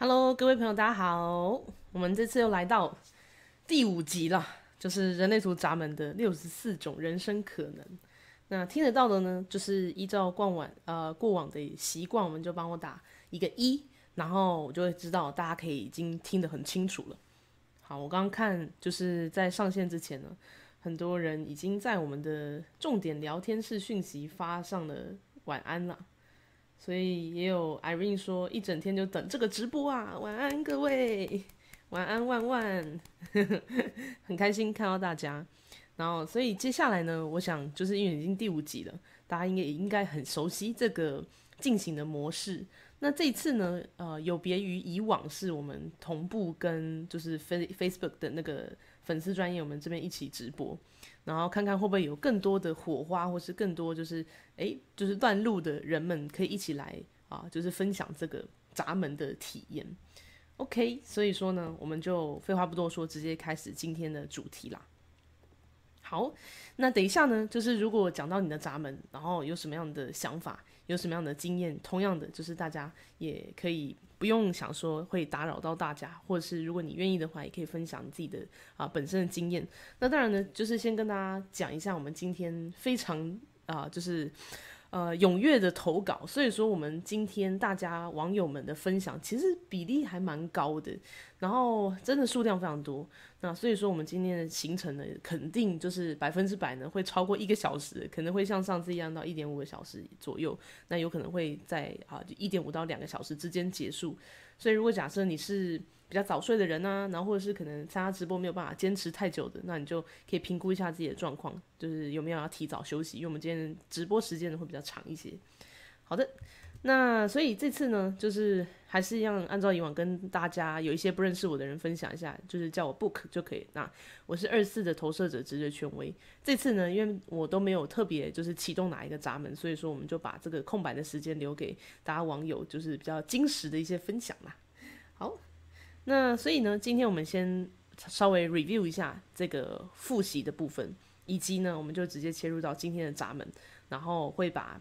Hello，各位朋友，大家好。我们这次又来到第5集了，就是人类图闸门的64种人生可能。那听得到的呢，就是依照过往的习惯，我们就帮我打一个1，然后我就会知道大家可以已经听得很清楚了。好，我刚刚看就是在上线之前呢，很多人已经在我们的重点聊天室讯息发上了晚安了。所以也有 Irene 说一整天就等这个直播啊，晚安各位，晚安万万，很开心看到大家。然后，所以接下来呢，我想就是因为已经第5集了，大家也应该很熟悉这个进行的模式。那这一次呢，有别于以往是我们同步跟就是 Facebook 的那个粉丝专页，我们这边一起直播。然后看看会不会有更多的火花，或是更多就是乱入的人们可以一起来就是分享这个闸门的体验。OK， 所以说呢，我们就废话不多说，直接开始今天的主题啦。好，那等一下呢，就是如果讲到你的闸门，然后有什么样的想法，有什么样的经验，同样的就是大家也可以不用想说会打扰到大家，或者是如果你愿意的话，也可以分享你自己的本身的经验。那当然呢，就是先跟大家讲一下我们今天非常就是踊跃的投稿，所以说我们今天大家网友们的分享其实比例还蛮高的，然后真的数量非常多。那所以说我们今天的行程呢，肯定就是100%呢会超过1个小时，可能会像上次一样到1.5个小时左右，那有可能会在1.5到2个小时之间结束。所以如果假设你是比较早睡的人啊，然后或者是可能参加直播没有办法坚持太久的，那你就可以评估一下自己的状况，就是有没有要提早休息，因为我们今天直播时间呢会比较长一些。好的，那所以这次呢，就是还是一样按照以往跟大家有一些不认识我的人分享一下，就是叫我 Book 就可以。那我是24的投射者直觉权威。这次呢，因为我都没有特别就是启动哪一个闸门，所以说我们就把这个空白的时间留给大家网友，就是比较精实的一些分享啦。好，那所以呢，今天我们先稍微 review 一下这个复习的部分，以及呢，我们就直接切入到今天的闸门，然后会把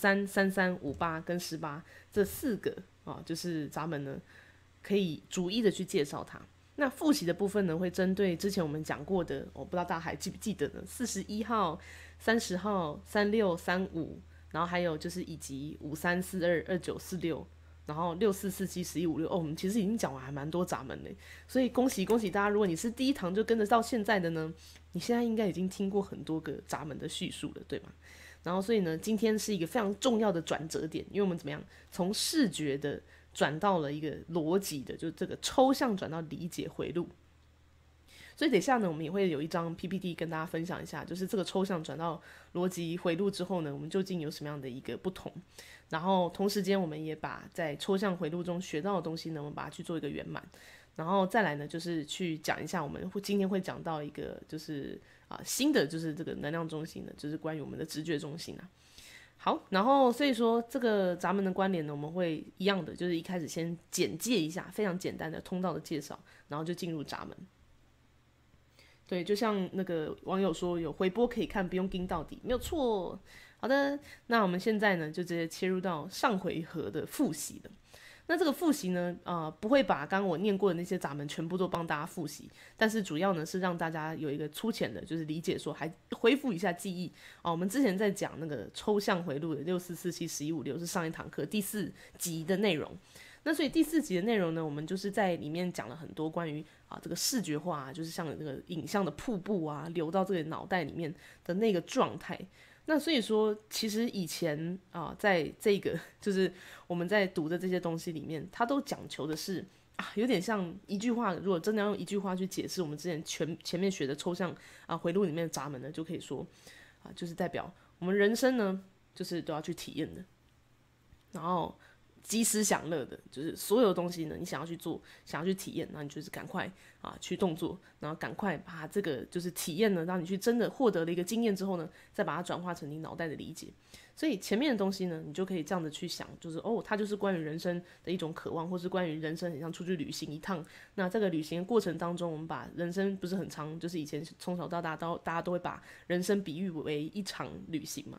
13、33、58跟18这4个就是闸门呢，可以逐一的去介绍它。那复习的部分呢，会针对之前我们讲过的，我不知道大家还记不记得呢？41号、30号、36、35，然后还有就是以及53、42、29、46。然后64、47、11、56，我们其实已经讲完还蛮多闸门嘞，所以恭喜恭喜大家！如果你是第一堂就跟着到现在的呢，你现在应该已经听过很多个闸门的叙述了，对吗？然后所以呢，今天是一个非常重要的转折点，因为我们怎么样从视觉的转到了一个逻辑的，就这个抽象转到理解回路。所以等一下呢，我们也会有一张 PPT 跟大家分享一下，就是这个抽象转到逻辑回路之后呢，我们究竟有什么样的一个不同。然后同时间我们也把在抽象回路中学到的东西呢，我们把它去做一个圆满。然后再来呢，就是去讲一下我们今天会讲到一个就是新的就是这个能量中心呢，就是关于我们的直觉中心啊。好，然后所以说这个闸门的关联呢，我们会一样的，就是一开始先简介一下非常简单的通道的介绍，然后就进入闸门。对，就像那个网友说，有回播可以看，不用盯到底，没有错。好的，那我们现在呢，就直接切入到上回合的复习了。那这个复习呢，不会把刚刚我念过的那些闸门全部都帮大家复习，但是主要呢是让大家有一个粗浅的，就是理解说，还恢复一下记忆。我们之前在讲那个抽象回路的64471156是上一堂课第4集的内容。那所以第4集的内容呢，我们就是在里面讲了很多关于这个视觉化，就是像那个影像的瀑布啊，流到这个脑袋里面的那个状态。那所以说，其实以前在这个就是我们在读的这些东西里面，它都讲求的是有点像一句话，如果真的要用一句话去解释我们之前前面学的抽象回路里面的闸门呢，就可以说就是代表我们人生呢，就是都要去体验的，然后及时享乐的，就是所有东西呢，你想要去做，想要去体验，那你就是赶快去动作，然后赶快把这个就是体验呢，让你去真的获得了一个经验之后呢，再把它转化成你脑袋的理解。所以前面的东西呢，你就可以这样子去想，就是它就是关于人生的一种渴望，或是关于人生很像出去旅行一趟。那这个旅行的过程当中，我们把人生不是很长，就是以前从小到大大家都会把人生比喻为一场旅行嘛。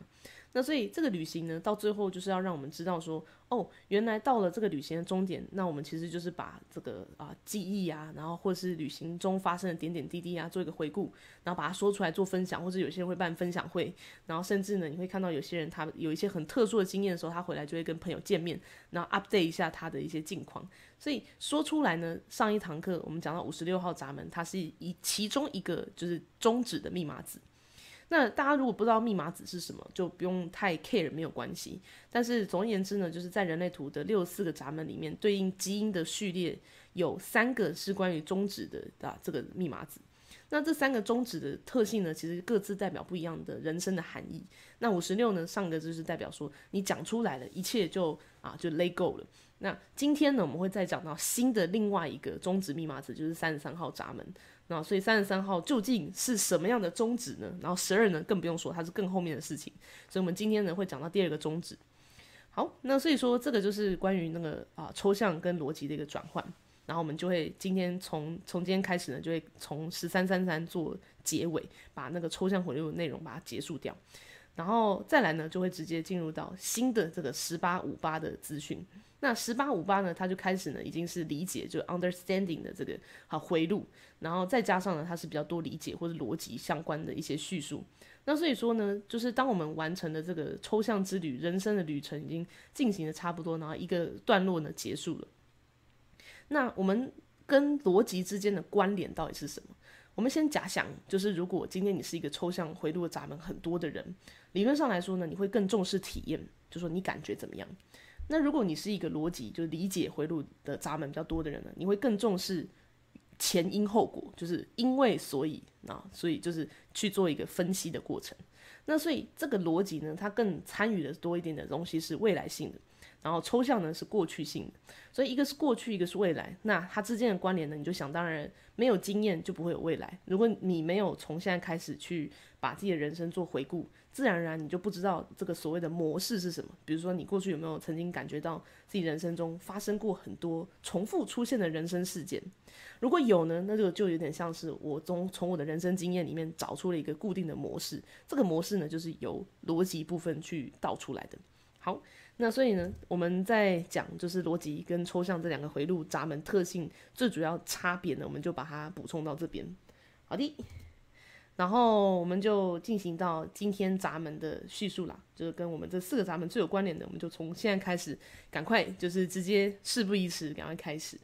那所以这个旅行呢，到最后就是要让我们知道说，哦，原来到了这个旅行的终点，那我们其实就是把这个记忆啊，然后或是旅行中发生的点点滴滴啊，做一个回顾，然后把它说出来做分享，或者有些人会办分享会，然后甚至呢，你会看到有些人他有一些很特殊的经验的时候，他回来就会跟朋友见面，然后 update 一下他的一些近况。所以说出来呢，上一堂课我们讲到56号闸门，它是其中一个就是终止的密码子。那大家如果不知道密码子是什么，就不用太 care， 没有关系。但是总而言之呢，就是在人类图的64个闸门里面，对应基因的序列有3个是关于终止的这个密码子。那这3个终止的特性呢，其实各自代表不一样的人生的含义。那56呢，上个就是代表说你讲出来了，一切就let go 了。那今天呢，我们会再讲到新的另外一个终止密码子，就是33号闸门。那所以33号究竟是什么样的终止呢？然后12呢，更不用说，它是更后面的事情。所以我们今天呢会讲到第2个终止。好，那所以说这个就是关于那个抽象跟逻辑的一个转换。然后我们就会今天从今天开始呢，就会从1333做结尾，把那个抽象回路的内容把它结束掉。然后再来呢，就会直接进入到新的这个1858的资讯。那1858呢，它就开始呢已经是理解，就 understanding 的这个回路，然后再加上呢，它是比较多理解或者逻辑相关的一些叙述。那所以说呢，就是当我们完成了这个抽象之旅，人生的旅程已经进行的差不多，然后一个段落呢结束了。那我们跟逻辑之间的关联到底是什么？我们先假想，就是如果今天你是一个抽象回路的闸门很多的人，理论上来说呢，你会更重视体验，就说你感觉怎么样。那如果你是一个逻辑，就是理解回路的闸门比较多的人呢，你会更重视前因后果，就是因为所以就是去做一个分析的过程。那所以这个逻辑呢，它更参与的多一点的东西是未来性的，然后抽象呢是过去性的。所以一个是过去，一个是未来，那它之间的关联呢，你就想当然，没有经验就不会有未来。如果你没有从现在开始去把自己的人生做回顾，自然而然你就不知道这个所谓的模式是什么。比如说你过去有没有曾经感觉到自己人生中发生过很多重复出现的人生事件？如果有呢，那这个就有点像是我从我的人生经验里面找出了一个固定的模式，这个模式呢就是由逻辑部分去导出来的。好，那所以呢，我们在讲就是逻辑跟抽象这2个回路闸门特性最主要差别呢，我们就把它补充到这边。好的，然后我们就进行到今天闸门的叙述啦，就是跟我们这4个闸门最有关联的，我们就从现在开始，赶快就是直接事不宜迟，赶快开始。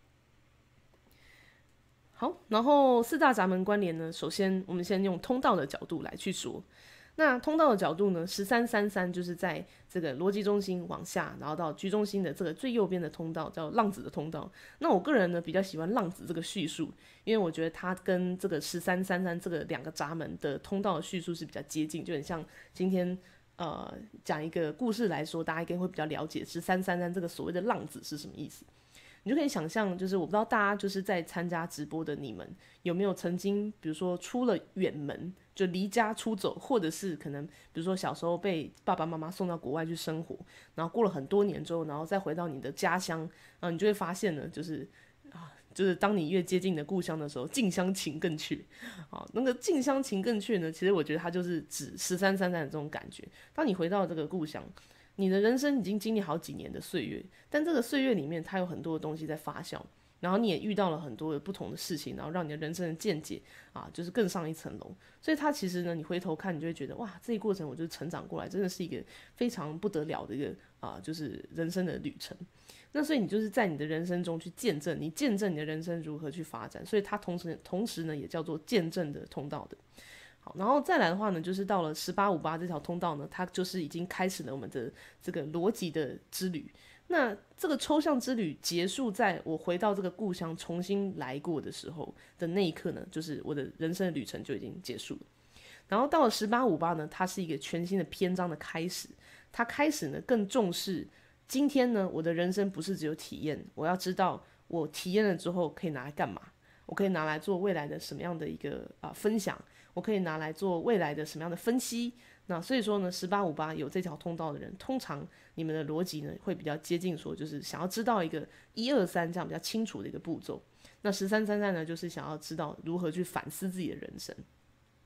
好，然后4大闸门关联呢，首先我们先用通道的角度来去说。那通道的角度呢，1333就是在这个逻辑中心往下，然后到居中心的这个最右边的通道叫浪子的通道。那我个人呢比较喜欢浪子这个叙述，因为我觉得它跟这个1333这个2个闸门的通道的叙述是比较接近，就很像今天讲一个故事来说，大家应该会比较了解1333这个所谓的浪子是什么意思。你就可以想象，就是我不知道大家就是在参加直播的你们有没有曾经，比如说出了远门，就离家出走，或者是可能比如说小时候被爸爸妈妈送到国外去生活，然后过了很多年之后，然后再回到你的家乡，然后你就会发现呢，就是当你越接近你的故乡的时候，近乡情更怯。那个近乡情更怯呢，其实我觉得它就是指1333的这种感觉。当你回到这个故乡，你的人生已经经历好几年的岁月，但这个岁月里面它有很多的东西在发酵，然后你也遇到了很多的不同的事情，然后让你的人生的见解就是更上一层楼。所以它其实呢，你回头看，你就会觉得哇，这一过程我就是成长过来，真的是一个非常不得了的一个就是人生的旅程。那所以你就是在你的人生中去见证你的人生如何去发展，所以它同时呢也叫做见证的通道的。好，然后再来的话呢，就是到了1858这条通道呢，它就是已经开始了我们的这个逻辑的之旅。那这个抽象之旅结束在我回到这个故乡重新来过的时候的那一刻呢，就是我的人生的旅程就已经结束了。然后到了1858呢，它是一个全新的篇章的开始，它开始呢更重视今天呢我的人生不是只有体验，我要知道我体验了之后可以拿来干嘛，我可以拿来做未来的什么样的一个分享，我可以拿来做未来的什么样的分析。那所以说呢，1858有这条通道的人，通常你们的逻辑呢会比较接近说，就是想要知道一个1、2、3这样比较清楚的一个步骤。那1333呢，就是想要知道如何去反思自己的人生。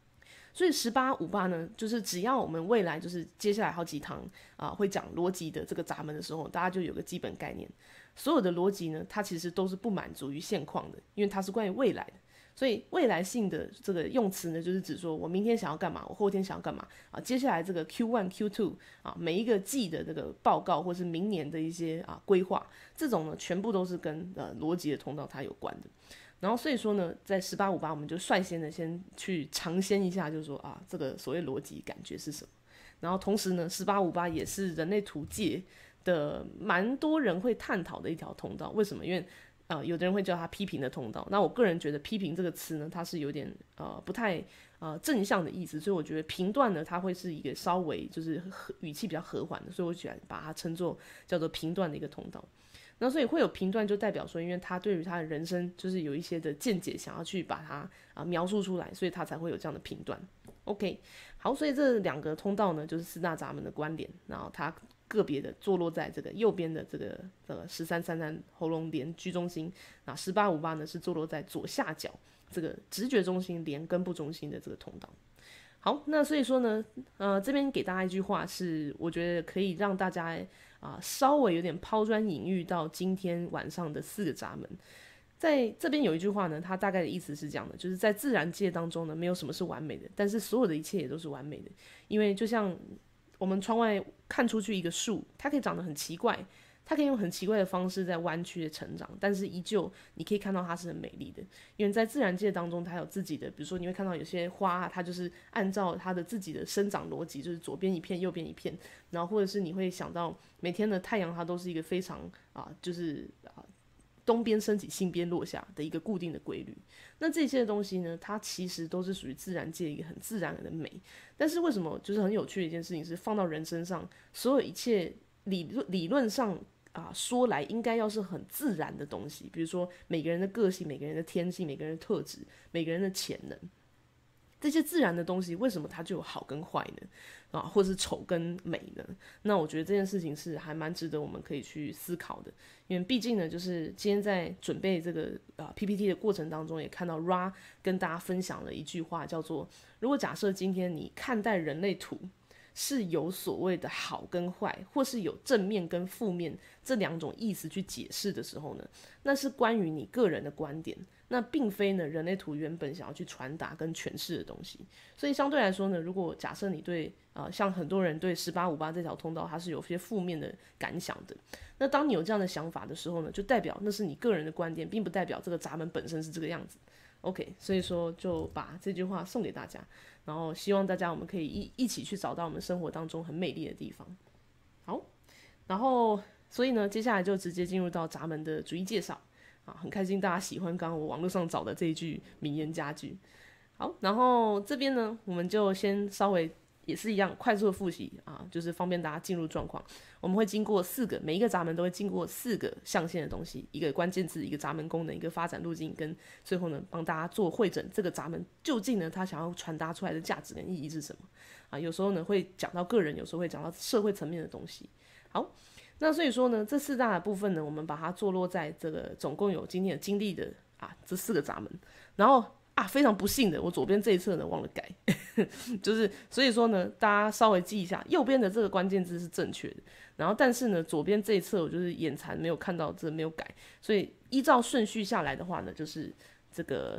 所以1858呢，就是只要我们未来就是接下来好几堂会讲逻辑的这个闸门的时候，大家就有个基本概念，所有的逻辑呢，它其实都是不满足于现况的，因为它是关于未来的。所以未来性的这个用词呢，就是指说我明天想要干嘛，我后天想要干嘛接下来这个 Q1、Q2 每一个季的这个报告，或是明年的一些规划，这种呢全部都是跟逻辑的通道它有关的。然后所以说呢，在1858我们就率先的先去尝鲜一下，就是说这个所谓逻辑感觉是什么。然后同时呢，1858也是人类图界的蛮多人会探讨的一条通道。为什么？因为有的人会叫它批评的通道，那我个人觉得批评这个词呢，它是有点不太正向的意思，所以我觉得评断呢，它会是一个稍微就是语气比较和缓的，所以我喜欢把它称作叫做评断的一个通道。那所以会有评断，就代表说，因为他对于他的人生就是有一些的见解，想要去把它描述出来，所以他才会有这样的评断。OK， 好，所以这两个通道呢，就是四大闸门的关联，然后它个别的坐落在这个右边的这个1333喉咙连居中心，那1858呢是坐落在左下角这个直觉中心连根部中心的这个通道。好，那所以说呢，这边给大家一句话是，我觉得可以让大家稍微有点抛砖引玉到今天晚上的4个闸门。在这边有一句话呢，它大概的意思是这样的，就是在自然界当中呢，没有什么是完美的，但是所有的一切也都是完美的。因为就像我们窗外看出去一个树，它可以长得很奇怪，它可以用很奇怪的方式在弯曲的成长，但是依旧你可以看到它是很美丽的。因为在自然界当中，它有自己的，比如说你会看到有些花，它就是按照它的自己的生长逻辑，就是左边一片，右边一片，然后或者是你会想到每天的太阳，它都是一个非常就是东边升起，西边落下的一个固定的规律。那这些东西呢，它其实都是属于自然界一个很自然的美。但是为什么就是很有趣的一件事情是，放到人身上，所有一切理论上说来应该要是很自然的东西，比如说每个人的个性、每个人的天性、每个人的特质、每个人的潜能，这些自然的东西为什么它就有好跟坏呢？或是丑跟美呢？那我觉得这件事情是还蛮值得我们可以去思考的，因为毕竟呢，就是今天在准备这个PPT 的过程当中，也看到 Ra 跟大家分享了一句话，叫做：如果假设今天你看待人类图是有所谓的好跟坏，或是有正面跟负面这两种意思去解释的时候呢，那是关于你个人的观点，那并非呢人类图原本想要去传达跟诠释的东西。所以相对来说呢，如果假设你对像很多人对1858这条通道它是有些负面的感想的，那当你有这样的想法的时候呢，就代表那是你个人的观点，并不代表这个闸门本身是这个样子。OK， 所以说就把这句话送给大家，然后希望大家我们可以一起去找到我们生活当中很美丽的地方。好，然后所以呢，接下来就直接进入到闸门的逐一介绍很开心大家喜欢刚刚我网络上找的这一句名言佳句。好，然后这边呢，我们就先稍微也是一样快速的复习就是方便大家进入状况。我们会经过每一个闸门都会经过4个象限的东西，一个关键字，一个闸门功能，一个发展路径，跟最后呢帮大家做汇整，这个闸门究竟呢它想要传达出来的价值跟意义是什么有时候呢会讲到个人，有时候会讲到社会层面的东西。好，那所以说呢，这4大的部分呢，我们把它坐落在这个总共有今天的经历的这4个闸门，然后非常不幸的，我左边这一侧呢忘了改就是所以说呢，大家稍微记一下，右边的这个关键字是正确的，然后但是呢，左边这一侧我就是眼馋没有看到，这没有改，所以依照顺序下来的话呢，就是这个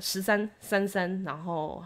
13、33，然后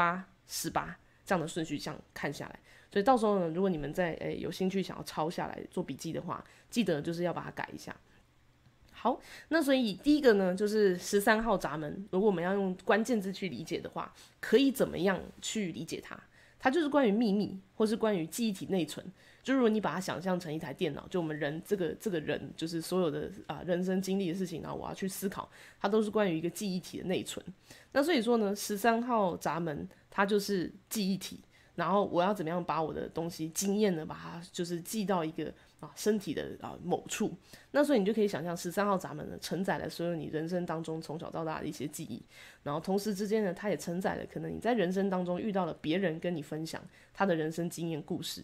58、18这样的顺序这样看下来。所以到时候呢，如果你们在有兴趣想要抄下来做笔记的话，记得就是要把它改一下。好，那所以第一个呢，就是13号闸门。如果我们要用关键字去理解的话，可以怎么样去理解它？它就是关于秘密，或是关于记忆体内存。就如果你把它想象成一台电脑，就我们人这个人，就是所有的人生经历的事情，然后我要去思考，它都是关于一个记忆体的内存。那所以说呢，13号闸门它就是记忆体。然后我要怎么样把我的东西经验呢，把它就是记到一个身体的某处。那所以你就可以想象13号闸门呢，承载了所有你人生当中从小到大的一些记忆，然后同时之间呢，它也承载了可能你在人生当中遇到了别人跟你分享他的人生经验故事。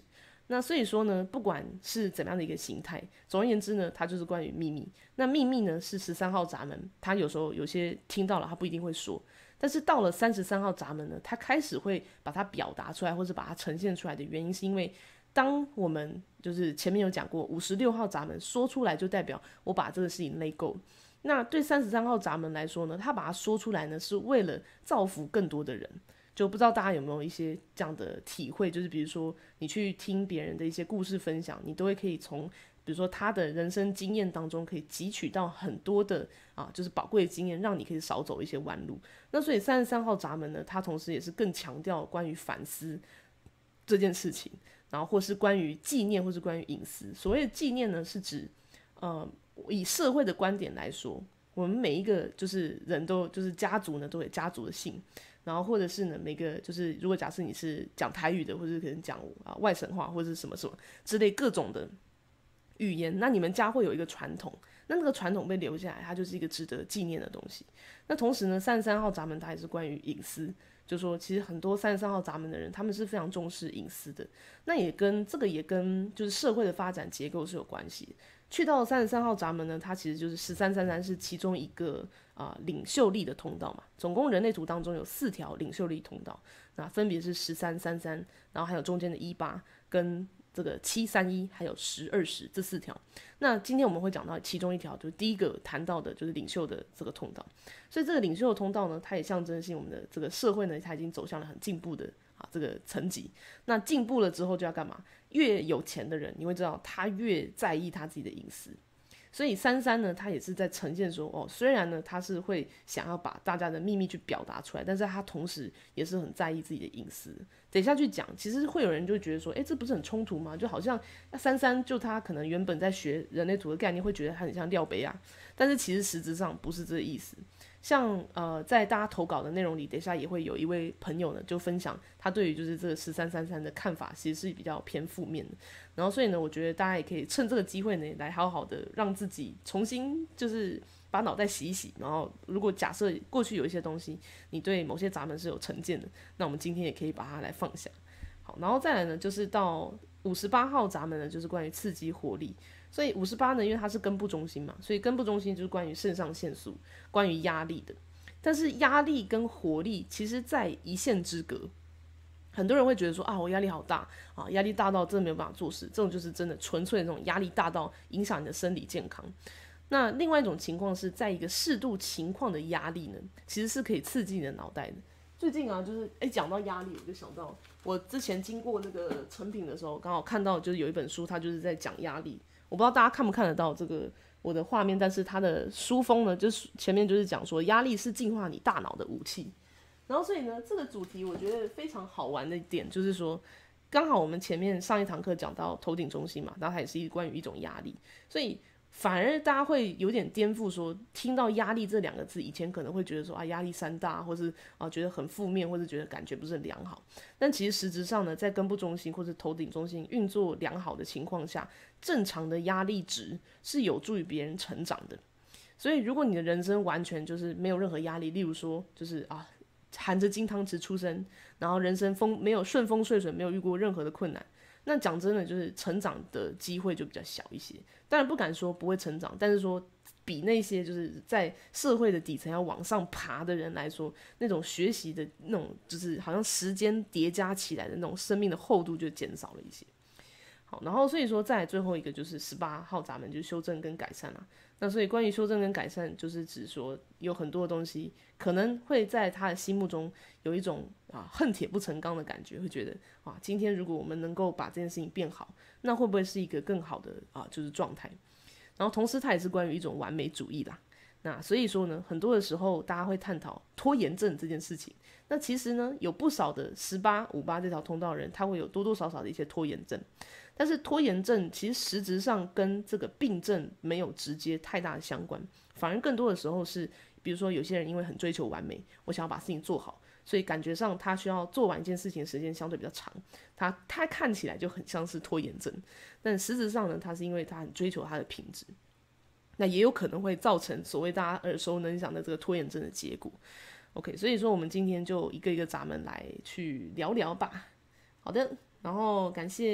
那所以说呢，不管是怎么样的一个形态，总而言之呢，它就是关于秘密。那秘密呢是13号闸门，他有时候有些听到了，他不一定会说。但是到了33号闸门呢，他开始会把它表达出来，或者把它呈现出来的原因，是因为当我们就是前面有讲过56号闸门说出来，就代表我把这个事情勒够。那对33号闸门来说呢，他把它说出来呢，是为了造福更多的人。就不知道大家有没有一些这样的体会，就是比如说你去听别人的一些故事分享，你都会可以从比如说他的人生经验当中可以汲取到很多的就是宝贵的经验，让你可以少走一些弯路。那所以33号闸门呢，它同时也是更强调关于反思这件事情，然后或是关于纪念，或是关于隐私。所谓的纪念呢，是指以社会的观点来说，我们每一个就是人都就是家族呢都有家族的姓，然后或者是呢每个就是如果假设你是讲台语的，或者可能讲外省话或者是什么什么之类各种的语言，那你们家会有一个传统，那个传统被留下来，它就是一个值得纪念的东西。那同时呢，33号闸门它也是关于隐私，就说其实很多33号闸门的人，他们是非常重视隐私的。那也跟就是社会的发展结构是有关系的。去到33号闸门呢，它其实就是1333是其中一个领袖力的通道嘛。总共人类图当中有4条领袖力通道，那分别是1333，然后还有中间的18跟这个731，还有1020这4条。那今天我们会讲到其中一条，就是第一个谈到的就是领袖的这个通道。所以这个领袖的通道呢，它也象征性我们的这个社会呢，它已经走向了很进步的这个层级。那进步了之后就要干嘛？越有钱的人，你会知道他越在意他自己的隐私。所以33呢，他也是在呈现说，虽然呢他是会想要把大家的秘密去表达出来，但是他同时也是很在意自己的隐私。等一下去讲，其实会有人就觉得说，这不是很冲突吗？就好像33就他可能原本在学人类图的概念，会觉得他很像廖北亚，但是其实实质上不是这个意思。像在大家投稿的内容里，等一下也会有一位朋友呢，就分享他对于就是这个1333的看法，其实是比较偏负面的。然后所以呢，我觉得大家也可以趁这个机会呢，来好好的让自己重新就是把脑袋洗一洗。然后如果假设过去有一些东西，你对某些闸门是有成见的，那我们今天也可以把它来放下。好，然后再来呢，就是到58号闸门呢，就是关于刺激活力。所以58呢，因为它是根部中心嘛，所以根部中心就是关于肾上腺素，关于压力的。但是压力跟活力其实在一线之隔。很多人会觉得说我压力好大压力大到真的没有办法做事，这种就是真的纯粹的那种压力大到影响你的生理健康。那另外一种情况是在一个适度情况的压力呢，其实是可以刺激你的脑袋的。最近就是讲到压力，我就想到我之前经过那个成品的时候，刚好看到就是有一本书，它就是在讲压力。我不知道大家看不看得到这个我的画面，但是它的书封呢，就是前面就是讲说压力是净化你大脑的武器。然后所以呢，这个主题我觉得非常好玩的一点就是说，刚好我们前面上一堂课讲到头顶中心嘛，然后它也是关于一种压力，所以反而大家会有点颠覆说，听到压力这2个字，以前可能会觉得说压力山大，或是觉得很负面，或是觉得感觉不是很良好。但其实实质上呢，在根部中心或是头顶中心运作良好的情况下，正常的压力值是有助于别人成长的。所以如果你的人生完全就是没有任何压力，例如说就是含着金汤匙出生，然后人生没有顺风顺水，没有遇过任何的困难，那讲真的就是成长的机会就比较小一些。当然不敢说不会成长，但是说比那些就是在社会的底层要往上爬的人来说，那种学习的那种就是好像时间叠加起来的那种生命的厚度就减少了一些。好，然后所以说再来最后一个就是18号闸门，就是修正跟改善啦。那所以关于修正跟改善，就是指说有很多的东西可能会在他的心目中有一种恨铁不成钢的感觉，会觉得今天如果我们能够把这件事情变好，那会不会是一个更好的就是状态。然后同时它也是关于一种完美主义啦。那所以说呢，很多的时候大家会探讨拖延症这件事情。那其实呢，有不少的18、58这条通道的人，他会有多多少少的一些拖延症。但是拖延症其实实质上跟这个病症没有直接太大的相关，反而更多的时候是，比如说有些人因为很追求完美，我想要把事情做好，所以感觉上他需要做完一件事情的时间相对比较长，他看起来就很像是拖延症，但实质上呢，他是因为他很追求他的品质。那也有可能会造成所谓大家耳熟能详的这个拖延症的结果。OK， 所以说我们今天就一个一个闸门来去聊聊吧。好的，然后感谢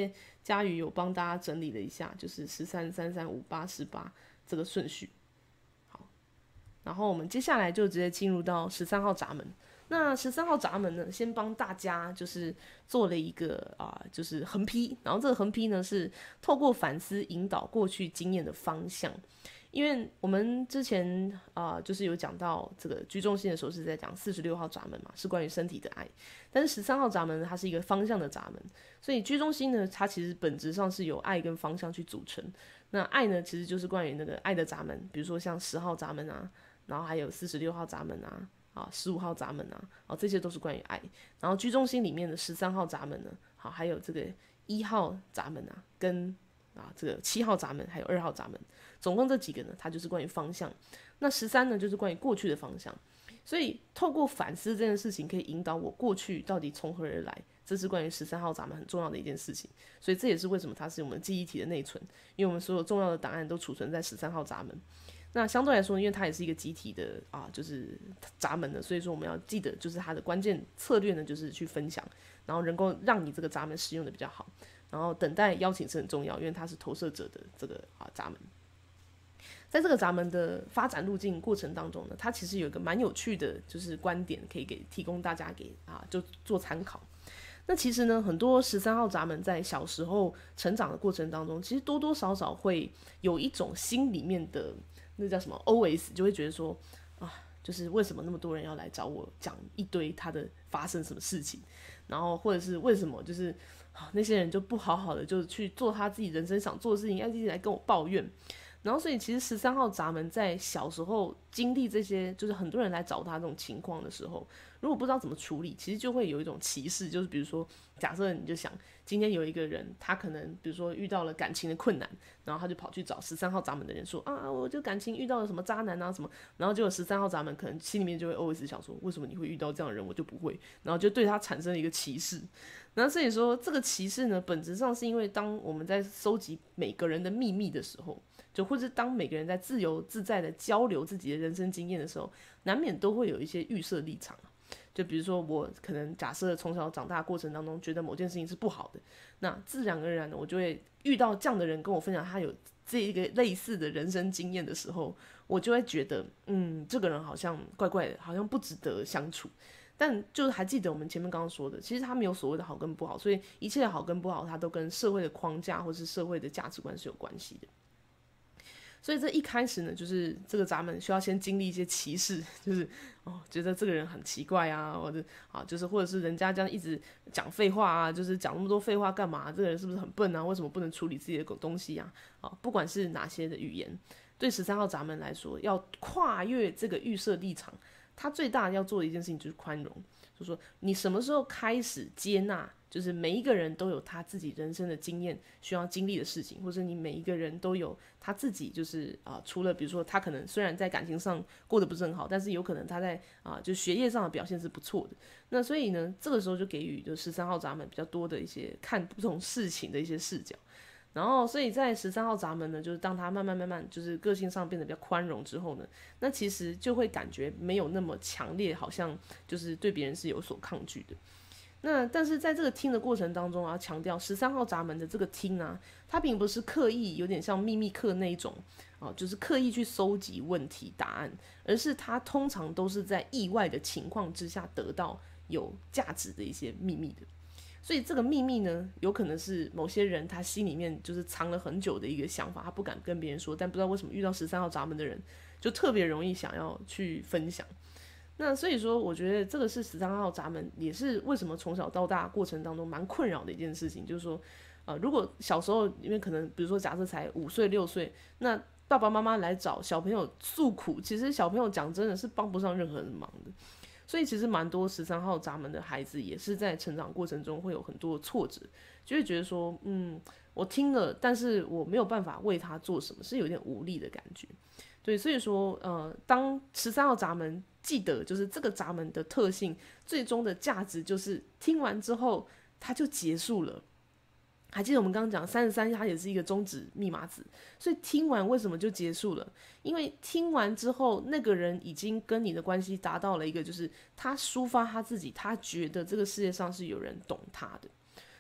佳宇有帮大家整理了一下，就是13、33、58、18这个顺序。好，然后我们接下来就直接进入到13号闸门。那13号闸门呢，先帮大家就是做了一个就是横批，然后这个横批呢是透过反思引导过去经验的方向。因为我们之前就是有讲到这个居中心的时候是在讲46号闸门嘛，是关于身体的爱，但是13号闸门呢，它是一个方向的闸门，所以居中心呢，它其实本质上是由爱跟方向去组成。那爱呢，其实就是关于那个爱的闸门，比如说像10号闸门啊，然后还有46号闸门啊，15号闸门啊，这些都是关于爱。然后居中心里面的13号闸门呢，好，还有这个1号闸门啊，跟这个7号闸门，还有2号闸门，总共这几个呢，它就是关于方向。那13呢，就是关于过去的方向。所以透过反思这件事情，可以引导我过去到底从何而来，这是关于13号闸门很重要的一件事情。所以这也是为什么它是我们记忆体的内存，因为我们所有重要的档案都储存在13号闸门。那相对来说，因为它也是一个集体的就是闸门的，所以说我们要记得，就是它的关键策略呢，就是去分享，然后能够让你这个闸门使用的比较好。然后等待邀请是很重要，因为它是投射者的这个闸门。在这个闸门的发展路径过程当中呢，它其实有一个蛮有趣的，就是观点可以提供大家就做参考。那其实呢，很多13号闸门在小时候成长的过程当中，其实多多少少会有一种心里面的那叫什么 OS， 就会觉得说就是为什么那么多人要来找我讲一堆他的发生什么事情，然后或者是为什么就是那些人就不好好的就去做他自己人生想做的事情，要一直来跟我抱怨。然后所以其实13号闸门在小时候经历这些，就是很多人来找他这种情况的时候，如果不知道怎么处理，其实就会有一种歧视，就是比如说假设你就想今天有一个人，他可能比如说遇到了感情的困难，然后他就跑去找13号闸门的人说我就感情遇到了什么渣男什么，然后结果13号闸门可能心里面就会 always 想说，为什么你会遇到这样的人，我就不会，然后就对他产生了一个歧视。然后所以说这个歧视呢，本质上是因为当我们在收集每个人的秘密的时候，就或是当每个人在自由自在的交流自己的人生经验的时候，难免都会有一些预设立场。就比如说我可能假设从小长大的过程当中觉得某件事情是不好的，那自然而然的我就会遇到这样的人跟我分享他有这一个类似的人生经验的时候，我就会觉得这个人好像怪怪的，好像不值得相处。但就是还记得我们前面刚刚说的，其实它没有所谓的好跟不好，所以一切的好跟不好它都跟社会的框架或是社会的价值观是有关系的。所以这一开始呢，就是这个闸门需要先经历一些歧视，就是觉得这个人很奇怪或者就是或者是人家这样一直讲废话就是讲那么多废话干嘛？这个人是不是很笨为什么不能处理自己的东西不管是哪些的语言，对13号闸门来说，要跨越这个预设立场，他最大要做的一件事情就是宽容，就是说你什么时候开始接纳，就是每一个人都有他自己人生的经验需要经历的事情，或者你每一个人都有他自己就是除了比如说他可能虽然在感情上过得不是很好，但是有可能他在就学业上的表现是不错的。那所以呢，这个时候就给予就13号闸门比较多的一些看不同事情的一些视角。然后所以在13号闸门呢，就是当他慢慢就是个性上变得比较宽容之后呢，那其实就会感觉没有那么强烈，好像就是对别人是有所抗拒的。那但是在这个听的过程当中要强调13号闸门的这个听它并不是刻意有点像秘密课那一种就是刻意去搜集问题答案，而是它通常都是在意外的情况之下得到有价值的一些秘密的。所以这个秘密呢，有可能是某些人他心里面就是藏了很久的一个想法，他不敢跟别人说，但不知道为什么遇到13号闸门的人就特别容易想要去分享。那所以说我觉得这个是13号闸门也是为什么从小到大过程当中蛮困扰的一件事情，就是说如果小时候因为可能比如说假设才5岁6岁，那爸爸妈妈来找小朋友诉苦，其实小朋友讲真的是帮不上任何人忙的。所以其实蛮多13号闸门的孩子也是在成长过程中会有很多的挫折，就会觉得说我听了但是我没有办法为他做什么，是有点无力的感觉。对，所以说当13号闸门记得就是这个闸门的特性，最终的价值就是听完之后它就结束了。还记得我们刚刚讲33它也是一个终止密码子，所以听完为什么就结束了？因为听完之后那个人已经跟你的关系达到了一个就是他抒发他自己，他觉得这个世界上是有人懂他的。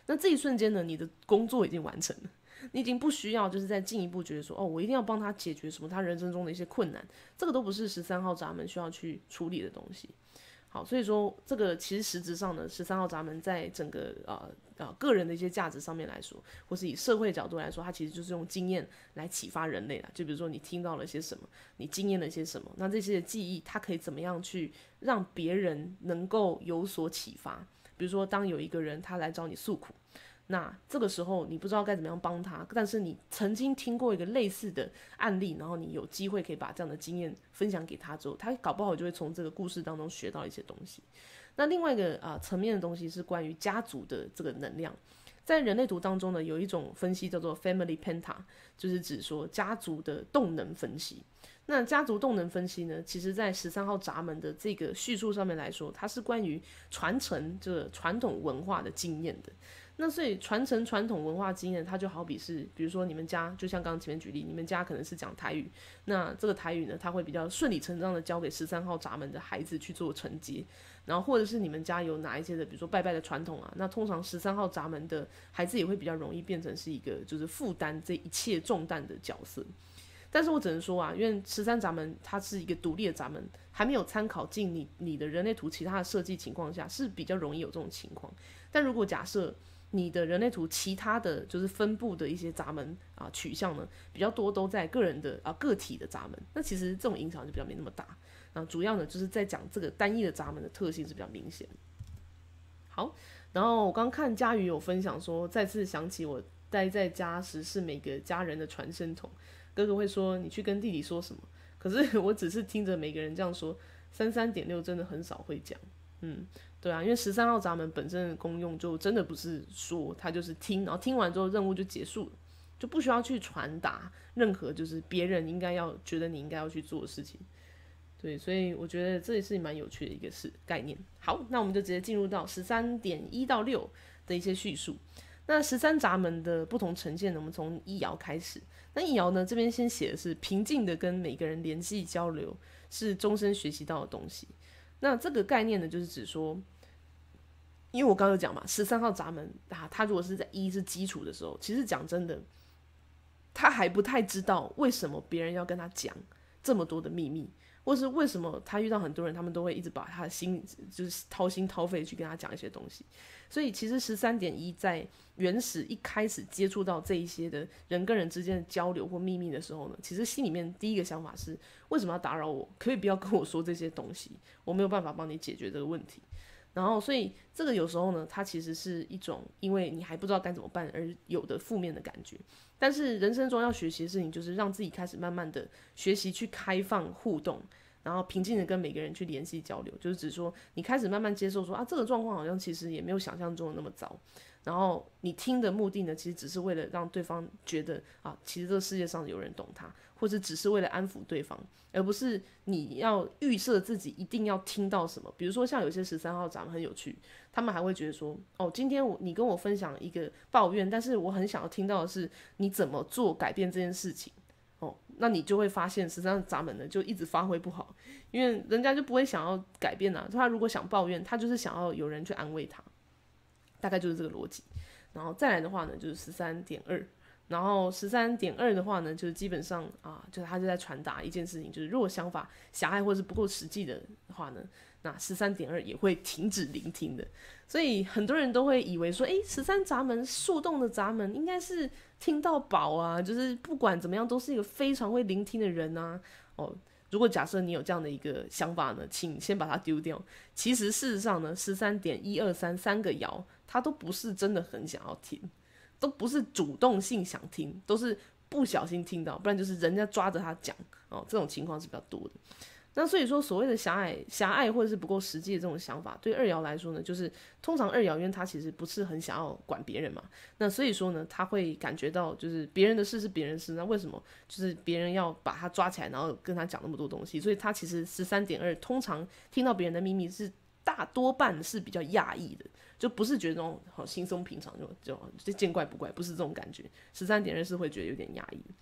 那这一瞬间呢，你的工作已经完成了。你已经不需要就是再进一步觉得说，我一定要帮他解决什么他人生中的一些困难，这个都不是13号闸门需要去处理的东西。好，所以说这个其实实质上呢，13号闸门在整个个人的一些价值上面来说，或是以社会角度来说，它其实就是用经验来启发人类啦。就比如说你听到了些什么，你经验了些什么，那这些记忆它可以怎么样去让别人能够有所启发？比如说当有一个人他来找你诉苦，那这个时候你不知道该怎么样帮他，但是你曾经听过一个类似的案例，然后你有机会可以把这样的经验分享给他之后，他搞不好就会从这个故事当中学到一些东西。那另外一个层面的东西是关于家族的这个能量。在人类图当中呢，有一种分析叫做 Family Penta， 就是指说家族的动能分析。那家族动能分析呢，其实在13号闸门的这个叙述上面来说，它是关于传承这个传统文化的经验的。那所以传承传统文化经验，它就好比是，比如说你们家，就像刚刚前面举例，你们家可能是讲台语，那这个台语呢，它会比较顺理成章的交给13号闸门的孩子去做承接，然后或者是你们家有哪一些的，比如说拜拜的传统啊，那通常13号闸门的孩子也会比较容易变成是一个就是负担这一切重担的角色。但是我只能说啊，因为13闸门它是一个独立的闸门，还没有参考进你的人类图其他的设计情况下，是比较容易有这种情况。但如果假设你的人类图其他的就是分布的一些闸门取向呢，比较多都在个人的个体的闸门，那其实这种影响就比较没那么大。主要呢就是在讲这个单一的闸门的特性是比较明显的。好，然后我刚看佳瑜有分享说，再次想起我待在家时是每个家人的传声筒。哥哥会说你去跟弟弟说什么，可是我只是听着每个人这样说，33.6真的很少会讲。对啊，因为13号闸门本身的功用就真的不是说，它就是听，然后听完之后任务就结束了，就不需要去传达任何就是别人应该要觉得你应该要去做的事情。对，所以我觉得这也是蛮有趣的一个概念。好，那我们就直接进入到13.1到6的一些叙述。那13闸门的不同呈现呢，我们从一爻开始。那一爻呢，这边先写的是平静的跟每个人联系交流，是终身学习到的东西。那这个概念呢，就是指说，因为我刚刚有讲嘛，13号闸门他如果是在1是基础的时候，其实讲真的，他还不太知道为什么别人要跟他讲这么多的秘密，或是为什么他遇到很多人，他们都会一直把他的心就是掏心掏肺去跟他讲一些东西。所以其实13.1在原始一开始接触到这一些的人跟人之间的交流或秘密的时候呢，其实心里面第一个想法是，为什么要打扰我？可以不要跟我说这些东西，我没有办法帮你解决这个问题。然后所以这个有时候呢，它其实是一种因为你还不知道该怎么办而有的负面的感觉。但是人生中要学习的事情，就是让自己开始慢慢的学习去开放互动，然后平静的跟每个人去联系交流，就是指说你开始慢慢接受说这个状况好像其实也没有想象中的那么糟。然后你听的目的呢，其实只是为了让对方觉得其实这个世界上有人懂他，或者只是为了安抚对方，而不是你要预设自己一定要听到什么。比如说像有些13号闸门很有趣，他们还会觉得说，今天你跟我分享一个抱怨，但是我很想要听到的是你怎么做改变这件事情。那你就会发现13号闸门呢就一直发挥不好，因为人家就不会想要改变啊。他如果想抱怨，他就是想要有人去安慰他。大概就是这个逻辑。然后再来的话呢，就是 13.2， 然后 13.2 的话呢，就是基本上就是他就在传达一件事情，就是如果想法狭隘或是不够实际的话呢，那 13.2 也会停止聆听的。所以很多人都会以为说13闸门树洞的闸门应该是听到饱啊，就是不管怎么样都是一个非常会聆听的人啊。如果假设你有这样的一个想法呢，请先把它丢掉。其实事实上呢，13.123三个爻他都不是真的很想要听，都不是主动性想听，都是不小心听到，不然就是人家抓着他讲这种情况是比较多的。那所以说所谓的狭隘或者是不够实际的这种想法，对二爻来说呢，就是通常二爻因为他其实不是很想要管别人嘛，那所以说呢他会感觉到就是别人的事是别人的事，那为什么就是别人要把他抓起来然后跟他讲那么多东西，所以他其实 13.2 通常听到别人的秘密是大多半是比较讶异的，就不是觉得那种好轻松平常就见怪不怪，不是这种感觉。13.2 是会觉得有点压抑。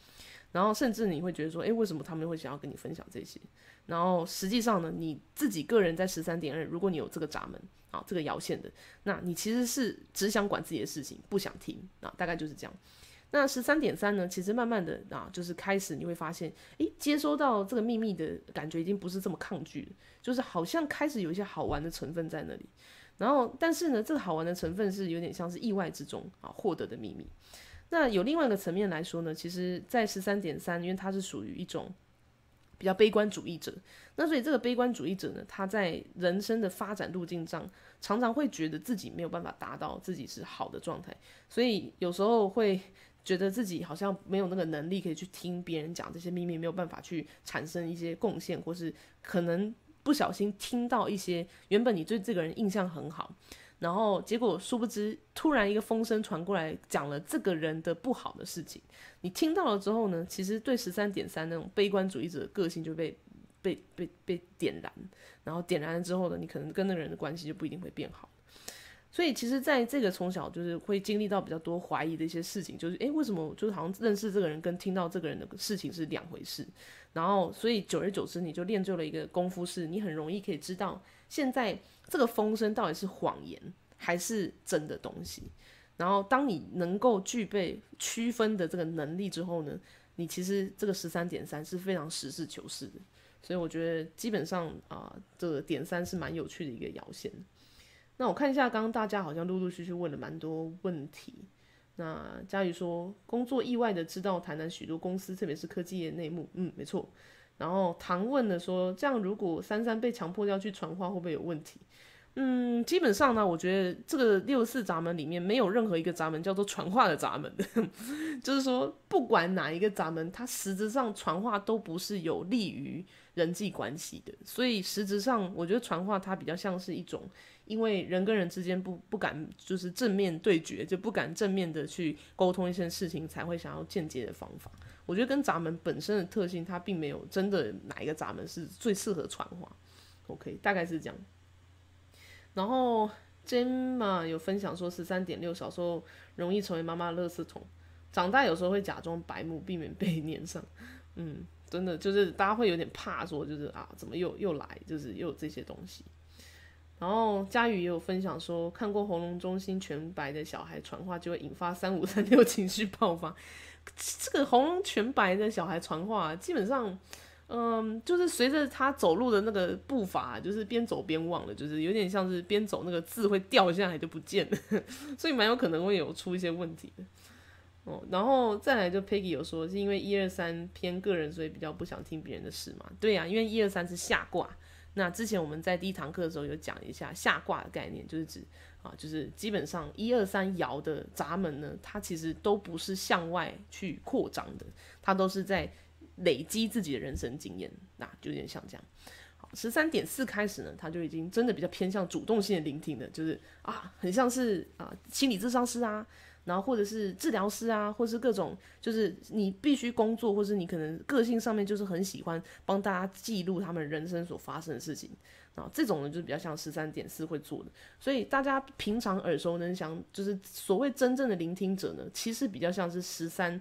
然后甚至你会觉得说，为什么他们会想要跟你分享这些？然后实际上呢，你自己个人在13.2，如果你有这个闸门啊，这个爻线的，那你其实是只想管自己的事情，不想听啊，大概就是这样。那13.3呢，其实慢慢的啊，就是开始你会发现，接收到这个秘密的感觉已经不是这么抗拒了，就是好像开始有一些好玩的成分在那里。然后，但是呢，这个好玩的成分是有点像是意外之中啊获得的秘密。那有另外一个层面来说呢，其实在13.3，因为它是属于一种比较悲观主义者，那所以这个悲观主义者呢，他在人生的发展路径上，常常会觉得自己没有办法达到自己是好的状态，所以有时候会觉得自己好像没有那个能力可以去听别人讲这些秘密，没有办法去产生一些贡献，或是可能不小心听到一些原本你对这个人印象很好，然后结果殊不知突然一个风声传过来，讲了这个人的不好的事情，你听到了之后呢，其实对13.3那种悲观主义者的个性就被点燃，然后点燃了之后呢，你可能跟那个人的关系就不一定会变好。所以其实在这个从小就是会经历到比较多怀疑的一些事情，就是为什么就是好像认识这个人跟听到这个人的事情是两回事，然后所以久而久之你就练就了一个功夫，是你很容易可以知道现在这个风声到底是谎言还是真的东西。然后当你能够具备区分的这个能力之后呢，你其实这个13.3是非常实事求是的。所以我觉得基本上这个点3是蛮有趣的一个爻线。那我看一下，刚刚大家好像陆陆续续问了蛮多问题。那佳瑜说，工作意外的知道台南许多公司，特别是科技业内幕，没错。然后唐问了说，这样如果33被强迫要去传话，会不会有问题？基本上呢，我觉得这个64闸门里面没有任何一个闸门叫做传话的闸门，就是说不管哪一个闸门，它实质上传话都不是有利于人际关系的，所以实质上我觉得传话它比较像是一种，因为人跟人之间不敢就是正面对决，就不敢正面的去沟通一些事情，才会想要间接的方法。我觉得跟闸门本身的特性，它并没有真的哪一个闸门是最适合传话。OK， 大概是这样。然后 Gemma 有分享说13.6小时候容易成为妈妈的垃圾桶，长大有时候会假装白目，避免被黏上。真的就是大家会有点怕说，就是怎么又来，就是又有这些东西。然后佳宇也有分享说，看过喉咙中心全白的小孩传话就会引发3536情绪爆发。这个喉咙全白的小孩传话，基本上就是随着他走路的那个步伐，就是边走边忘了，就是有点像是边走那个字会掉下来就不见了，所以蛮有可能会有出一些问题的。然后再来就 Peggy 有说是因为123偏个人，所以比较不想听别人的事嘛。对啊，因为123是下卦。那之前我们在第一堂课的时候有讲一下下卦的概念，就是指就是基本上123爻的闸门呢，它其实都不是向外去扩张的，它都是在累积自己的人生经验，那就有点像这样。13.4开始呢，他就已经真的比较偏向主动性的聆听的，就是很像是心理咨商师啊，然后或者是治疗师啊，或是各种就是你必须工作，或是你可能个性上面就是很喜欢帮大家记录他们人生所发生的事情，然后这种呢就是比较像13.4会做的。所以大家平常耳熟能详，就是所谓真正的聆听者呢，其实比较像是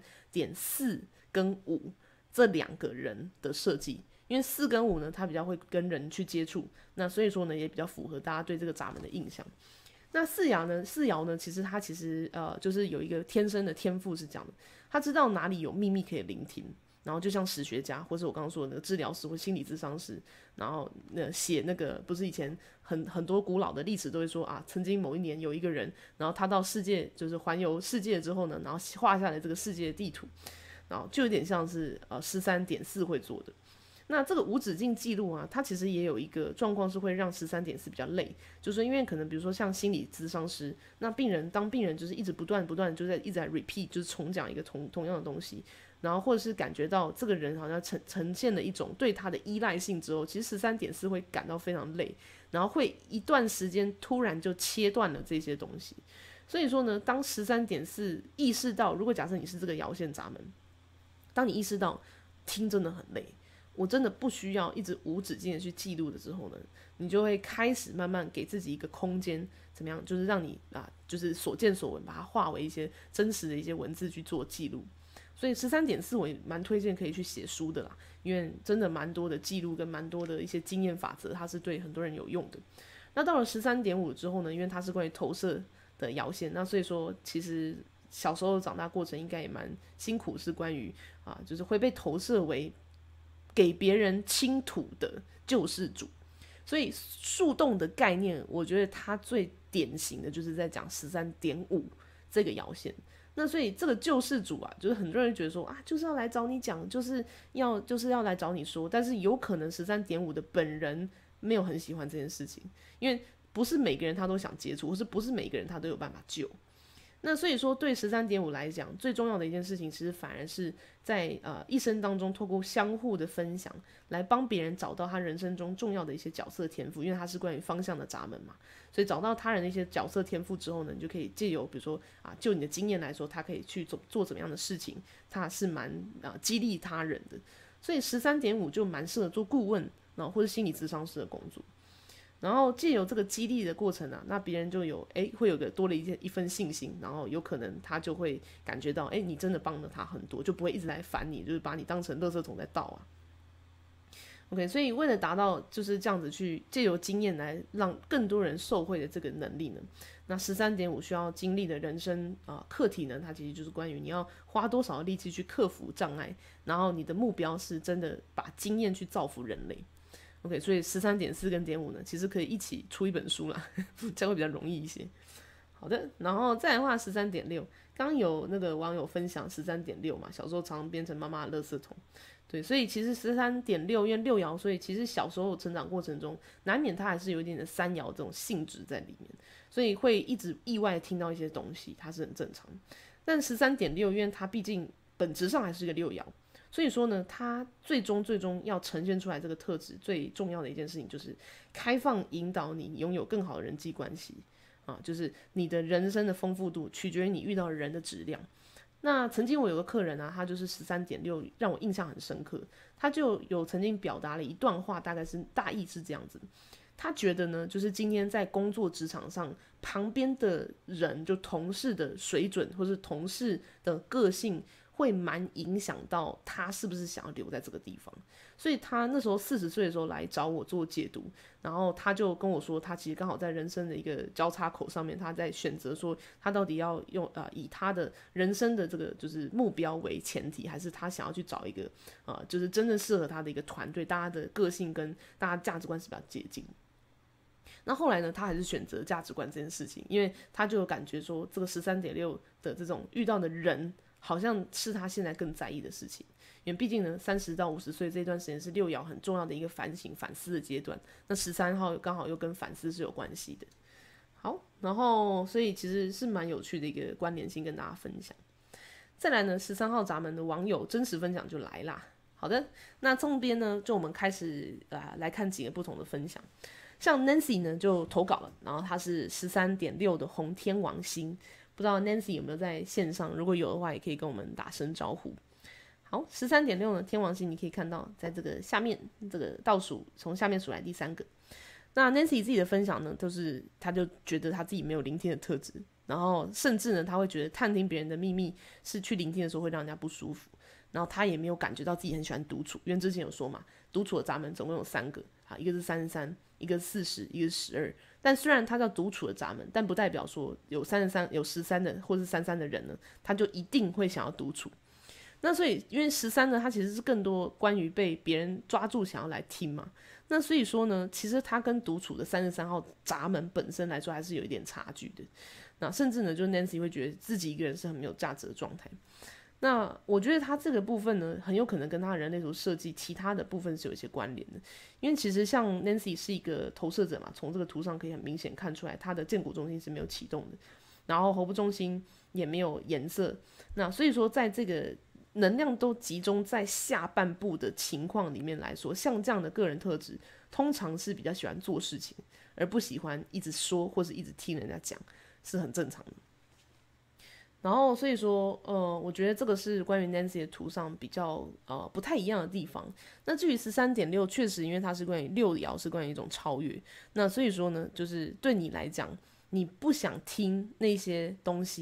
13.4跟5这两个人的设计。因为4跟5呢，它比较会跟人去接触，那所以说呢，也比较符合大家对这个闸门的印象。那4爻呢，其实就是有一个天生的天赋是这样的，他知道哪里有秘密可以聆听，然后就像史学家，或是我刚刚说的那个治疗师或心理咨商师，然后写那个不是以前很多古老的历史都会说曾经某一年有一个人，然后他到世界就是环游世界之后呢，然后画下来这个世界的地图，然后就有点像是13.4会做的。那这个无止境记录它其实也有一个状况是会让13.4比较累，就是因为可能比如说像心理咨商师，那当病人就是一直不断就是一直在 repeat， 就是重讲一个同样的东西，然后或者是感觉到这个人好像呈现了一种对他的依赖性之后，其实13.4会感到非常累，然后会一段时间突然就切断了这些东西。所以说呢，当13.4意识到，如果假设你是这个爻线闸门，当你意识到听真的很累，我真的不需要一直无止境的去记录的时候呢，你就会开始慢慢给自己一个空间，怎么样？就是让你就是所见所闻，把它化为一些真实的一些文字去做记录。 所以13.4我也蛮推荐可以去写书的啦，因为真的蛮多的记录跟蛮多的一些经验法则，它是对很多人有用的。那到了13.5之后呢，因为它是关于投射的爻线，那所以说其实小时候长大过程应该也蛮辛苦，是关于就是会被投射为给别人倾吐的救世主。所以树洞的概念，我觉得它最典型的就是在讲13.5这个爻线。那所以这个救世主啊，就是很多人觉得说就是要来找你讲，就是要来找你说，但是有可能13.5的本人没有很喜欢这件事情，因为不是每个人他都想接触，或是不是每个人他都有办法救。那所以说，对13.5来讲，最重要的一件事情，其实反而是在一生当中，透过相互的分享，来帮别人找到他人生中重要的一些角色天赋，因为它是关于方向的闸门嘛。所以找到他人的一些角色天赋之后呢，你就可以借由比如说就你的经验来说，他可以去做怎么样的事情，他是蛮激励他人的。所以13.5就蛮适合做顾问，或者心理咨商师的工作。然后借由这个激励的过程那别人就会有多了一份信心，然后有可能他就会感觉到你真的帮了他很多，就不会一直来烦你，就是把你当成垃圾桶在倒OK， 所以为了达到就是这样子去借由经验来让更多人受惠的这个能力呢，那13.5需要经历的人生课题呢，它其实就是关于你要花多少力气去克服障碍，然后你的目标是真的把经验去造福人类。OK， 所以13.4跟.5呢，其实可以一起出一本书啦，这样会比较容易一些。好的，然后再来的话13.6，刚有那个网友分享13.6嘛，小时候常常变成妈妈的垃圾桶。对，所以其实13.6因为6爻，所以其实小时候成长过程中，难免它还是有一点的3爻这种性质在里面，所以会一直意外听到一些东西，它是很正常。但13.6因为它毕竟本质上还是一个6爻。所以说呢，它最终要呈现出来这个特质，最重要的一件事情就是开放引导你拥有更好的人际关系就是你的人生的丰富度取决于你遇到人的质量。那曾经我有个客人他就是13.6，让我印象很深刻。他就有曾经表达了一段话，大概是大意是这样子。他觉得呢，就是今天在工作职场上，旁边的人就同事的水准，或是同事的个性。会蛮影响到他是不是想要留在这个地方，所以他那时候40岁的时候来找我做解读，然后他就跟我说，他其实刚好在人生的一个交叉口上面，他在选择说他到底要用以他的人生的这个就是目标为前提，还是他想要去找一个就是真正适合他的一个团队，大家的个性跟大家价值观是比较接近。那后来呢，他还是选择价值观这件事情，因为他就有感觉说，这个13.6的这种遇到的人。好像是他现在更在意的事情，因为毕竟呢，30到50岁这段时间是6爻很重要的一个反省反思的阶段。那13号刚好又跟反思是有关系的。好，然后所以其实是蛮有趣的一个关联性跟大家分享。再来呢，13号闸门的网友真实分享就来啦。好的，那这边呢，就我们开始来看几个不同的分享。像 Nancy 呢就投稿了，然后他是13.6的红天王星。不知道 Nancy 有没有在线上？如果有的话，也可以跟我们打声招呼。好，13.6呢，天王星你可以看到，在这个下面这个倒数，从下面数来第3个。那 Nancy 自己的分享呢，就是他就觉得他自己没有聆听的特质，然后甚至呢，他会觉得探听别人的秘密是去聆听的时候会让人家不舒服，然后他也没有感觉到自己很喜欢独处，因为之前有说嘛，独处的闸门总共有3个，一个是33，一个是40，一个是12。但虽然它叫独处的闸门，但不代表说有33、有13的或是33的人呢，他就一定会想要独处。那所以，因为13呢，它其实是更多关于被别人抓住想要来听嘛。那所以说呢，其实它跟独处的33号闸门本身来说，还是有一点差距的。那甚至呢，就 Nancy 会觉得自己一个人是很没有价值的状态。那我觉得他这个部分呢，很有可能跟他人类图设计其他的部分是有一些关联的，因为其实像 Nancy 是一个投射者嘛，从这个图上可以很明显看出来，他的剑骨中心是没有启动的，然后喉部中心也没有颜色，那所以说在这个能量都集中在下半部的情况里面来说，像这样的个人特质，通常是比较喜欢做事情，而不喜欢一直说或是一直听人家讲，是很正常的。然后所以说，我觉得这个是关于 Nancy 的图上比较不太一样的地方。那至于13.6，确实因为它是关于6爻，是关于一种超越。那所以说呢，就是对你来讲，你不想听那些东西，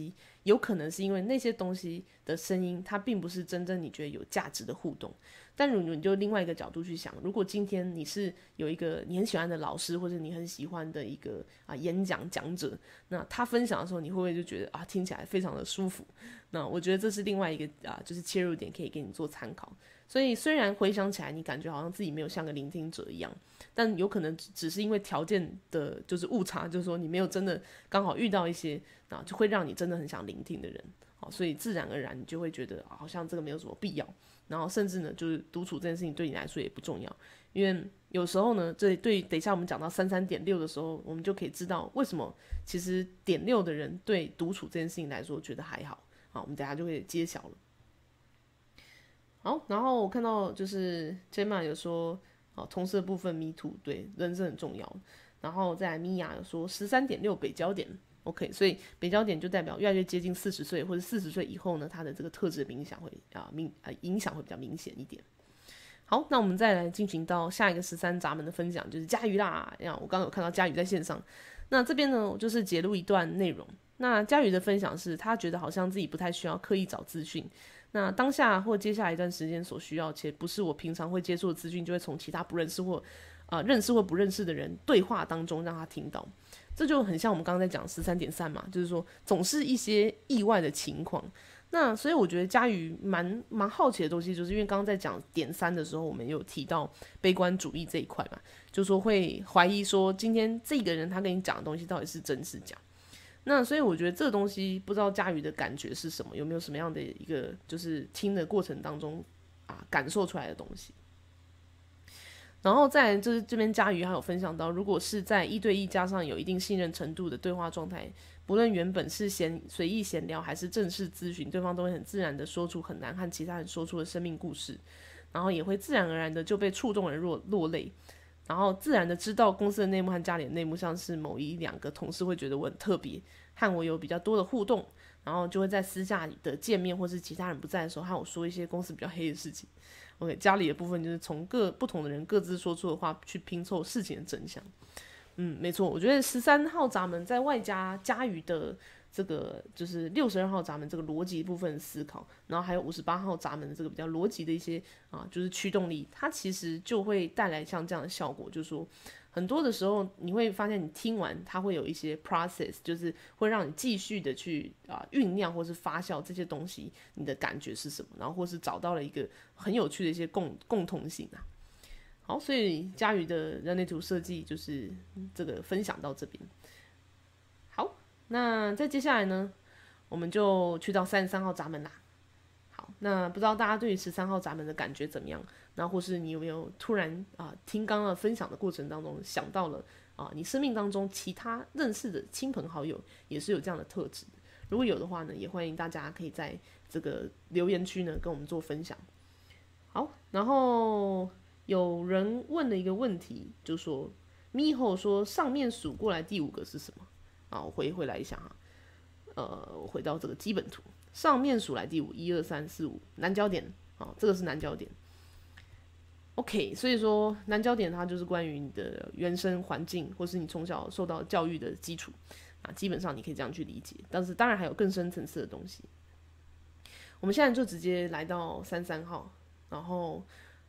有可能是因为那些东西的声音，它并不是真正你觉得有价值的互动。但如果你就另外一个角度去想，如果今天你是有一个你很喜欢的老师，或者你很喜欢的一个演讲讲者，那他分享的时候，你会不会就觉得听起来非常的舒服？那我觉得这是另外一个就是切入点，可以给你做参考。所以虽然回想起来，你感觉好像自己没有像个聆听者一样，但有可能只是因为条件的就是误差，就是说你没有真的刚好遇到一些就会让你真的很想聆听的人，所以自然而然你就会觉得好像这个没有什么必要，然后甚至呢就是独处这件事情对你来说也不重要，因为有时候呢，这对等一下我们讲到33.6的时候，我们就可以知道为什么其实点6的人对独处这件事情来说觉得还好。好，我们等一下就会揭晓了。好，然后我看到就是 Gemma 有说，同事的部分 Me Too， 对，人是很重要。然后再来 Mia 有说13.6北焦点 ，OK， 所以北焦点就代表越来越接近40岁或者40岁以后呢，它的这个特质的影响会影响会比较明显一点。好，那我们再来进行到下一个13闸门的分享，就是佳瑜啦。我刚刚有看到佳瑜在线上，那这边呢，我就是截录一段内容。那佳瑜的分享是，他觉得好像自己不太需要刻意找资讯，那当下或接下来一段时间所需要，且不是我平常会接触的资讯，就会从其他不认识或认识或不认识的人对话当中让他听到。这就很像我们刚刚在讲13.3嘛，就是说总是一些意外的情况。那所以我觉得佳瑜蛮好奇的东西，就是因为刚刚在讲点3的时候，我们有提到悲观主义这一块嘛，就是说会怀疑说今天这个人他跟你讲的东西到底是真是假。那所以我觉得这个东西不知道佳瑜的感觉是什么，有没有什么样的一个就是听的过程当中感受出来的东西。然后再来就是这边佳瑜还有分享到，如果是在1对1加上有一定信任程度的对话状态，不论原本是随意闲聊还是正式咨询，对方都会很自然的说出很难和其他人说出的生命故事，然后也会自然而然的就被触动而落泪，然后自然的知道公司的内幕和家里的内幕，像是某2个同事会觉得我很特别，和我有比较多的互动，然后就会在私下的见面或是其他人不在的时候和我说一些公司比较黑的事情。OK， 家里的部分就是从不同的人各自说出的话去拼凑事情的真相。没错，我觉得13号闸门在外加佳瑜的这个就是62号闸门这个逻辑部分的思考，然后还有58号闸门的这个比较逻辑的一些就是驱动力，它其实就会带来像这样的效果，就是说很多的时候你会发现你听完它会有一些 process， 就是会让你继续的去酝酿或是发酵这些东西，你的感觉是什么，然后或是找到了一个很有趣的一些共同性啊。好，所以佳瑜的人类图设计就是这个分享到这边。好，那再接下来呢，我们就去到33号闸门啦。好，那不知道大家对于13号闸门的感觉怎么样？那或是你有没有突然听刚刚分享的过程当中想到了你生命当中其他认识的亲朋好友也是有这样的特质的？如果有的话呢，也欢迎大家可以在这个留言区呢跟我们做分享。好，然后有人问了一个问题，就说咪吼说上面数过来第5个是什么？我回来一下哈。我回到这个基本图，上面数来第5 1 2 3 4 5南焦点，这个是南焦点。OK， 所以说南焦点它就是关于你的原生环境，或是你从小受到教育的基础基本上你可以这样去理解。但是当然还有更深层次的东西。我们现在就直接来到33号，然后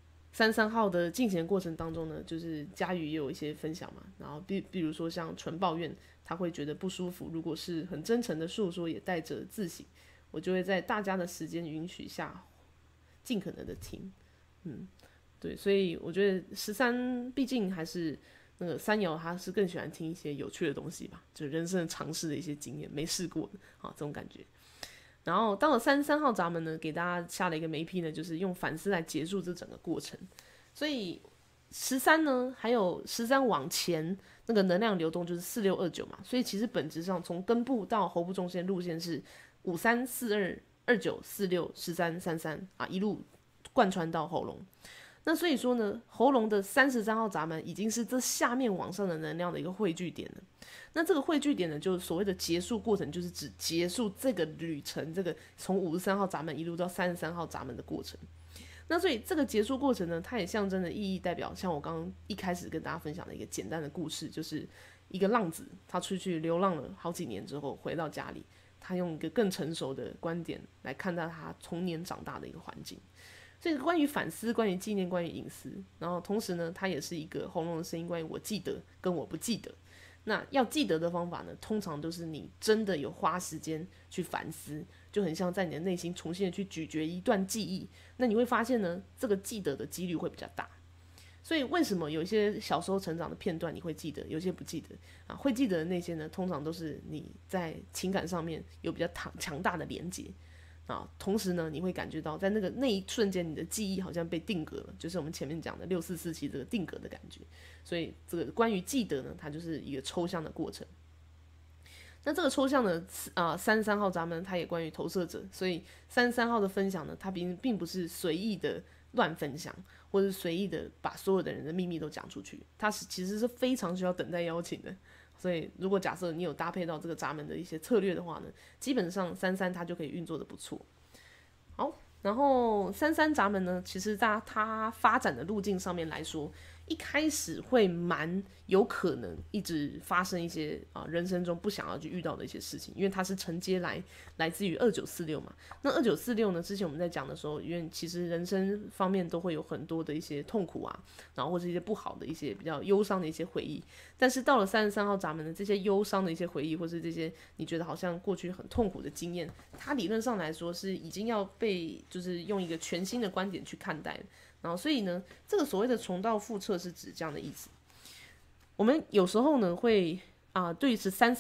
33号的进行过程当中呢，就是佳瑜也有一些分享嘛，然后比如说像纯抱怨，他会觉得不舒服，如果是很真诚的诉说，也带着自省，我就会在大家的时间允许下，尽可能的听。对，所以我觉得13毕竟还是那个3爻，他是更喜欢听一些有趣的东西吧，就是人生的尝试的一些经验，没试过的这种感觉。然后到了33号闸门呢，给大家下了一个眉批呢，就是用反思来结束这整个过程。所以13呢，还有13往前那个能量流动就是4629嘛，所以其实本质上从根部到喉部中间路线是534229461333一路贯穿到喉咙。那所以说呢，喉咙的33号闸门已经是这下面往上的能量的一个汇聚点了。那这个汇聚点呢，就是所谓的结束过程，就是指结束这个旅程，这个从53号闸门一路到33号闸门的过程。那所以这个结束过程呢，它也象征的意义代表，像我刚刚一开始跟大家分享的一个简单的故事，就是一个浪子，他出去流浪了好几年之后回到家里， 他用一个更成熟的观点来看待他童年长大的一个环境。所以关于反思、关于纪念、关于隐私，然后同时呢，它也是一个喉咙的声音，关于我记得跟我不记得。那要记得的方法呢，通常都是你真的有花时间去反思，就很像在你的内心重新的去咀嚼一段记忆。那你会发现呢，这个记得的几率会比较大。所以为什么有一些小时候成长的片段你会记得，有些不记得啊？会记得的那些呢，通常都是你在情感上面有比较强大的连结。同时呢，你会感觉到在那一瞬间，你的记忆好像被定格了，就是我们前面讲的64477这个定格的感觉。所以这个关于记得呢，它就是一个抽象的过程。那这个抽象的33号闸门，它也关于投射者，所以33号的分享呢，它并不是随意的乱分享，或者随意的把所有的人的秘密都讲出去，它其实是非常需要等待邀请的。所以，如果假设你有搭配到这个闸门的一些策略的话呢，基本上33它就可以运作的不错。好，然后33闸门呢，其实在它发展的路径上面来说，一开始会蛮有可能一直发生一些人生中不想要去遇到的一些事情，因为它是承接来自于2946嘛。那2946呢，之前我们在讲的时候，因为其实人生方面都会有很多的一些痛苦啊，然后或者一些不好的一些比较忧伤的一些回忆。但是到了33号闸门的这些忧伤的一些回忆，或是这些你觉得好像过去很痛苦的经验，它理论上来说是已经要被就是用一个全新的观点去看待。然后所以呢，这个所谓的重蹈覆辙是指这样的意思。我们有时候呢会对于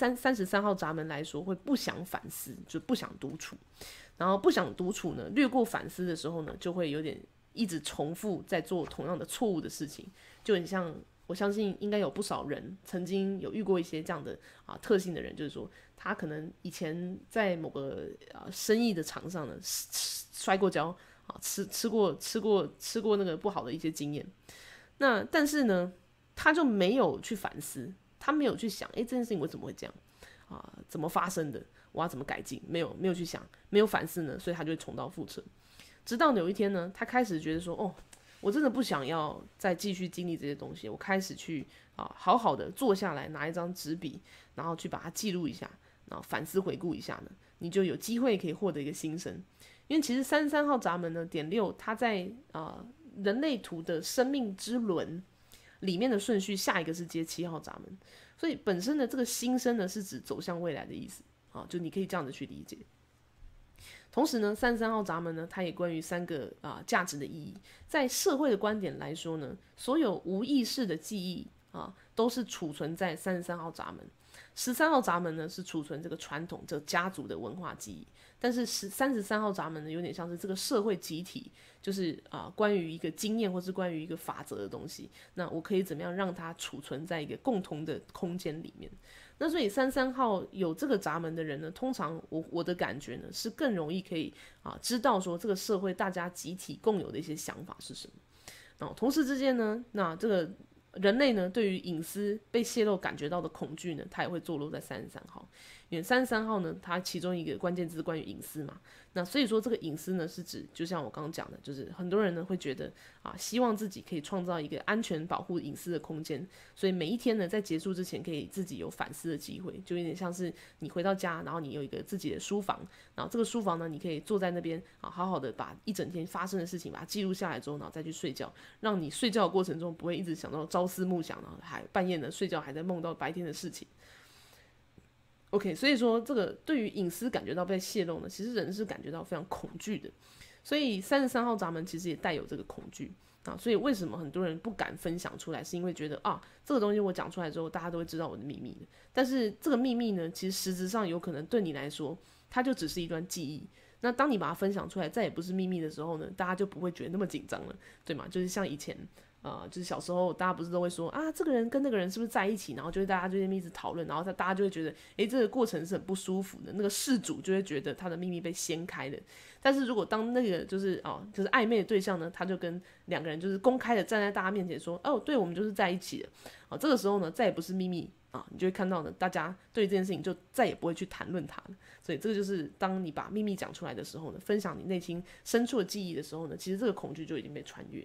33号闸门来说，会不想反思，就不想独处。然后不想独处呢，略过反思的时候呢，就会有点一直重复在做同样的错误的事情，就很像。我相信应该有不少人曾经有遇过一些这样的特性的人，就是说他可能以前在某个生意的场上呢摔过跤吃过那个不好的一些经验，那但是呢他就没有去反思，他没有去想，这件事情为什么会这样怎么发生的，我要怎么改进，没有去想，没有反思呢，所以他就会重蹈覆辙。直到有一天呢，他开始觉得说我真的不想要再继续经历这些东西，我开始去好好的坐下来，拿一张纸笔，然后去把它记录一下，然后反思回顾一下呢，你就有机会可以获得一个新生。因为其实33号闸门呢，点6，它在人类图的生命之轮里面的顺序，下一个是接7号闸门，所以本身的这个新生呢，是指走向未来的意思就你可以这样子去理解。同时呢，33号闸门呢，它也关于3个价值的意义。在社会的观点来说呢，所有无意识的记忆都是储存在33号闸门。13号闸门呢是储存这个传统这个家族的文化记忆，但是33号闸门呢有点像是这个社会集体，就是关于一个经验或是关于一个法则的东西。那我可以怎么样让它储存在一个共同的空间里面？那所以33号有这个闸门的人呢，通常我的感觉呢是更容易可以知道说这个社会大家集体共有的一些想法是什么。然后同时之间呢，那这个人类呢对于隐私被泄露感觉到的恐惧呢，它也会坐落在33号。因为33号呢，它其中一个关键字关于隐私嘛，那所以说这个隐私呢是指，就像我刚刚讲的，就是很多人呢会觉得希望自己可以创造一个安全保护隐私的空间，所以每一天呢在结束之前可以自己有反思的机会，就有点像是你回到家，然后你有一个自己的书房，然后这个书房呢你可以坐在那边好好的把一整天发生的事情把它记录下来之后，然后再去睡觉，让你睡觉的过程中不会一直想到朝思暮想，然后还半夜呢睡觉还在梦到白天的事情。OK， 所以说这个对于隐私感觉到被泄露呢，其实人是感觉到非常恐惧的，所以33号闸门其实也带有这个恐惧所以为什么很多人不敢分享出来，是因为觉得这个东西我讲出来之后，大家都会知道我的秘密的。但是这个秘密呢，其实实质上有可能对你来说，它就只是一段记忆。那当你把它分享出来，再也不是秘密的时候呢，大家就不会觉得那么紧张了，对吗？就是像以前。就是小时候大家不是都会说这个人跟那个人是不是在一起，然后就会大家就一直讨论，然后大家就会觉得这个过程是很不舒服的，那个事主就会觉得他的秘密被掀开了。但是如果当那个就是暧昧的对象呢，他就跟两个人就是公开的站在大家面前说对，我们就是在一起了这个时候呢再也不是秘密你就会看到呢大家对这件事情就再也不会去谈论它了。所以这个就是当你把秘密讲出来的时候呢，分享你内心深处的记忆的时候呢，其实这个恐惧就已经被穿越。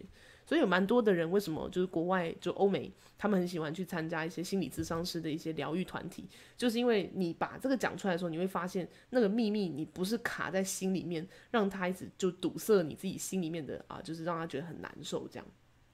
所以有蛮多的人为什么就是国外就欧美他们很喜欢去参加一些心理咨商师的一些疗愈团体，就是因为你把这个讲出来的时候，你会发现那个秘密你不是卡在心里面，让他一直就堵塞你自己心里面的就是让他觉得很难受这样。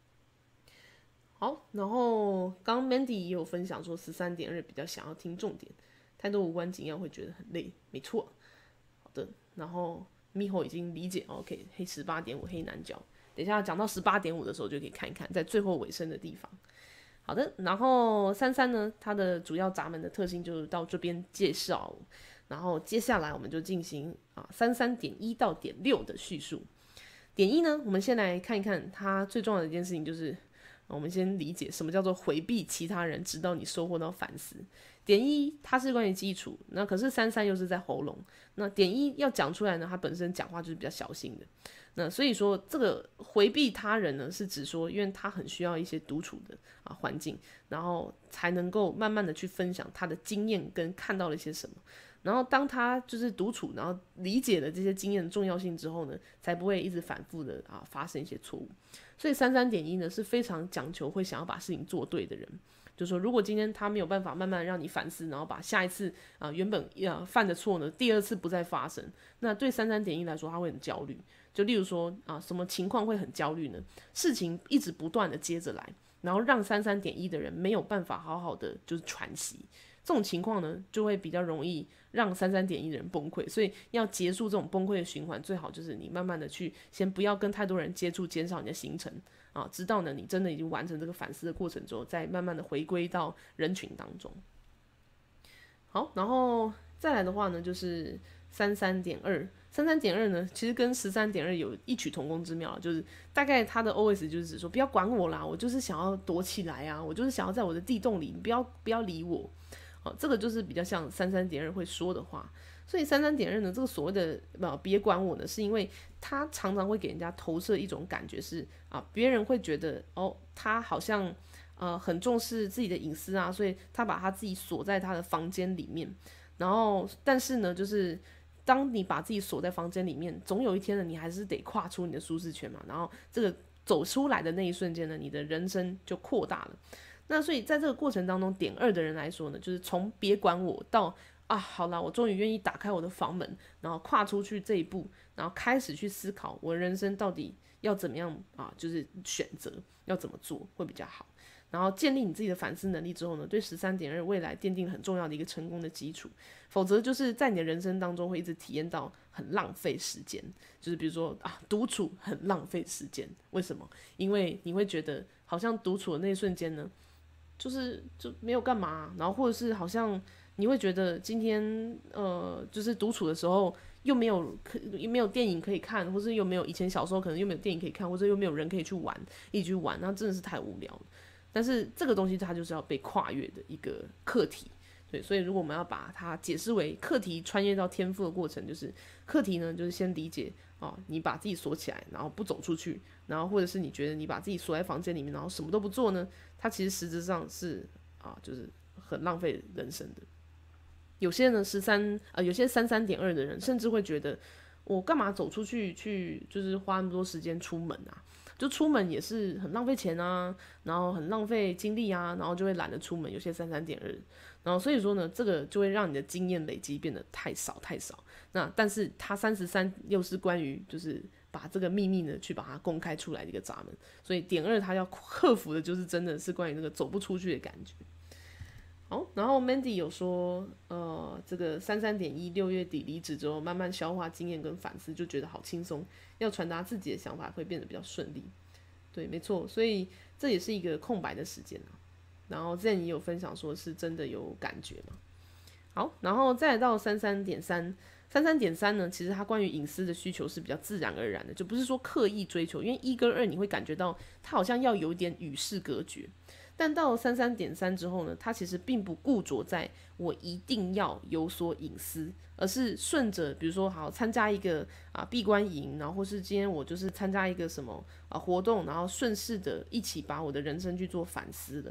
好，然后刚 Mandy 也有分享说13.2比较想要听重点，太多无关紧要会觉得很累，没错。好的，然后 Miho 已经理解 OK 黑18.5黑男角，等一下讲到18.5的时候就可以看一看，在最后尾声的地方。好的，然后33呢，它的主要闸门的特性就到这边介绍，然后接下来我们就进行33.1到点6的叙述。点1呢，我们先来看一看它最重要的一件事情，就是我们先理解什么叫做回避其他人，直到你收获到反思。点1它是关于基础，那可是33又是在喉咙。那点1要讲出来呢，它本身讲话就是比较小心的。那所以说，这个回避他人呢，是指说，因为他很需要一些独处的环境，然后才能够慢慢的去分享他的经验跟看到了一些什么。然后当他就是独处，然后理解了这些经验的重要性之后呢，才不会一直反复的发生一些错误。所以33.1呢是非常讲求会想要把事情做对的人。就是说，如果今天他没有办法慢慢让你反思，然后把下一次原本犯的错呢，第二次不再发生，那对33.1来说他会很焦虑。就例如说什么情况会很焦虑呢？事情一直不断的接着来，然后让33.1的人没有办法好好的就是喘息，这种情况呢就会比较容易让33.1的人崩溃。所以要结束这种崩溃的循环，最好就是你慢慢的去先不要跟太多人接触，减少你的行程直到呢你真的已经完成这个反思的过程之后，再慢慢的回归到人群当中。好，然后再来的话呢，就是33.2呢，其实跟13.2有异曲同工之妙，就是大概他的 OS 就是指说，不要管我啦，我就是想要躲起来啊，我就是想要在我的地洞里，你不要理我。这个就是比较像33.2会说的话。所以33.2呢，这个所谓的别管我呢，是因为他常常会给人家投射一种感觉是别人会觉得他好像很重视自己的隐私所以他把他自己锁在他的房间里面。然后但是呢，就是当你把自己锁在房间里面，总有一天呢，你还是得跨出你的舒适圈嘛。然后这个走出来的那一瞬间呢，你的人生就扩大了。那所以在这个过程当中，点2的人来说呢，就是从别管我到好啦，我终于愿意打开我的房门，然后跨出去这一步，然后开始去思考我的人生到底要怎么样就是选择要怎么做会比较好。然后建立你自己的反思能力之后呢，对13.2未来奠定很重要的一个成功的基础。否则就是在你的人生当中会一直体验到很浪费时间，就是比如说独处很浪费时间。为什么？因为你会觉得好像独处的那一瞬间呢，就没有干嘛，然后或者是好像你会觉得今天就是独处的时候又没有电影可以看，或是又没有以前小时候可能又没有电影可以看，或者又没有人可以去玩一起去玩，那真的是太无聊了。但是这个东西它就是要被跨越的一个课题。对，所以如果我们要把它解释为课题穿越到天赋的过程，就是课题呢就是先理解你把自己锁起来，然后不走出去，然后或者是你觉得你把自己锁在房间里面，然后什么都不做呢，它其实实质上是就是很浪费人生的。有些呢有些33.2的人甚至会觉得我干嘛走出去就是花那么多时间出门就出门也是很浪费钱然后很浪费精力然后就会懒得出门。有些33.2，然后所以说呢，这个就会让你的经验累积变得太少。那但是他33又是关于就是把这个秘密呢去把它公开出来的一个闸门，所以点2他要克服的就是真的是关于那个走不出去的感觉。好，然后 Mandy 有说这个33.1 6月底离职之后慢慢消化经验跟反思，就觉得好轻松，要传达自己的想法会变得比较顺利。对，没错，所以这也是一个空白的时间然后之前也有分享说是真的有感觉嘛。好，然后再来到33.3呢，其实它关于隐私的需求是比较自然而然的，就不是说刻意追求，因为1跟2你会感觉到它好像要有点与世隔绝。但到33.3之后呢，它其实并不固着在我一定要有所隐私，而是顺着比如说好参加一个闭关营，然后或是今天我就是参加一个什么活动，然后顺势的一起把我的人生去做反思了。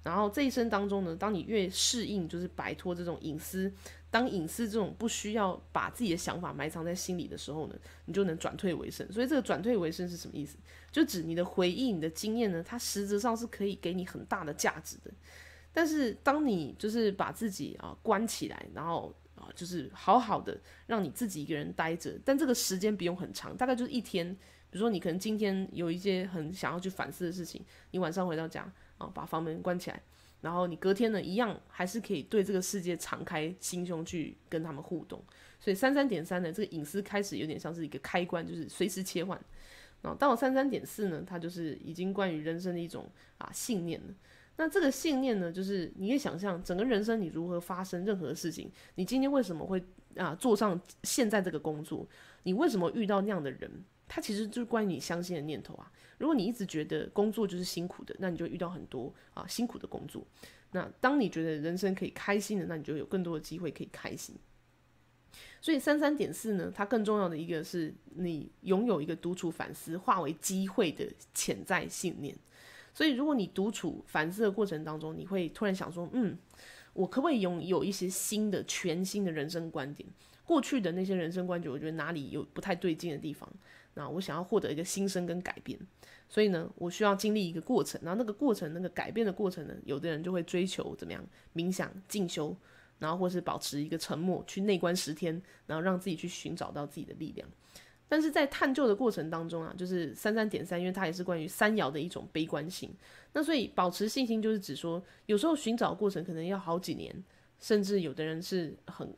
然后这一生当中呢，当你越适应，就是摆脱这种隐私，当隐私这种不需要把自己的想法埋藏在心里的时候呢，你就能转退为胜。所以这个转退为胜是什么意思？就指你的回忆、你的经验呢，它实质上是可以给你很大的价值的。但是当你就是把自己关起来，然后就是好好的让你自己一个人待着，但这个时间不用很长，大概就是一天。比如说你可能今天有一些很想要去反思的事情，你晚上回到家把房门关起来，然后你隔天呢一样还是可以对这个世界敞开心胸去跟他们互动。所以33.3呢，这个隐私开始有点像是一个开关，就是随时切换。然后到了33.4呢，它就是已经关于人生的一种信念了。那这个信念呢，就是你可以想象整个人生你如何发生任何事情，你今天为什么会做上现在这个工作，你为什么遇到那样的人，它其实就是关于你相信的念头啊。如果你一直觉得工作就是辛苦的，那你就遇到很多辛苦的工作。那当你觉得人生可以开心的，那你就有更多的机会可以开心。所以33.4呢，它更重要的一个是你拥有一个独处反思化为机会的潜在信念。所以如果你独处反思的过程当中，你会突然想说，我可不可以拥有一些新的全新的人生观点，过去的那些人生观点我觉得哪里有不太对劲的地方，那我想要获得一个新生跟改变。所以呢，我需要经历一个过程，然后那个过程，那个改变的过程呢，有的人就会追求怎么样冥想进修，然后或是保持一个沉默，去内观10天，然后让自己去寻找到自己的力量。但是在探究的过程当中就是33.3，因为它也是关于三爻的一种悲观性。那所以保持信心就是指说，有时候寻找过程可能要好几年，甚至有的人是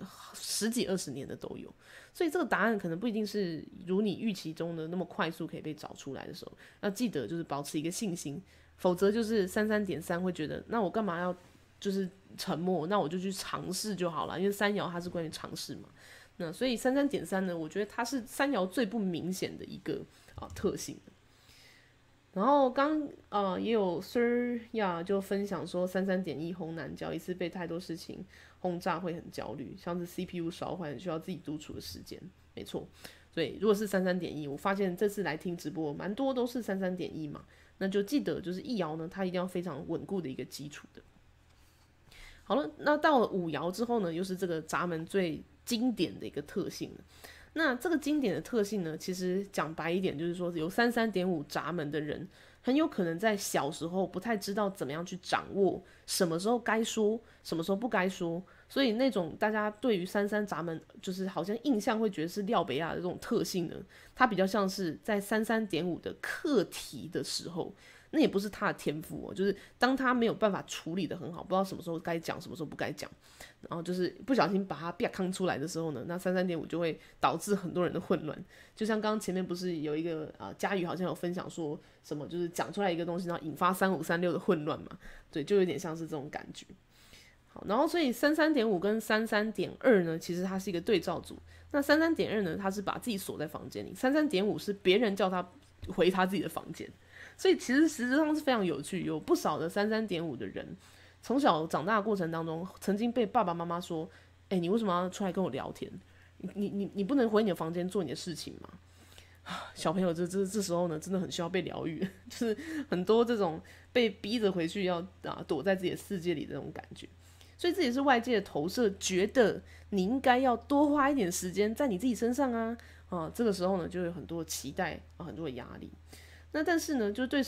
10几20年的都有。所以这个答案可能不一定是如你预期中的那么快速可以被找出来的时候，要记得就是保持一个信心，否则就是33.3会觉得，那我干嘛要就是沉默？那我就去尝试就好了，因为三爻它是关于尝试嘛。那所以33.3呢，我觉得它是三爻最不明显的一个特性。然后刚也有 Sir 就分享说33.1红南焦，一次被太多事情轰炸会很焦虑，像是 CPU 烧坏，需要自己独处的时间。没错，所以如果是33.1，我发现这次来听直播蛮多都是33.1嘛，那就记得就是一爻呢，它一定要非常稳固的一个基础的。好了，那到了5爻之后呢，又是这个闸门最经典的一个特性了。那这个经典的特性呢，其实讲白一点就是说，有33.5闸门的人很有可能在小时候不太知道怎么样去掌握什么时候该说，什么时候不该说，所以那种大家对于33闸门就是好像印象会觉得是廖北亚的这种特性呢，它比较像是在33.5的课题的时候，那也不是他的天赋就是当他没有办法处理的很好，不知道什么时候该讲，什么时候不该讲，然后就是不小心把它啪康出来的时候呢，那33.5就会导致很多人的混乱。就像刚刚前面不是有一个佳宇好像有分享说什么，就是讲出来一个东西，然后引发35、36的混乱嘛，对，就有点像是这种感觉。好，然后所以33.5跟33.2呢，其实它是一个对照组。那33.2呢，它是把自己锁在房间里；33.5是别人叫他回他自己的房间。所以其实实质上是非常有趣，有不少的33.5的人，从小长大的过程当中，曾经被爸爸妈妈说：“你为什么要出来跟我聊天？你不能回你的房间做你的事情吗？”小朋友这时候呢，真的很需要被疗愈，就是很多这种被逼着回去要躲在自己的世界里的那种感觉。所以这也是外界的投射，觉得你应该要多花一点时间在你自己身上这个时候呢，就有很多的期待很多的压力。那但是呢，就对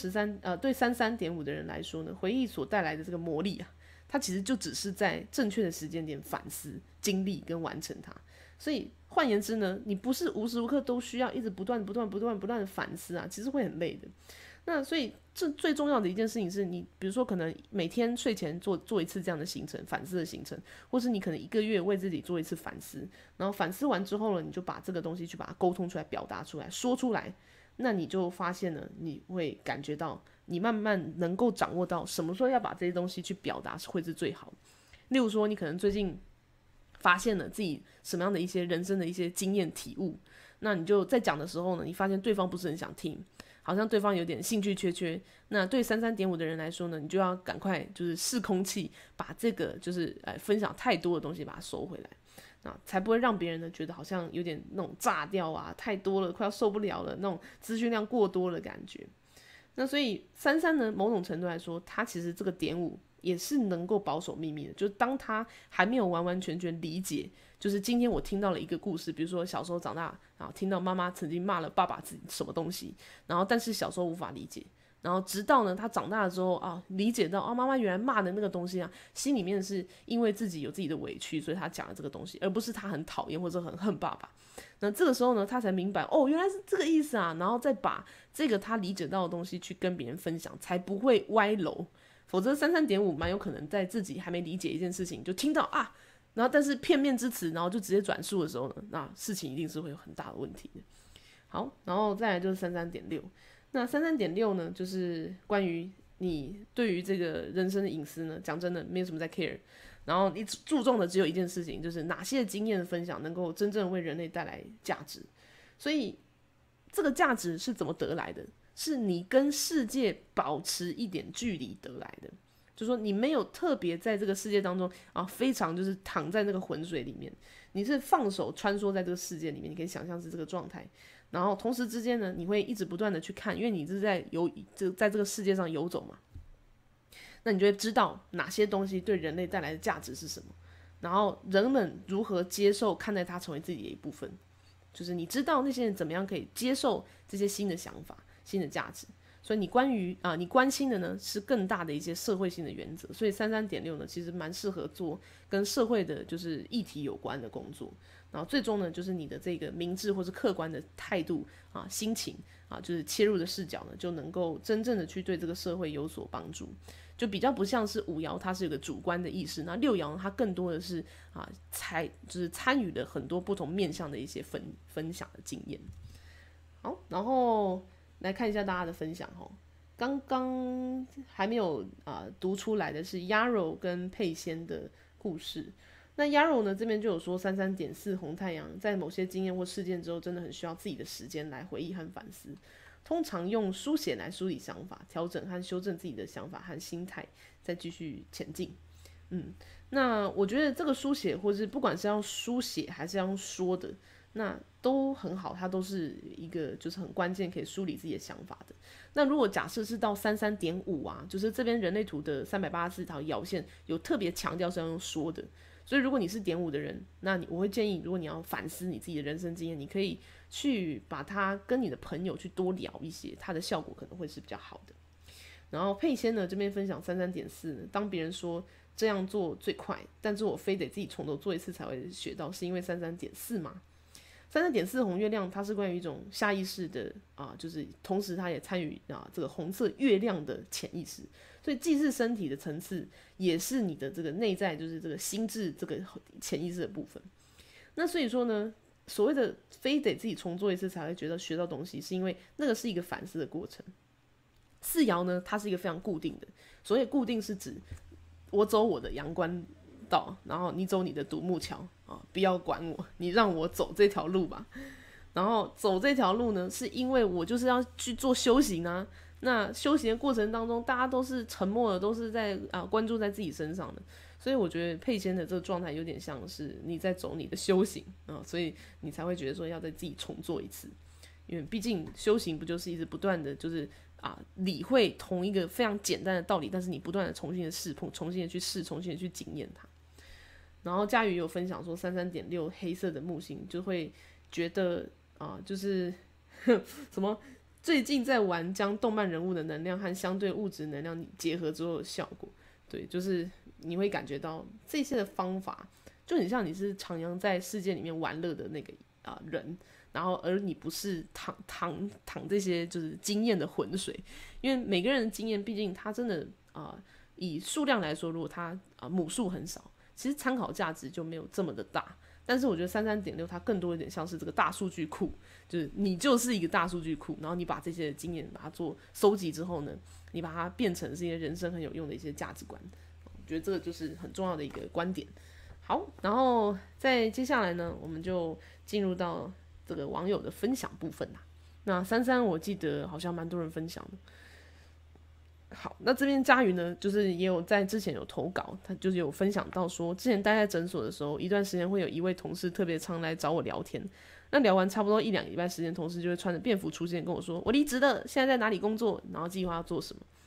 33.5的人来说呢，回忆所带来的这个魔力它其实就只是在正确的时间点反思、经历跟完成它。所以换言之呢，你不是无时无刻都需要一直不断的反思其实会很累的。那所以这最重要的一件事情是你，比如说可能每天睡前做一次这样的行程，反思的行程，或是你可能1个月为自己做一次反思，然后反思完之后呢，你就把这个东西去把它沟通出来、表达出来、说出来。那你就发现了，你会感觉到你慢慢能够掌握到什么时候要把这些东西去表达会是最好的。例如说你可能最近发现了自己什么样的一些人生的一些经验体悟，那你就在讲的时候呢，你发现对方不是很想听，好像对方有点兴趣缺，那对33.5的人来说呢，你就要赶快就是试空气，把这个就是分享太多的东西把它收回来，才不会让别人呢觉得好像有点那种炸掉太多了，快要受不了了，那种资讯量过多的感觉。那所以33呢，某种程度来说，它其实这个点5 也是能够保守秘密的。就是当他还没有完完全全理解，就是今天我听到了一个故事，比如说小时候长大，然后听到妈妈曾经骂了爸爸自己什么东西，然后但是小时候无法理解。然后直到呢，他长大了之后啊，理解到啊，妈妈原来骂的那个东西啊，心里面是因为自己有自己的委屈，所以他讲了这个东西，而不是他很讨厌或者很恨爸爸。那这个时候呢，他才明白哦，原来是这个意思啊，然后再把这个他理解到的东西去跟别人分享，才不会歪楼。否则33.5蛮有可能在自己还没理解一件事情，就听到啊，然后但是片面之词，然后就直接转述的时候呢，那事情一定是会有很大的问题的。好，然后再来就是33.6。那33.6呢，就是关于你对于这个人生的隐私呢，讲真的没有什么在 care， 然后你注重的只有一件事情，就是哪些经验的分享能够真正为人类带来价值。所以这个价值是怎么得来的？是你跟世界保持一点距离得来的。就是说你没有特别在这个世界当中啊，非常就是躺在那个浑水里面，你是放手穿梭在这个世界里面，你可以想象是这个状态。然后同时之间呢，你会一直不断的去看，因为你是在在这个世界上游走嘛，那你就会知道哪些东西对人类带来的价值是什么，然后人们如何接受看待它成为自己的一部分，就是你知道那些人怎么样可以接受这些新的想法、新的价值。所以你你关心的呢是更大的一些社会性的原则，所以33.6呢其实蛮适合做跟社会的就是议题有关的工作。然后最终呢，就是你的这个明智或是客观的态度啊、心情啊，就是切入的视角呢，就能够真正的去对这个社会有所帮助。就比较不像是5爻，它是有个主观的意识，那6爻它更多的是啊，就是参与了很多不同面向的一些分享的经验。好，然后来看一下大家的分享哈。刚刚还没有读出来的是 Yarrow 跟佩仙的故事。那 Yarrow 呢这边就有说33.4红太阳在某些经验或事件之后，真的很需要自己的时间来回忆和反思。通常用书写来梳理想法，调整和修正自己的想法和心态，再继续前进。那我觉得这个书写，或是不管是要书写还是要说的，那都很好，它都是一个就是很关键可以梳理自己的想法的。那如果假设是到33.5啊，就是这边人类图的384条爻线有特别强调是要用说的，所以如果你是5的人，那我会建议，如果你要反思你自己的人生经验，你可以去把它跟你的朋友去多聊一些，它的效果可能会是比较好的。然后佩仙呢这边分享33.4呢，当别人说这样做最快，但是我非得自己从头做一次才会学到，是因为33.4吗？33.4红月亮，它是关于一种下意识的就是同时它也参与这个红色月亮的潜意识，所以既是身体的层次，也是你的这个内在，就是这个心智这个潜意识的部分。那所以说呢，所谓的非得自己重做一次才会觉得学到东西，是因为那个是一个反思的过程。4爻呢，它是一个非常固定的，所以固定是指我走我的阳关道，然后你走你的独木桥不要管我，你让我走这条路吧。然后走这条路呢，是因为我就是要去做修行啊。那修行的过程当中，大家都是沉默的，都是在关注在自己身上的。所以我觉得佩仙的这个状态有点像是你在走你的修行所以你才会觉得说要再自己重做一次。因为毕竟修行不就是一直不断的就是理会同一个非常简单的道理，但是你不断的重新的试碰，重新的去试，重新的去经验它。然后佳宇有分享说33.6黑色的木星就会觉得就是什么最近在玩将动漫人物的能量和相对物质能量结合之后的效果。对，就是你会感觉到这些的方法就很像你是徜徉在世界里面玩乐的那个人，然后而你不是淌这些就是经验的浑水。因为每个人的经验毕竟他真的以数量来说，如果他母数很少，其实参考价值就没有这么的大。但是我觉得33.6它更多一点像是这个大数据库，就是你就是一个大数据库，然后你把这些经验把它做收集之后呢，你把它变成是一些人生很有用的一些价值观。我觉得这个就是很重要的一个观点。好，然后再接下来呢，我们就进入到这个网友的分享部分啦。那33我记得好像蛮多人分享的。好，那这边佳瑜呢，就是也有在之前有投稿，他就是有分享到说，之前待在诊所的时候，一段时间会有一位同事特别常来找我聊天。那聊完差不多1-2个礼拜时间，同事就会穿着便服出现，跟我说我离职了，现在在哪里工作，然后计划要做什么。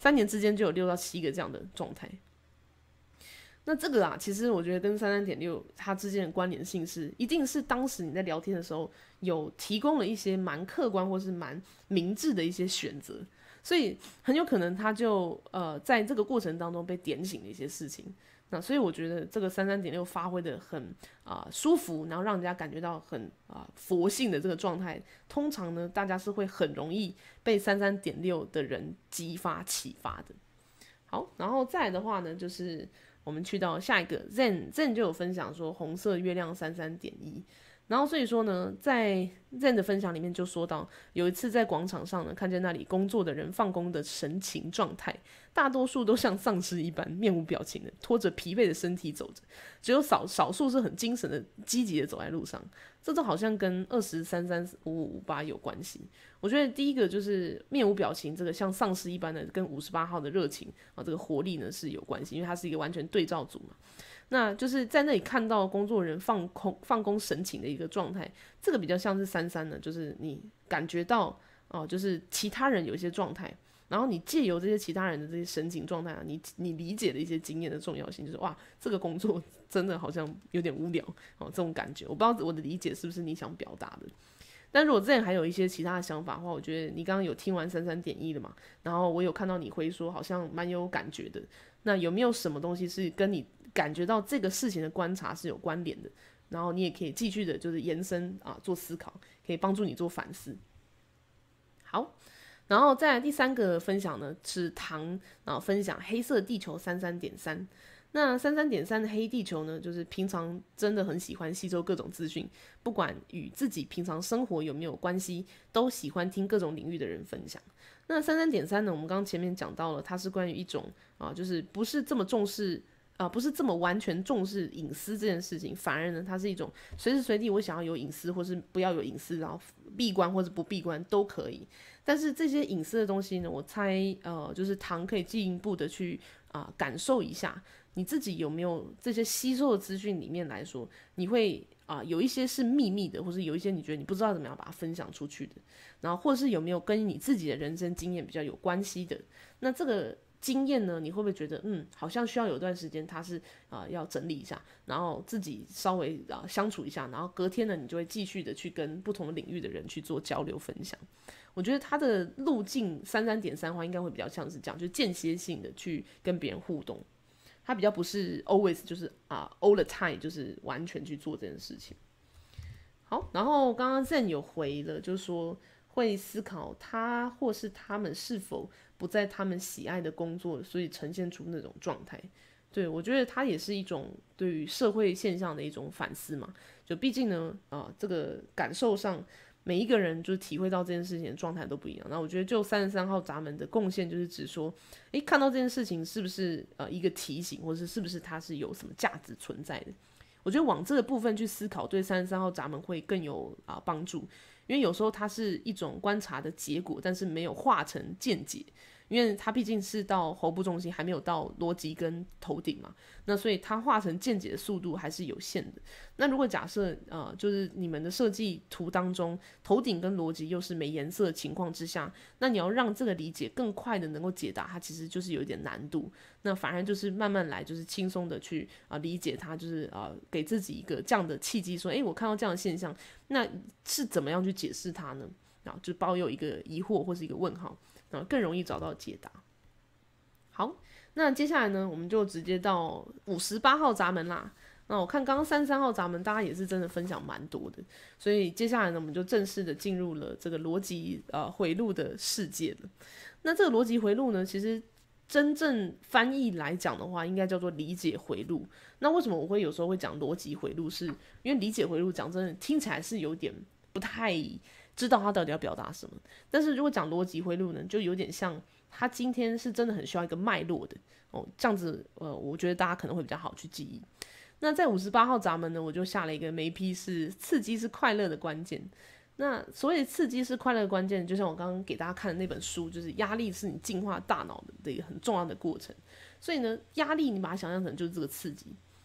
3年之间就有6到7个这样的状态。那这个其实我觉得跟33.6它之间的关联性是，一定是当时你在聊天的时候有提供了一些蛮客观或是蛮明智的一些选择，所以很有可能他就在这个过程当中被点醒了一些事情。那所以我觉得这个33.6发挥的很舒服，然后让人家感觉到很佛性的这个状态，通常呢大家是会很容易被33.6的人激发启发的。好，然后再来的话呢，就是我们去到下一个 Zen 就有分享说红色月亮33.1，然后所以说呢，在 Zen 的分享里面就说到，有一次在广场上呢，看见那里工作的人放工的神情状态，大多数都像丧尸一般面无表情的拖着疲惫的身体走着，只有少数是很精神的积极的走在路上。这都好像跟20、33、55、58有关系。我觉得第一个就是面无表情，这个像丧尸一般的跟58号的热情这个活力呢是有关系，因为它是一个完全对照组嘛。那就是在那里看到工作人放工神情的一个状态，这个比较像是33呢，就是你感觉到就是其他人有一些状态，然后你借由这些其他人的这些神情状态你理解了一些经验的重要性，就是哇，这个工作真的好像有点无聊这种感觉。我不知道我的理解是不是你想表达的。但如果之前还有一些其他的想法的话，我觉得你刚刚有听完33.1了嘛，然后我有看到你回说好像蛮有感觉的，那有没有什么东西是跟你感觉到这个事情的观察是有关联的，然后你也可以继续的就是延伸做思考，可以帮助你做反思。好，然后再来第3个分享呢是唐分享黑色地球33.3。那33.3的黑地球呢，就是平常真的很喜欢吸收各种资讯，不管与自己平常生活有没有关系，都喜欢听各种领域的人分享。那33.3呢，我们刚刚前面讲到了，它是关于一种就是不是这么重视不是这么完全重视隐私这件事情，反而呢，它是一种随时随地我想要有隐私，或是不要有隐私，然后闭关或是不闭关都可以。但是这些隐私的东西呢，我猜就是唐可以进一步的去感受一下，你自己有没有这些吸收的资讯里面来说，你会有一些是秘密的，或是有一些你觉得你不知道怎么样把它分享出去的，然后或是有没有跟你自己的人生经验比较有关系的，那这个经验呢，你会不会觉得好像需要有段时间它是要整理一下，然后自己稍微相处一下，然后隔天呢你就会继续的去跟不同的领域的人去做交流分享。我觉得它的路径33.3的话应该会比较像是这样，就是间歇性的去跟别人互动，它比较不是 always 就是all the time 就是完全去做这件事情。好，然后刚刚 Zen 有回了，就是说会思考他或是他们是否不在他们喜爱的工作，所以呈现出那种状态。对，我觉得它也是一种对于社会现象的一种反思嘛。就毕竟呢，这个感受上，每一个人就是体会到这件事情的状态都不一样。那我觉得就33号闸门的贡献就是指说，看到这件事情是不是一个提醒，或是不是它是有什么价值存在的。我觉得往这个部分去思考，对33号闸门会更有帮助。因为有时候它是一种观察的结果，但是没有化成见解，因为它毕竟是到喉部中心，还没有到逻辑跟头顶嘛，那所以它化成见解的速度还是有限的。那如果假设就是你们的设计图当中，头顶跟逻辑又是没颜色的情况之下，那你要让这个理解更快的能够解答它，其实就是有一点难度。那反而就是慢慢来，就是轻松的去理解它，就是给自己一个这样的契机，说我看到这样的现象，那是怎么样去解释它呢？就抱有一个疑惑或是一个问号，更容易找到解答。好，那接下来呢，我们就直接到58号闸门啦。那我看刚刚33号闸门，大家也是真的分享蛮多的，所以接下来呢，我们就正式的进入了这个逻辑回路的世界了。那这个逻辑回路呢，其实真正翻译来讲的话，应该叫做理解回路。那为什么我会有时候会讲逻辑回路？是因为理解回路讲真的听起来是有点不太知道他到底要表达什么，但是如果讲逻辑回路呢，就有点像他今天是真的很需要一个脉络的这样子我觉得大家可能会比较好去记忆。那在58号闸门呢，我就下了一个眉批，是刺激是快乐的关键。那所谓的刺激是快乐的关键，就像我刚刚给大家看的那本书，就是压力是你进化大脑的一个很重要的过程。所以呢，压力你把它想象成就是这个刺激。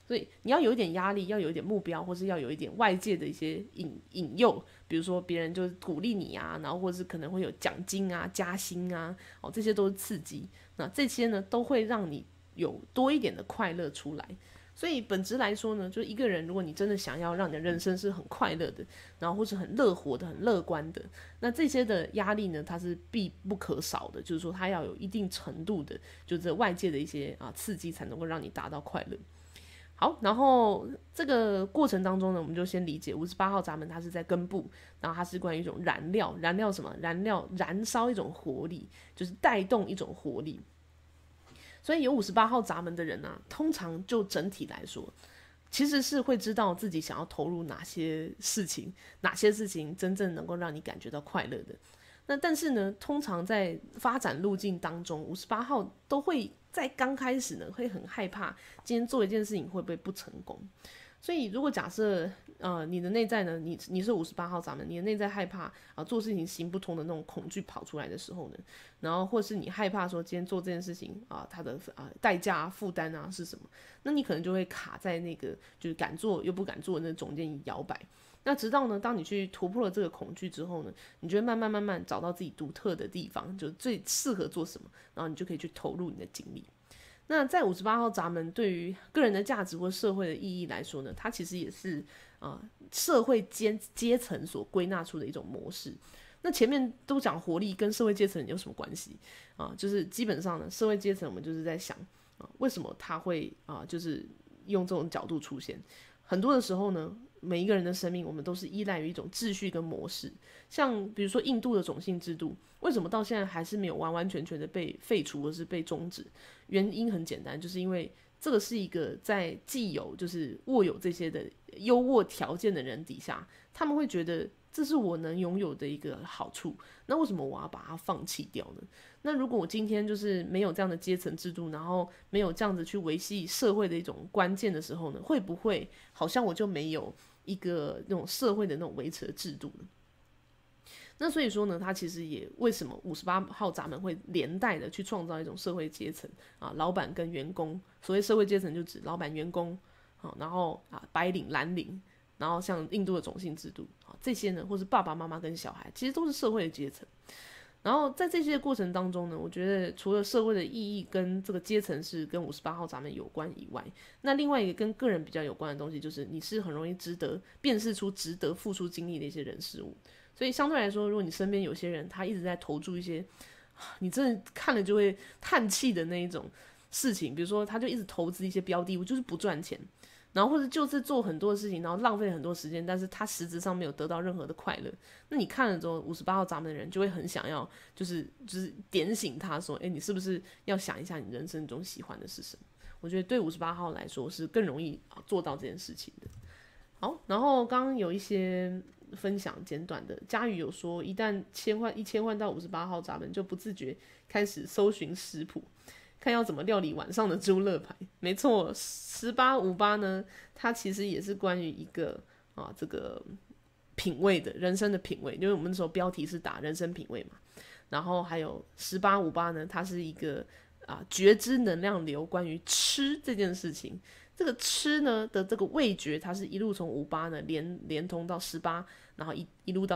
所以你要有一点压力，要有一点目标，或是要有一点外界的一些引诱，比如说别人就鼓励你啊，然后或是可能会有奖金啊、加薪啊，这些都是刺激。那这些呢，都会让你有多一点的快乐出来。所以本质来说呢，就一个人，如果你真的想要让你的人生是很快乐的，然后或是很乐活的、很乐观的，那这些的压力呢，它是必不可少的。就是说，它要有一定程度的，就是外界的一些刺激，才能够让你达到快乐。好，然后这个过程当中呢，我们就先理解58号闸门，它是在根部，然后它是关于一种燃料什么？燃烧一种活力，就是带动一种活力。所以有58号闸门的人啊，通常就整体来说，其实是会知道自己想要投入哪些事情，哪些事情真正能够让你感觉到快乐的。那但是呢，通常在发展路径当中，58号都会在刚开始呢，会很害怕今天做一件事情会不会不成功。所以如果假设你的内在呢，你是58号闸门，你的内在害怕做事情行不通的那种恐惧跑出来的时候呢，然后或是你害怕说今天做这件事情它的代价负担是什么，那你可能就会卡在那个就是敢做又不敢做的那中间摇摆。那直到呢，当你去突破了这个恐惧之后呢，你就会慢慢找到自己独特的地方，就最适合做什么，然后你就可以去投入你的精力。那在58号闸门对于个人的价值或社会的意义来说呢，它其实也是社会阶层所归纳出的一种模式。那前面都讲活力跟社会阶层有什么关系就是基本上呢，社会阶层我们就是在想为什么它会就是用这种角度出现。很多的时候呢，每一个人的生命我们都是依赖于一种秩序跟模式。像比如说印度的种姓制度，为什么到现在还是没有完完全全的被废除或是被终止？原因很简单，就是因为这个是一个在既有就是握有这些的优渥条件的人底下，他们会觉得这是我能拥有的一个好处，那为什么我要把它放弃掉呢？那如果我今天就是没有这样的阶层制度，然后没有这样子去维系社会的一种关键的时候呢，会不会好像我就没有一个那种社会的那种维持的制度呢？那所以说呢，它其实也为什么58号闸门会连带的去创造一种社会阶层老板跟员工，所谓社会阶层就指老板、员工然后白领、蓝领，然后像印度的种姓制度这些呢，或是爸爸妈妈跟小孩，其实都是社会的阶层。然后在这些过程当中呢，我觉得除了社会的意义跟这个阶层是跟58号闸门有关以外，那另外一个跟个人比较有关的东西，就是你是很容易辨识出值得付出精力的一些人事物。所以相对来说，如果你身边有些人他一直在投注一些你真的看了就会叹气的那一种事情，比如说他就一直投资一些标的物，就是不赚钱，然后或者就是做很多事情，然后浪费很多时间，但是他实质上没有得到任何的快乐。那你看了之后，58号闸门的人就会很想要就是点醒他说，你是不是要想一下你人生中喜欢的是什么？我觉得对58号来说是更容易做到这件事情的。好，然后刚刚有一些分享简短的，佳宇有说，一旦切换到58号闸门，就不自觉开始搜寻食谱，看要怎么料理晚上的猪肋排。没错，1858呢，它其实也是关于一个这个品味的人生的品味，因为我们那时候标题是打人生品味嘛。然后还有1858呢，它是一个觉知能量流，关于吃这件事情。这个吃呢的这个味觉，它是一路从58呢连通到18，然后一路到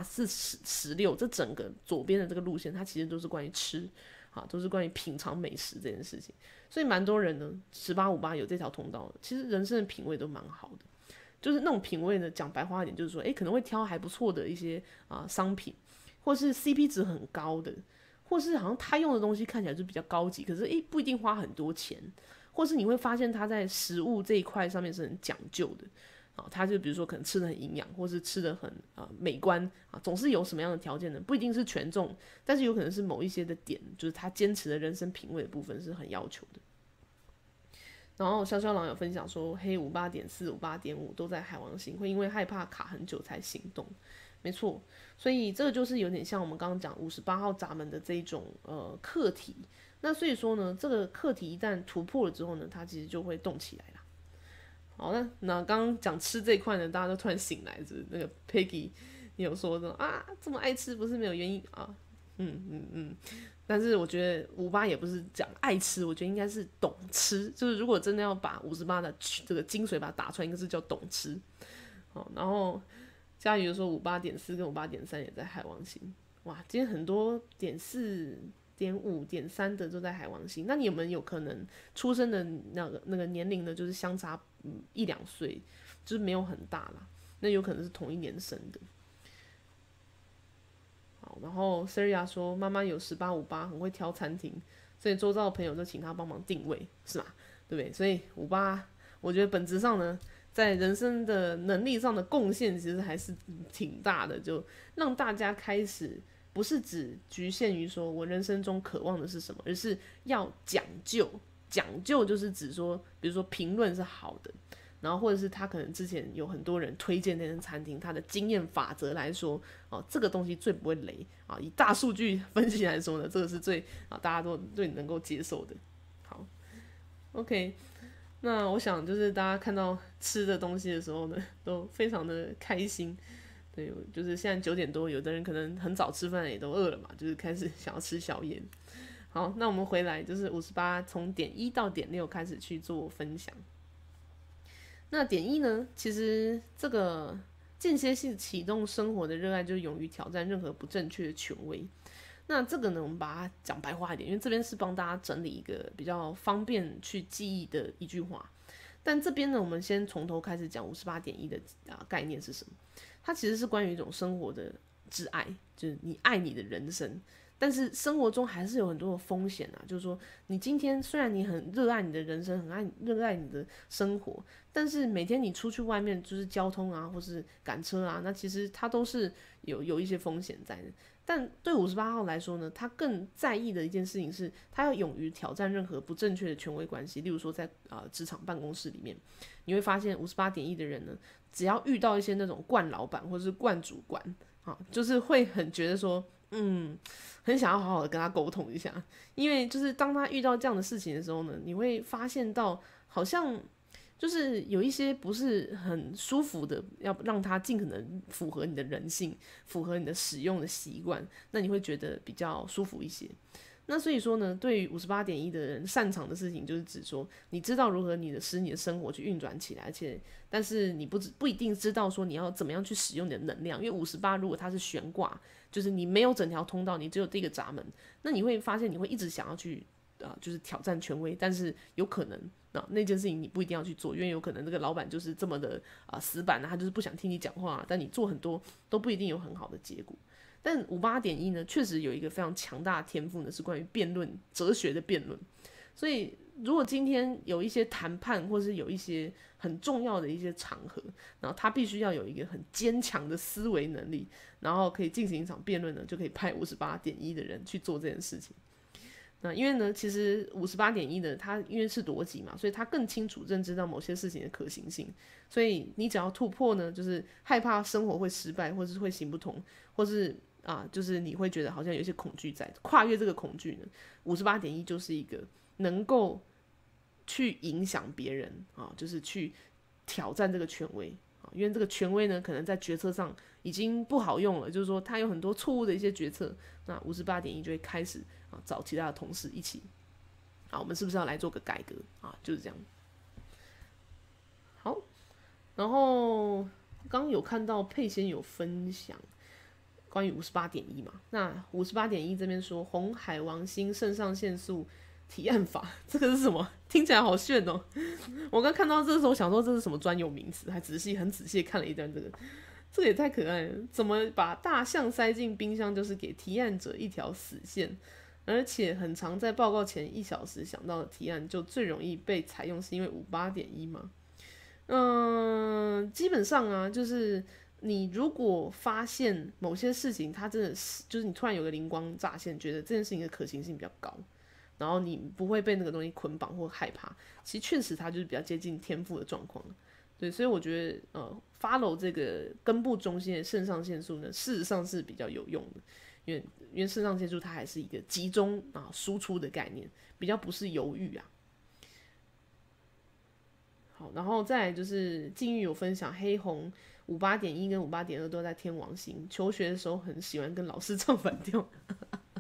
48、16，这整个左边的这个路线，它其实都是关于吃，都是关于品尝美食这件事情。所以蛮多人呢，1858有这条通道，其实人生的品味都蛮好的。就是那种品味呢，讲白话一点，就是说，可能会挑还不错的一些商品，或是 CP 值很高的，或是好像他用的东西看起来就比较高级，可是不一定花很多钱。或是你会发现他在食物这一块上面是很讲究的他就比如说可能吃的很营养，或是吃的很美观总是有什么样的条件呢？不一定是权重，但是有可能是某一些的点，就是他坚持的人生品味的部分是很要求的。然后潇潇郎有分享说，黑58.4、58.5都在海王星，会因为害怕卡很久才行动。没错，所以这个就是有点像我们刚刚讲58号闸门的这一种课题。那所以说呢，这个课题一旦突破了之后呢，它其实就会动起来啦。好的，那刚刚讲吃这一块呢，大家都突然醒来，就是那个 Peggy 你有说的这么爱吃不是没有原因但是我觉得58也不是讲爱吃，我觉得应该是懂吃。就是如果真的要把58的这个精髓把它打出来，应该是叫懂吃。好，然后佳宇就说58.4跟58.3也在海王星。哇，今天很多.4、.5、.3的都在海王星。那你们有可能出生的那个年龄呢，就是相差1-2岁，就是没有很大啦。那有可能是同一年生的。好，然后 Seria 说妈妈有1858，很会挑餐厅，所以周遭的朋友就请他帮忙定位，是吧？对不对？所以58，我觉得本质上呢，在人生的能力上的贡献其实还是挺大的，就让大家开始不是只局限于说我人生中渴望的是什么，而是要讲究。讲究就是指说，比如说评论是好的。然后或者是他可能之前有很多人推荐那间餐厅，他的经验法则来说，这个东西最不会雷啊。以大数据分析来说呢，这个是最大家都最能够接受的。好 ，OK， 那我想就是大家看到吃的东西的时候呢，都非常的开心。对，就是现在9点多，有的人可能很早吃饭也都饿了嘛，就是开始想要吃宵夜。好，那我们回来就是58从.1到.6开始去做分享。那.1呢？其实这个间歇性启动生活的热爱，就是勇于挑战任何不正确的权威。那这个呢，我们把它讲白话一点，因为这边是帮大家整理一个比较方便去记忆的一句话。但这边呢，我们先从头开始讲58.1的概念是什么？它其实是关于一种生活的挚爱，就是你爱你的人生。但是生活中还是有很多的风险啊，就是说，你今天虽然你很热爱你的人生，热爱你的生活，但是每天你出去外面就是交通啊，或是赶车啊，那其实它都是有一些风险在的。但对58号来说呢，他更在意的一件事情是，他要勇于挑战任何不正确的权威关系。例如说在职场办公室里面，你会发现58.1的人呢，只要遇到一些那种惯老板或者是惯主管就是会很觉得说，很想要好好的跟他沟通一下，因为就是当他遇到这样的事情的时候呢，你会发现到好像就是有一些不是很舒服的，要让他尽可能符合你的人性，符合你的使用的习惯，那你会觉得比较舒服一些。那所以说呢，对于58.1的人擅长的事情，就是指说，你知道如何使你的生活去运转起来，但是你不一定知道说你要怎么样去使用你的能量，因为58如果它是悬挂，就是你没有整条通道，你只有这个闸门，那你会发现你会一直想要去就是挑战权威，但是有可能那件事情你不一定要去做，因为有可能这个老板就是这么的死板他就是不想听你讲话，但你做很多都不一定有很好的结果。但58.1呢，确实有一个非常强大的天赋呢，是关于辩论、哲学的辩论。所以，如果今天有一些谈判，或是有一些很重要的一些场合，然后他必须要有一个很坚强的思维能力，然后可以进行一场辩论呢，就可以派58.1的人去做这件事情。那因为呢，其实58.1的他因为是逻辑嘛，所以他更清楚认知到某些事情的可行性。所以你只要突破呢，就是害怕生活会失败，或是会行不通，或是就是你会觉得好像有一些恐惧在，跨越这个恐惧呢，58.1就是一个能够去影响别人就是去挑战这个权威因为这个权威呢，可能在决策上已经不好用了，就是说他有很多错误的一些决策，那58.1就会开始找其他的同事一起我们是不是要来做个改革就是这样。好，然后刚有看到佩仙有分享关于58.1嘛，那58.1这边说红海王星肾上腺素提案法，这个是什么？听起来好炫哦！我刚看到这时候想说这是什么专有名词，还很仔细看了一段这个也太可爱了。怎么把大象塞进冰箱，就是给提案者一条死线，而且很常在报告前1小时想到的提案，就最容易被采用，是因为58.1吗？基本上就是你如果发现某些事情，它真的是就是你突然有个灵光乍现，觉得这件事情的可行性比较高，然后你不会被那个东西捆绑或害怕，其实确实它就是比较接近天赋的状况。对，所以我觉得follow 这个根部中心的肾上腺素呢，事实上是比较有用的，因为肾上腺素它还是一个集中输出的概念，比较不是犹豫好，然后再来就是静玉有分享黑红58.1跟58.2都在天王星，求学的时候很喜欢跟老师唱反调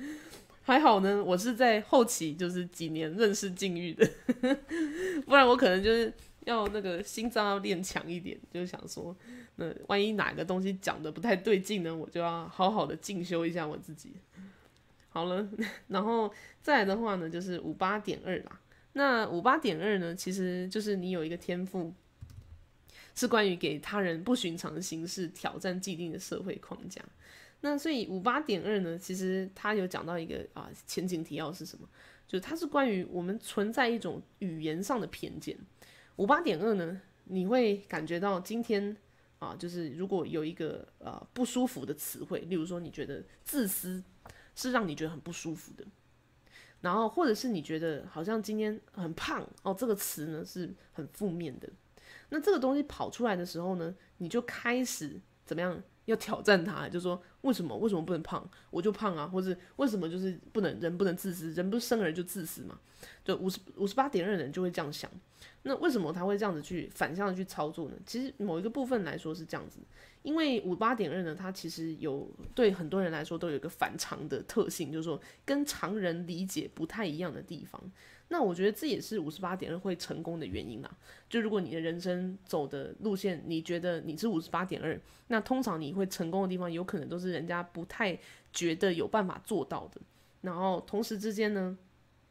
还好呢，我是在后期就是几年认识禁欲的，不然我可能就是要那个心脏要练强一点，就是想说，那万一哪个东西讲的不太对劲呢，我就要好好的进修一下我自己。好了，然后再来的话呢，就是58.2啦。那58.2呢，其实就是你有一个天赋，是关于给他人不寻常的形式挑战既定的社会框架。那所以58.2呢，其实它有讲到一个前景提要是什么？就是它是关于我们存在一种语言上的偏见。58.2呢，你会感觉到今天就是如果有一个不舒服的词汇，例如说你觉得自私是让你觉得很不舒服的，然后或者是你觉得好像今天很胖这个词呢是很负面的。那这个东西跑出来的时候呢，你就开始怎么样？要挑战它，就说为什么不能胖？我就胖啊，或者为什么就是人不能自私？人不是生而就自私嘛？就58.2的人就会这样想。那为什么他会这样子去反向的去操作呢？其实某一个部分来说是这样子，因为58.2呢，它其实有对很多人来说都有一个反常的特性，就是说跟常人理解不太一样的地方。那我觉得这也是58.2会成功的原因啦。就如果你的人生走的路线，你觉得你是58.2，那通常你会成功的地方，有可能都是人家不太觉得有办法做到的。然后同时之间呢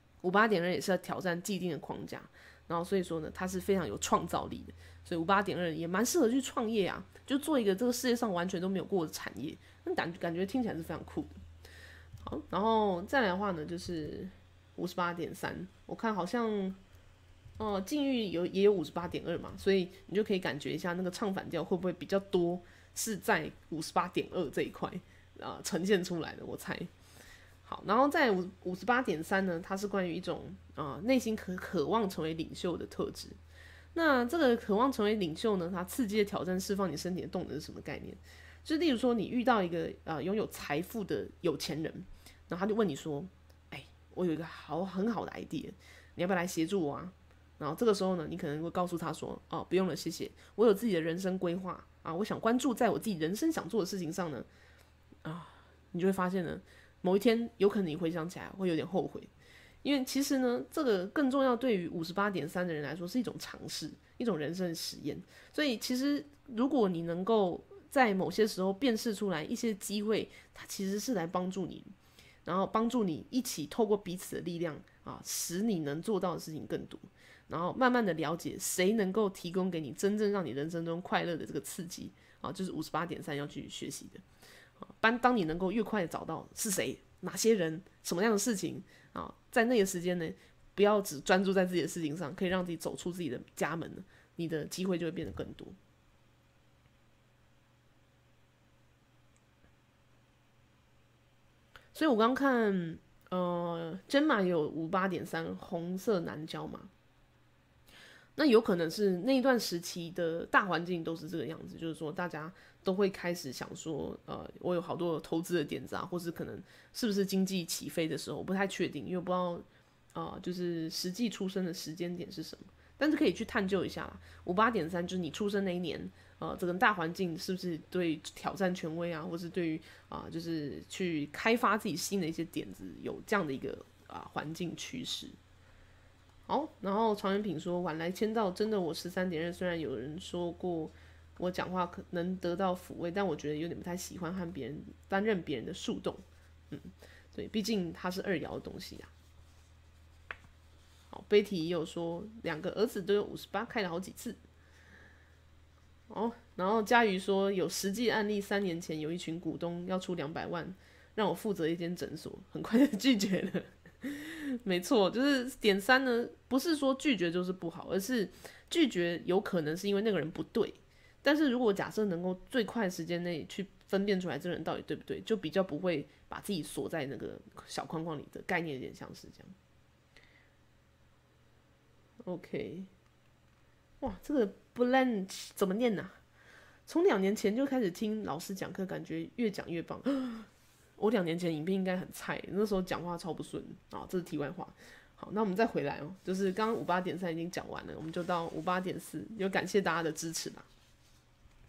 ，58.2也是要挑战既定的框架，然后所以说呢，它是非常有创造力的。所以58.2也蛮适合去创业啊，就做一个这个世界上完全都没有过的产业，那感觉听起来是非常酷的。好，然后再来的话呢，就是58.3，我看好像禁欲也有58.2嘛，所以你就可以感觉一下那个唱反调会不会比较多是在58.2这一块呈现出来的，我猜。好，然后在58.3呢，它是关于一种内心渴望成为领袖的特质。那这个渴望成为领袖呢，它刺激的挑战释放你身体的动能是什么概念？就是例如说你遇到一个拥有财富的有钱人，然后他就问你说：“哎，我有一个很好的 idea， 你要不要来协助我啊？”然后这个时候呢，你可能会告诉他说：“哦，不用了，谢谢，我有自己的人生规划啊，我想关注在我自己人生想做的事情上呢。”你就会发现呢，某一天有可能你回想起来会有点后悔，因为其实呢，这个更重要，对于58.3的人来说是一种尝试，一种人生的实验。所以其实如果你能够在某些时候辨识出来一些机会，它其实是来帮助你，然后帮助你一起透过彼此的力量使你能做到的事情更多，然后慢慢的了解谁能够提供给你真正让你人生中快乐的这个刺激就是58.3要去学习的。当你能够越快的找到是谁、哪些人、什么样的事情在那个时间呢，不要只专注在自己的事情上，可以让自己走出自己的家门，你的机会就会变得更多。所以我刚看真马有58.3红色南郊嘛，那有可能是那一段时期的大环境都是这个样子，就是说大家都会开始想说，我有好多投资的点子或是可能是不是经济起飞的时候，我不太确定，因为我不知道就是实际出生的时间点是什么，但是可以去探究一下啦。58.3就是你出生那一年，这个大环境是不是对挑战权威或是对于就是去开发自己新的一些点子有这样的一个环境趋势。好，然后曹元品说晚来签到，真的我13.2，虽然有人说过我讲话可能得到抚慰，但我觉得有点不太喜欢和别人担任别人的树洞。对，毕竟它是2爻的东西好，碑题也有说2个儿子都有58，开了好几次。然后佳瑜说有实际案例，3年前有一群股东要出200万让我负责一间诊所，很快就拒绝了。没错，就是点3呢，不是说拒绝就是不好，而是拒绝有可能是因为那个人不对。但是如果假设能够最快的时间内去分辨出来这个人到底对不对，就比较不会把自己锁在那个小框框里的概念，有点像是这样。OK， 哇，这个 Blanche 怎么念呢？从2年前就开始听老师讲课，感觉越讲越棒。我2年前影片应该很菜，那时候讲话超不顺这是题外话。好，那我们再回来就是刚刚58.3已经讲完了，我们就到58.4，就感谢大家的支持啦。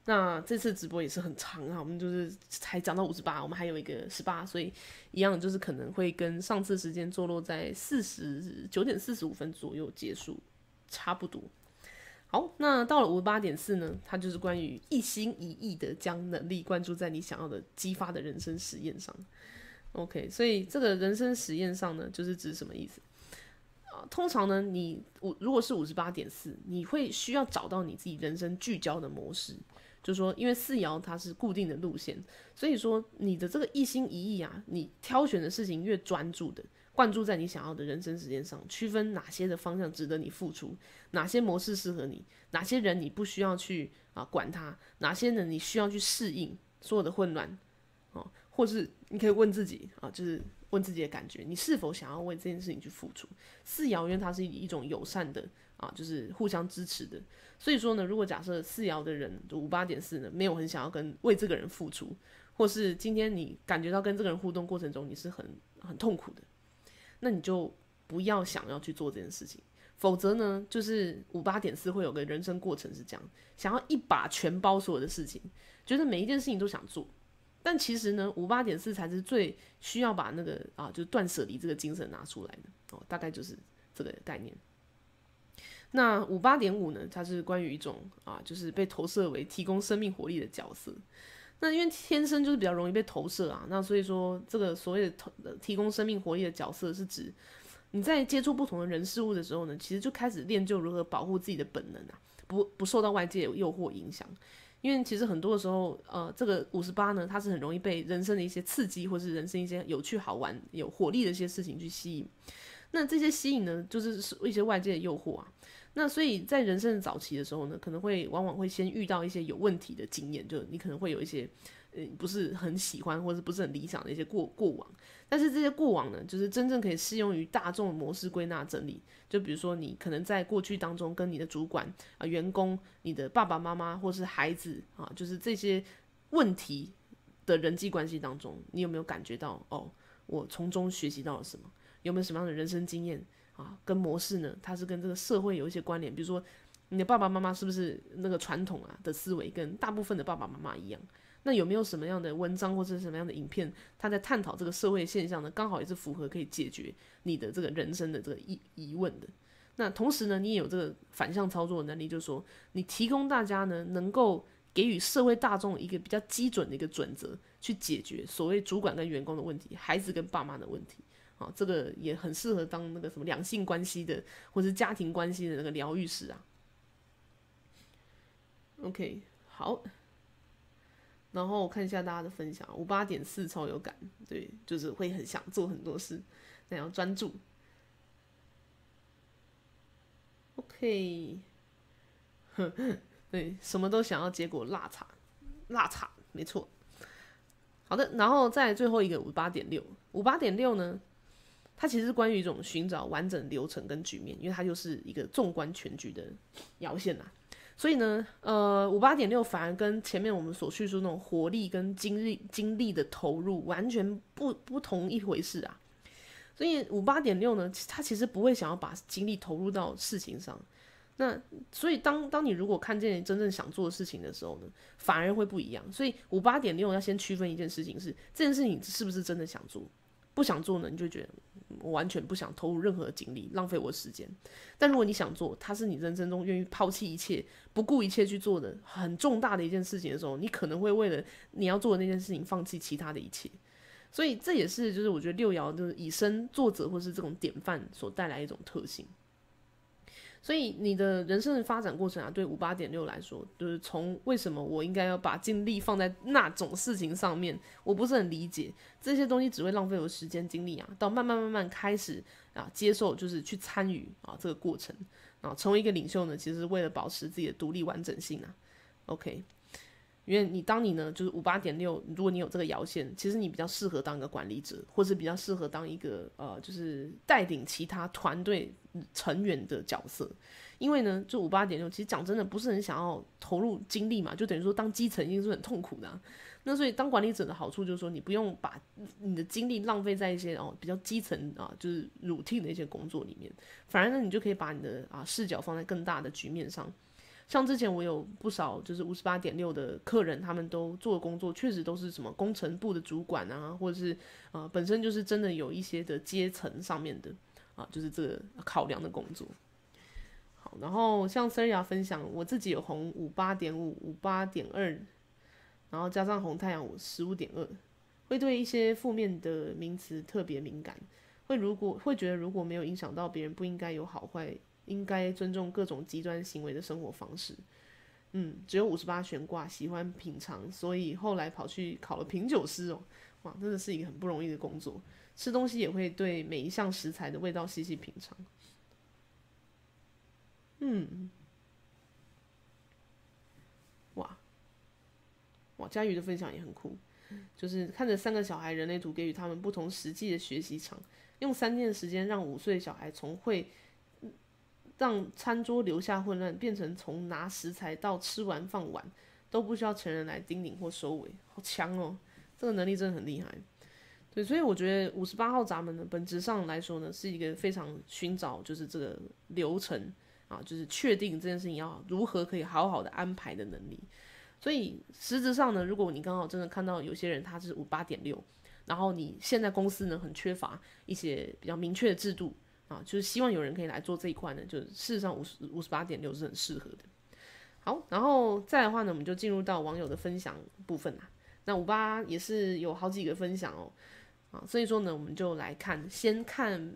那这次直播也是很长啊，我们就是才讲到58，我们还有一个18，所以一样就是可能会跟上次时间坐落在9点45分左右结束，差不多。好，那到了58.4呢，它就是关于一心一意的将能力灌注在你想要的激发的人生实验上。OK， 所以这个人生实验上呢，就是指什么意思？通常呢，如果是58.4，你会需要找到你自己人生聚焦的模式。就是说，因为4爻它是固定的路线，所以说你的这个一心一意啊，你挑选的事情越专注的，灌注在你想要的人生实践上，区分哪些的方向值得你付出，哪些模式适合你，哪些人你不需要去管他，哪些人你需要去适应所有的混乱，或是你可以问自己就是问自己的感觉，你是否想要为这件事情去付出？4爻因为它是一种友善的就是互相支持的，所以说呢，如果假设4爻的人58.4呢，没有很想要为这个人付出，或是今天你感觉到跟这个人互动过程中你是很痛苦的，那你就不要想要去做这件事情。否则呢，就是58.4会有个人生过程是这样，想要一把全包所有的事情，觉得每一件事情都想做。但其实呢，58.4才是最需要把那个就是断舍离这个精神拿出来的大概就是这个概念。那58.5呢，它是关于一种就是被投射为提供生命活力的角色。那因为天生就是比较容易被投射那所以说这个所谓的提供生命活力的角色，是指你在接触不同的人事物的时候呢，其实就开始练就如何保护自己的本能不受到外界诱惑影响。因为其实很多的时候，这个58呢，它是很容易被人生的一些刺激，或是人生一些有趣好玩、有活力的一些事情去吸引。那这些吸引呢，就是一些外界的诱惑那所以在人生的早期的时候呢，可能往往会先遇到一些有问题的经验，就你可能会有一些不是很喜欢或者不是很理想的一些过往。但是这些过往呢，就是真正可以适用于大众模式归纳整理。就比如说你可能在过去当中跟你的主管员工、你的爸爸妈妈或是孩子就是这些问题的人际关系当中，你有没有感觉到我从中学习到了什么？有没有什么样的人生经验跟模式呢？它是跟这个社会有一些关联。比如说你的爸爸妈妈是不是那个传统的思维跟大部分的爸爸妈妈一样？那有没有什么样的文章或者是什么样的影片，他在探讨这个社会现象呢？刚好也是符合可以解决你的这个人生的这个疑问的。那同时呢，你也有这个反向操作的能力，就是说你提供大家呢能够给予社会大众一个比较基准的一个准则，去解决所谓主管跟员工的问题，孩子跟爸妈的问题。这个也很适合当那个什么两性关系的或是家庭关系的那个疗愈师OK， 好。然后我看一下大家的分享，58.4超有感，对，就是会很想做很多事，但要专注。OK， 对，什么都想要，结果落差，没错。好的，然后再来最后一个58.6呢，它其实是关于一种寻找完整流程跟局面，因为它就是一个纵观全局的爻线所以呢，58.6反而跟前面我们所叙述那种活力跟精力的投入完全不同一回事所以58.6呢，他其实不会想要把精力投入到事情上。那所以当你如果看见你真正想做的事情的时候呢，反而会不一样。所以58.6要先区分一件事情是，这件事情是不是真的想做。不想做呢，你就觉得我完全不想投入任何精力，浪费我的时间。但如果你想做，它是你人生中愿意抛弃一切、不顾一切去做的很重大的一件事情的时候，你可能会为了你要做的那件事情放弃其他的一切。所以这也是就是我觉得六爻就是以身作则或是这种典范所带来一种特性。所以你的人生的发展过程对58.6来说，就是从为什么我应该要把精力放在那种事情上面，我不是很理解这些东西只会浪费我的时间精力到慢慢开始接受，就是去参与这个过程成为一个领袖呢，其实是为了保持自己的独立完整性OK。因为当你呢就是58.6，如果你有这个爻线，其实你比较适合当一个管理者，或是比较适合当一个就是带领其他团队成员的角色。因为呢就58.6其实讲真的不是很想要投入精力嘛，就等于说当基层一定是很痛苦的那所以当管理者的好处就是说，你不用把你的精力浪费在一些比较基层就是 routine 的一些工作里面，反而呢你就可以把你的视角放在更大的局面上。 像之前我有不少就是58.6的客人，他们都做的工作确实都是什么工程部的主管啊，或者是本身就是真的有一些的阶层上面的就是这个考量的工作。好，然后像 Seria 分享，我自己有红58.5、58.2，然后加上红太阳15.2，会对一些负面的名词特别敏感，会觉得如果没有影响到别人，不应该有好坏，应该尊重各种极端行为的生活方式。只有58悬挂，喜欢品尝，所以后来跑去考了品酒师哦。哇，真的是一个很不容易的工作。吃东西也会对每一项食材的味道细细品尝。哇哇，佳瑜的分享也很酷，就是看着3个小孩人类图给予他们不同实际的学习场，用3天的时间让5岁小孩从会让餐桌留下混乱，变成从拿食材到吃完放碗都不需要成人来叮咛或收尾，好强哦！这个能力真的很厉害。对，所以我觉得58号闸门呢，本质上来说呢，是一个非常寻找就是这个流程就是确定这件事情要如何可以好好的安排的能力。所以实质上呢，如果你刚好真的看到有些人他是58.6，然后你现在公司呢很缺乏一些比较明确的制度就是希望有人可以来做这一块呢，就事实上58.6是很适合的。好，然后再来的话呢，我们就进入到网友的分享部分啦。那58也是有好几个分享哦，所以说呢，我们就来先看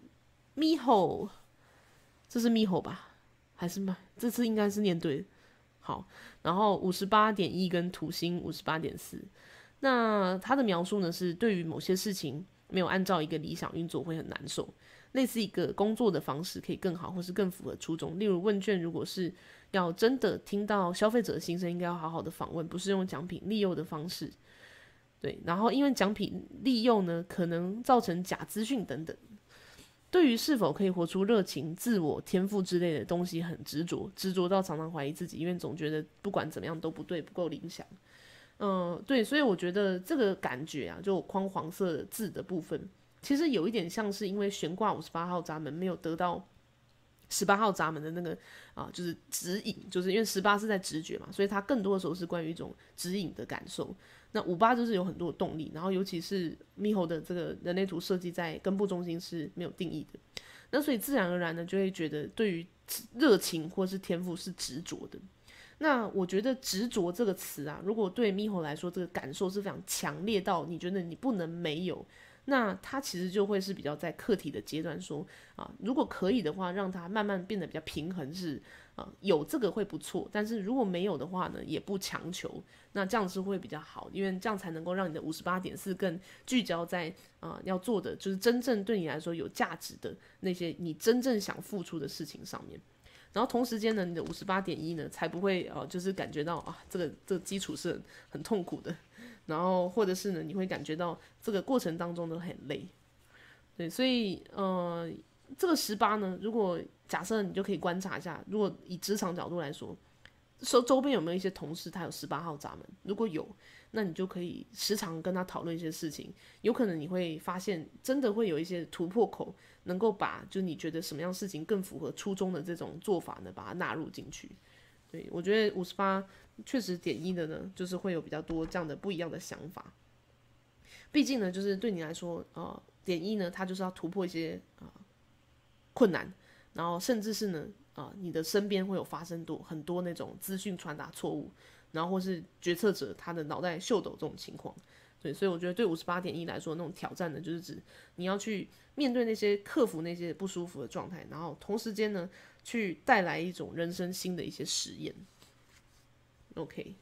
Miho， 这是 Miho 吧？还是吗？这次应该是念对的。好，然后58.1跟土星58.4，那他的描述呢是对于某些事情没有按照一个理想运作会很难受，类似一个工作的方式可以更好或是更符合初衷。例如问卷如果是要真的听到消费者的心声，应该要好好的访问，不是用奖品利诱的方式。对，然后因为奖品利诱呢，可能造成假资讯等等。对于是否可以活出热情、自我、天赋之类的东西很执着，执着到常常怀疑自己，因为总觉得不管怎么样都不对，不够理想。对，所以我觉得这个感觉就框黄色的字的部分，其实有一点像是因为悬挂58号闸门没有得到18号闸门的那个就是指引，就是因为18是在直觉嘛，所以它更多的时候是关于一种指引的感受。那58就是有很多的动力，然后尤其是 Miho 的这个人类图设计在根部中心是没有定义的，那所以自然而然呢就会觉得对于热情或是天赋是执着的。那我觉得执着这个词如果对 Miho 来说这个感受是非常强烈到你觉得你不能没有，那他其实就会是比较在课题的阶段说如果可以的话，让他慢慢变得比较平衡是有这个会不错，但是如果没有的话呢，也不强求，那这样是会比较好，因为这样才能够让你的58.4更聚焦在要做的就是真正对你来说有价值的那些你真正想付出的事情上面。然后同时间呢，你的58.1呢才不会就是感觉到这个基础是很痛苦的，然后或者是呢你会感觉到这个过程当中都很累。对，所以这个18呢，如果假设你就可以观察一下，如果以职场角度来说，周边有没有一些同事他有18号闸门？如果有，那你就可以时常跟他讨论一些事情，有可能你会发现真的会有一些突破口，能够把就你觉得什么样事情更符合初衷的这种做法呢，把它纳入进去。对，我觉得58确实1的呢，就是会有比较多这样的不一样的想法。毕竟呢，就是对你来说，1呢，它就是要突破一些困难，然后甚至是呢你的身边会有发生很多那种资讯传达错误，然后或是决策者他的脑袋秀抖这种情况。对，所以我觉得对58.1来说，那种挑战呢，就是指你要去面对那些克服那些不舒服的状态，然后同时间呢，去带来一种人生新的一些实验。OK，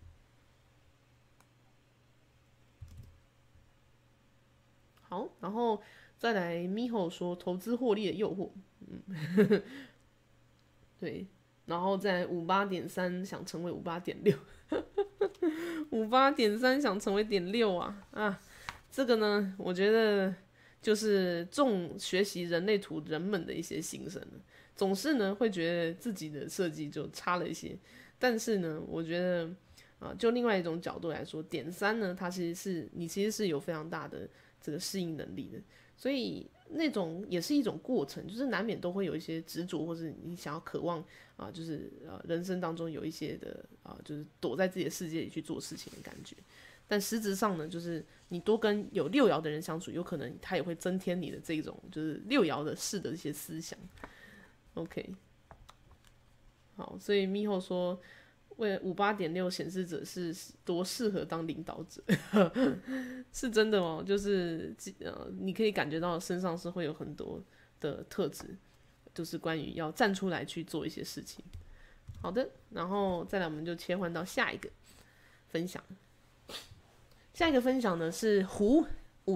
好，然后再来 Miho 说投资获利的诱惑，对，然后在58.3想成为58.6。58.3想成为.6这个呢，我觉得就是重学习人类图人们的一些心声了，总是呢会觉得自己的设计就差了一些，但是呢，我觉得就另外一种角度来说，.3呢，它其实是有非常大的这个适应能力的。所以那种也是一种过程，就是难免都会有一些执着，或是你想要渴望就是人生当中有一些的就是躲在自己的世界里去做事情的感觉。但实质上呢，就是你多跟有六爻的人相处，有可能他也会增添你的这种就是六爻的事的一些思想。OK， 好，所以咪后说，为58.6显示者是多适合当领导者，是真的哦。就是你可以感觉到身上是会有很多的特质，就是关于要站出来去做一些事情。好的，然后再来我们就切换到下一个分享。下一个分享呢是胡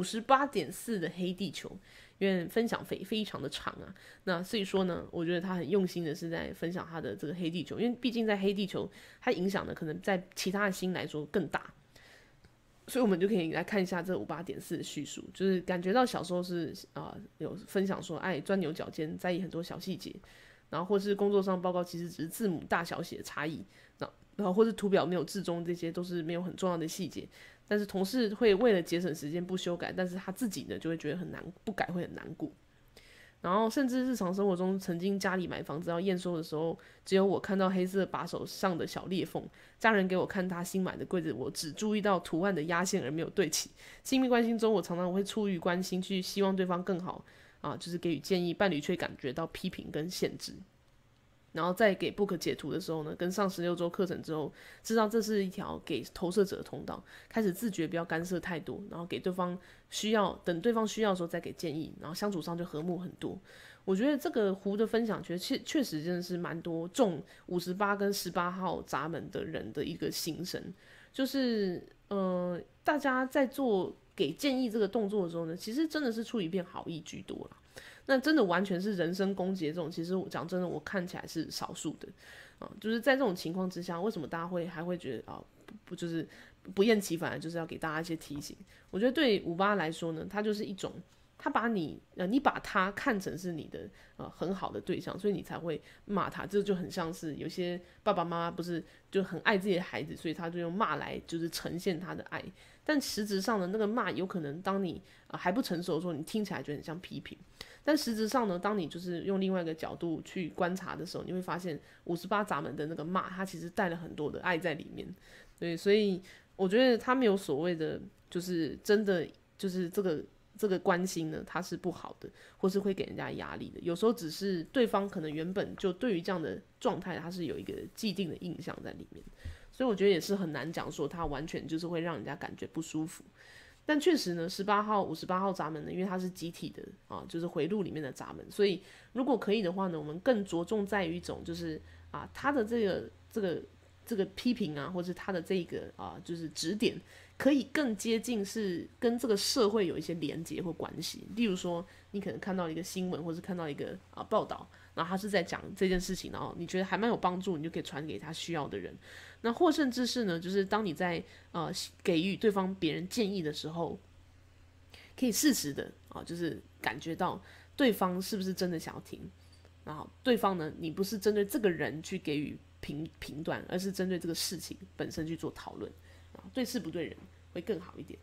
58.4的黑地球，因为分享非常的长啊，那所以说呢，我觉得他很用心的是在分享他的这个黑地球，因为毕竟在黑地球，它影响的可能在其他的星来说更大，所以我们就可以来看一下这58.4的叙述，就是感觉到小时候是有分享说爱钻牛角尖，在意很多小细节，然后或是工作上报告其实只是字母大小写的差异，然后或是图表没有置中，这些都是没有很重要的细节。但是同事会为了节省时间不修改，但是他自己呢就会觉得很难，不改会很难过。然后甚至日常生活中，曾经家里买房子要验收的时候，只有我看到黑色把手上的小裂缝，家人给我看他新买的柜子，我只注意到图案的压线而没有对齐。亲密关系中，我常常会出于关心去希望对方更好就是给予建议，伴侣却感觉到批评跟限制。然后在给 book 解图的时候呢，跟上16周课程之后，知道这是一条给投射者的通道，开始自觉不要干涉太多，然后给对方需要，等对方需要的时候再给建议，然后相处上就和睦很多。我觉得这个胡的分享，确实真的是蛮多中58跟18号闸门的人的一个心声，就是大家在做给建议这个动作的时候呢，其实真的是出于一片好意居多啦。那真的完全是人身攻击的这种，其实我讲真的，我看起来是少数的就是在这种情况之下，为什么大家还会觉得不就是不厌其烦的，就是要给大家一些提醒？我觉得对58来说呢，它就是一种，他把你把他看成是你的很好的对象，所以你才会骂他。这就很像是有些爸爸妈妈不是就很爱自己的孩子，所以他就用骂来就是呈现他的爱。但实质上的那个骂，有可能当你还不成熟的时候，你听起来就很像批评。但实质上呢，当你就是用另外一个角度去观察的时候，你会发现58闸门的那个骂，它其实带了很多的爱在里面。对，所以我觉得他没有所谓的，就是真的就是这个关心呢，它是不好的，或是会给人家压力的。有时候只是对方可能原本就对于这样的状态，他是有一个既定的印象在里面，所以我觉得也是很难讲说他完全就是会让人家感觉不舒服。但确实呢，18号、58号闸门呢，因为它是集体的就是回路里面的闸门，所以如果可以的话呢，我们更着重在于一种就是他的这个批评或者他的这个就是指点，可以更接近是跟这个社会有一些连结或关系。例如说，你可能看到一个新闻，或是看到一个报道，然后他是在讲这件事情，然后你觉得还蛮有帮助，你就可以传给他需要的人。那或甚至是呢，就是当你在给予对方别人建议的时候，可以适时的就是感觉到对方是不是真的想要听，然后对方呢，你不是针对这个人去给予评断，而是针对这个事情本身去做讨论，对事不对人会更好一点。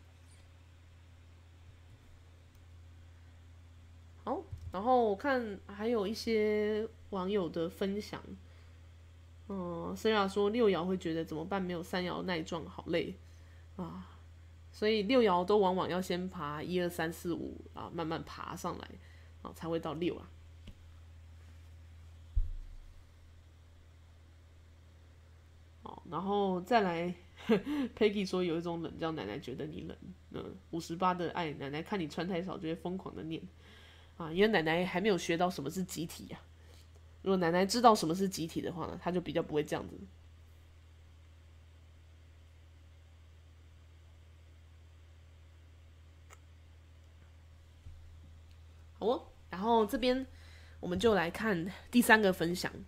好，然后我看还有一些网友的分享。Sarah 说6爻会觉得怎么办？没有3爻耐撞，好累所以6爻都往往要先爬1、2、3、4、5慢慢爬上来才会到6然后再来Peggy 说有一种冷叫奶奶觉得你冷，58的爱奶奶看你穿太少就会疯狂的念因为奶奶还没有学到什么是集体如果奶奶知道什么是集体的话呢，她就比较不会这样子。好然后这边我们就来看第3个分享。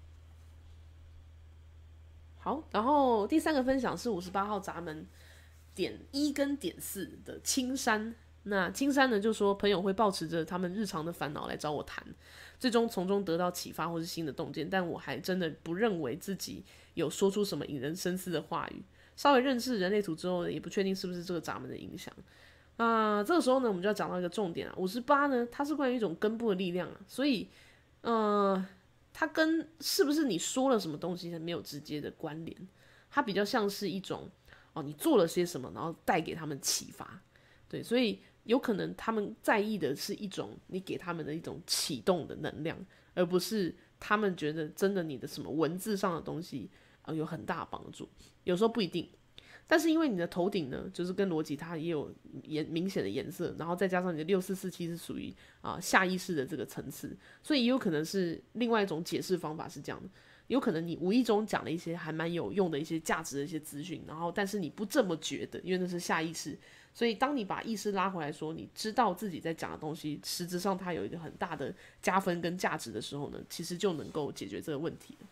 好，然后第3个分享是58号闸门点1跟点4的青山。那青山呢就说，朋友会抱持着他们日常的烦恼来找我谈，最终从中得到启发或是新的洞见，但我还真的不认为自己有说出什么引人深思的话语。稍微认识人类图之后，也不确定是不是这个闸门的影响。 这个时候呢，我们就要讲到一个重点啊，58呢，它是关于一种根部的力量啊，所以它跟是不是你说了什么东西没有直接的关联，它比较像是一种你做了些什么，然后带给他们启发，对，所以有可能他们在意的是一种你给他们的一种启动的能量，而不是他们觉得真的你的什么文字上的东西有很大的帮助，有时候不一定。但是因为你的头顶呢，就是跟逻辑它也有明显的颜色，然后再加上你的6447是属于下意识的这个层次，所以也有可能是另外一种解释方法是这样的，有可能你无意中讲了一些还蛮有用的一些价值的一些资讯，然后但是你不这么觉得，因为那是下意识，所以当你把意识拉回来说，你知道自己在讲的东西，实质上它有一个很大的加分跟价值的时候呢，其实就能够解决这个问题了。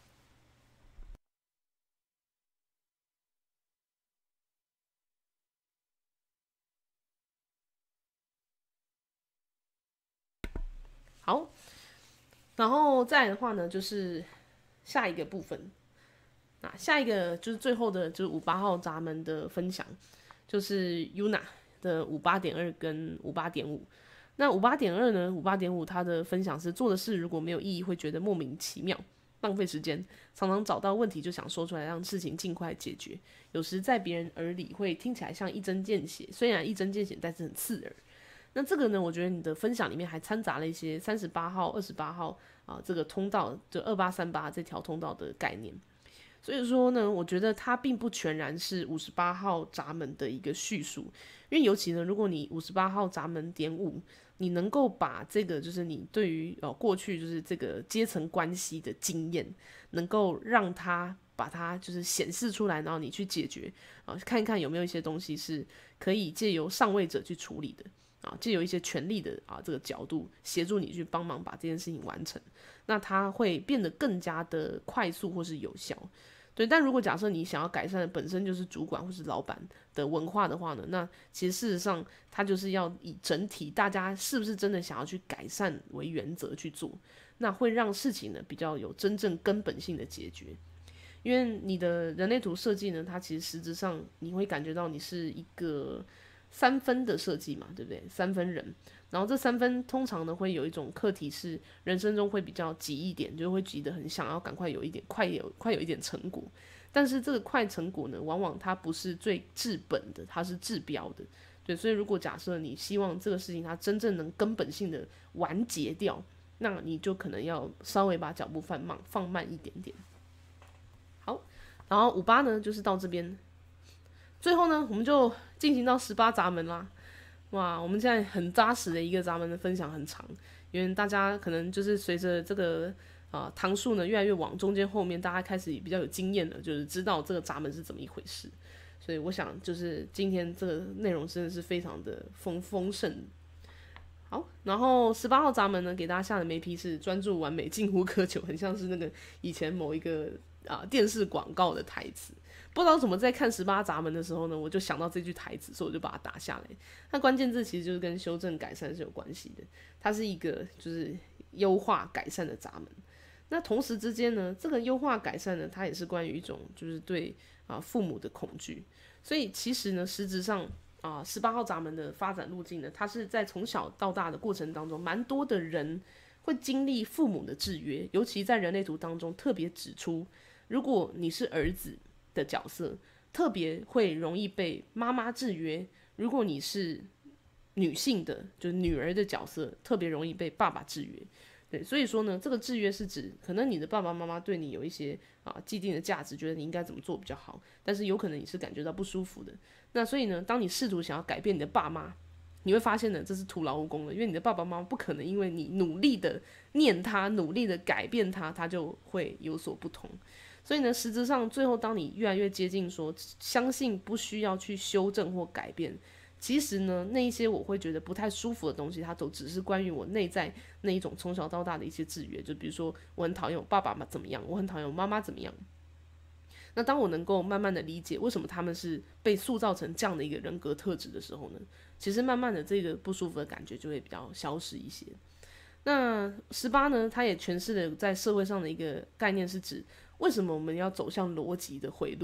好，然后再来的话呢，就是下一个部分，下一个就是最后的，就是58号闸门的分享，就是 Yuna 的58.2跟58.5。那58.2呢，58.5它的分享是做的事如果没有意义，会觉得莫名其妙，浪费时间，常常找到问题就想说出来，让事情尽快解决。有时在别人耳里会听起来像一针见血，虽然一针见血，但是很刺耳。那这个呢，我觉得你的分享里面还掺杂了一些38号、28号这个通道，就2838这条通道的概念。所以说呢，我觉得它并不全然是58号闸门的一个叙述，因为尤其呢，如果你58号闸门点5，你能够把这个就是你对于过去就是这个阶层关系的经验，能够让它把它就是显示出来，然后你去解决看一看有没有一些东西是可以借由上位者去处理的。借由一些权力的这个角度协助你去帮忙把这件事情完成，那它会变得更加的快速或是有效。对，但如果假设你想要改善的本身就是主管或是老板的文化的话呢，那其实事实上它就是要以整体大家是不是真的想要去改善为原则去做，那会让事情呢比较有真正根本性的解决。因为你的人类图设计呢，它其实实质上你会感觉到你是一个3分的设计嘛，对不对？3分人，然后这3分通常呢会有一种课题是人生中会比较急一点，就会急得很想要赶快有一点快有一点成果，但是这个快成果呢，往往它不是最治本的，它是治标的。对，所以如果假设你希望这个事情它真正能根本性的完结掉，那你就可能要稍微把脚步放慢一点点。好，然后58呢就是到这边。最后呢，我们就进行到18闸门啦。哇，我们现在很扎实的一个闸门的分享很长，因为大家可能就是随着这个堂数呢越来越往中间后面，大家开始比较有经验了，就是知道这个闸门是怎么一回事。所以我想，就是今天这个内容真的是非常的丰盛。好，然后18号闸门呢，给大家下的眉批是专注完美，近乎苛求，很像是那个以前某一个电视广告的台词。不知道怎么在看18闸门的时候呢，我就想到这句台词，所以我就把它打下来。它关键字其实就是跟修正改善是有关系的，它是一个就是优化改善的闸门。那同时之间呢，这个优化改善呢，它也是关于一种就是对父母的恐惧。所以其实呢，实质上18号闸门的发展路径呢，它是在从小到大的过程当中，蛮多的人会经历父母的制约，尤其在人类图当中特别指出，如果你是儿子的角色，特别会容易被妈妈制约；如果你是女性的，就是女儿的角色，特别容易被爸爸制约。对，所以说呢，这个制约是指可能你的爸爸妈妈对你有一些既定的价值，觉得你应该怎么做比较好，但是有可能你是感觉到不舒服的。那所以呢，当你试图想要改变你的爸妈，你会发现呢，这是徒劳无功的，因为你的爸爸妈妈不可能因为你努力的念他，努力的改变他，他就会有所不同。所以呢，实质上最后当你越来越接近说相信不需要去修正或改变，其实呢，那一些我会觉得不太舒服的东西，它都只是关于我内在那一种从小到大的一些制约。就比如说，我很讨厌我爸爸怎么样，我很讨厌我妈妈怎么样。那当我能够慢慢的理解为什么他们是被塑造成这样的一个人格特质的时候呢，其实慢慢的这个不舒服的感觉就会比较消失一些。那18呢，它也诠释了在社会上的一个概念，是指为什么我们要走向逻辑的回路，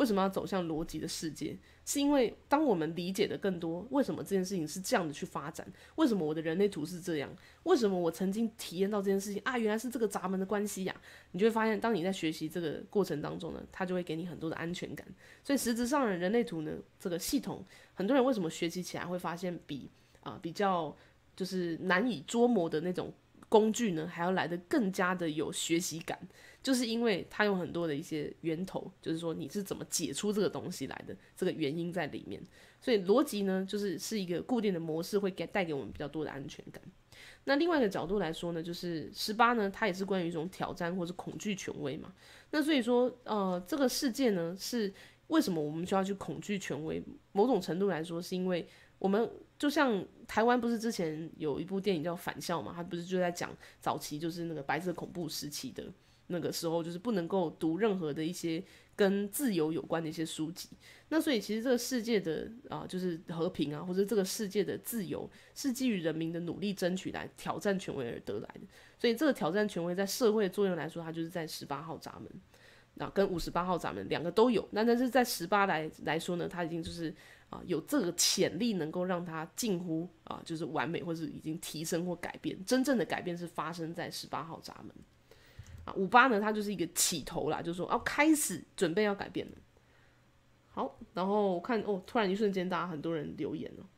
为什么要走向逻辑的世界？是因为当我们理解的更多，为什么这件事情是这样的去发展？为什么我的人类图是这样？为什么我曾经体验到这件事情啊？原来是这个闸门的关系呀！你就会发现，当你在学习这个过程当中呢，它就会给你很多的安全感。所以实质上的人类图呢，这个系统，很多人为什么学习起来会发现比较就是难以捉摸的那种工具呢，还要来得更加的有学习感，就是因为它有很多的一些源头，就是说你是怎么解出这个东西来的，这个原因在里面。所以逻辑呢，是一个固定的模式，会带给我们比较多的安全感。那另外一个角度来说呢，就是18呢，它也是关于一种挑战或是恐惧权威嘛。那所以说，这个世界呢，是为什么我们需要去恐惧权威？某种程度来说，是因为我们就像台湾不是之前有一部电影叫《返校》嘛，它不是就在讲早期就是那个白色恐怖时期的那个时候，就是不能够读任何的一些跟自由有关的一些书籍。那所以其实这个世界的就是和平啊，或者这个世界的自由，是基于人民的努力争取来挑战权威而得来的。所以这个挑战权威在社会的作用来说，它就是在18号闸门。跟58号闸门两个都有，但是在18来说呢，它已经就是有这个潜力能够让它近乎就是完美，或是已经提升或改变。真正的改变是发生在18号闸门。58呢，它就是一个起头啦，就是说开始准备要改变了。好，然后我看突然一瞬间，大家很多人留言了。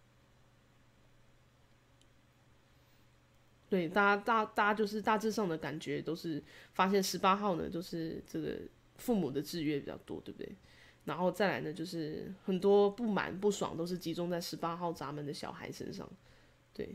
对，大家就是大致上的感觉都是发现18号呢，就是这个父母的制约比较多，对不对？然后再来呢，就是很多不满不爽都是集中在18号闸门的小孩身上。对，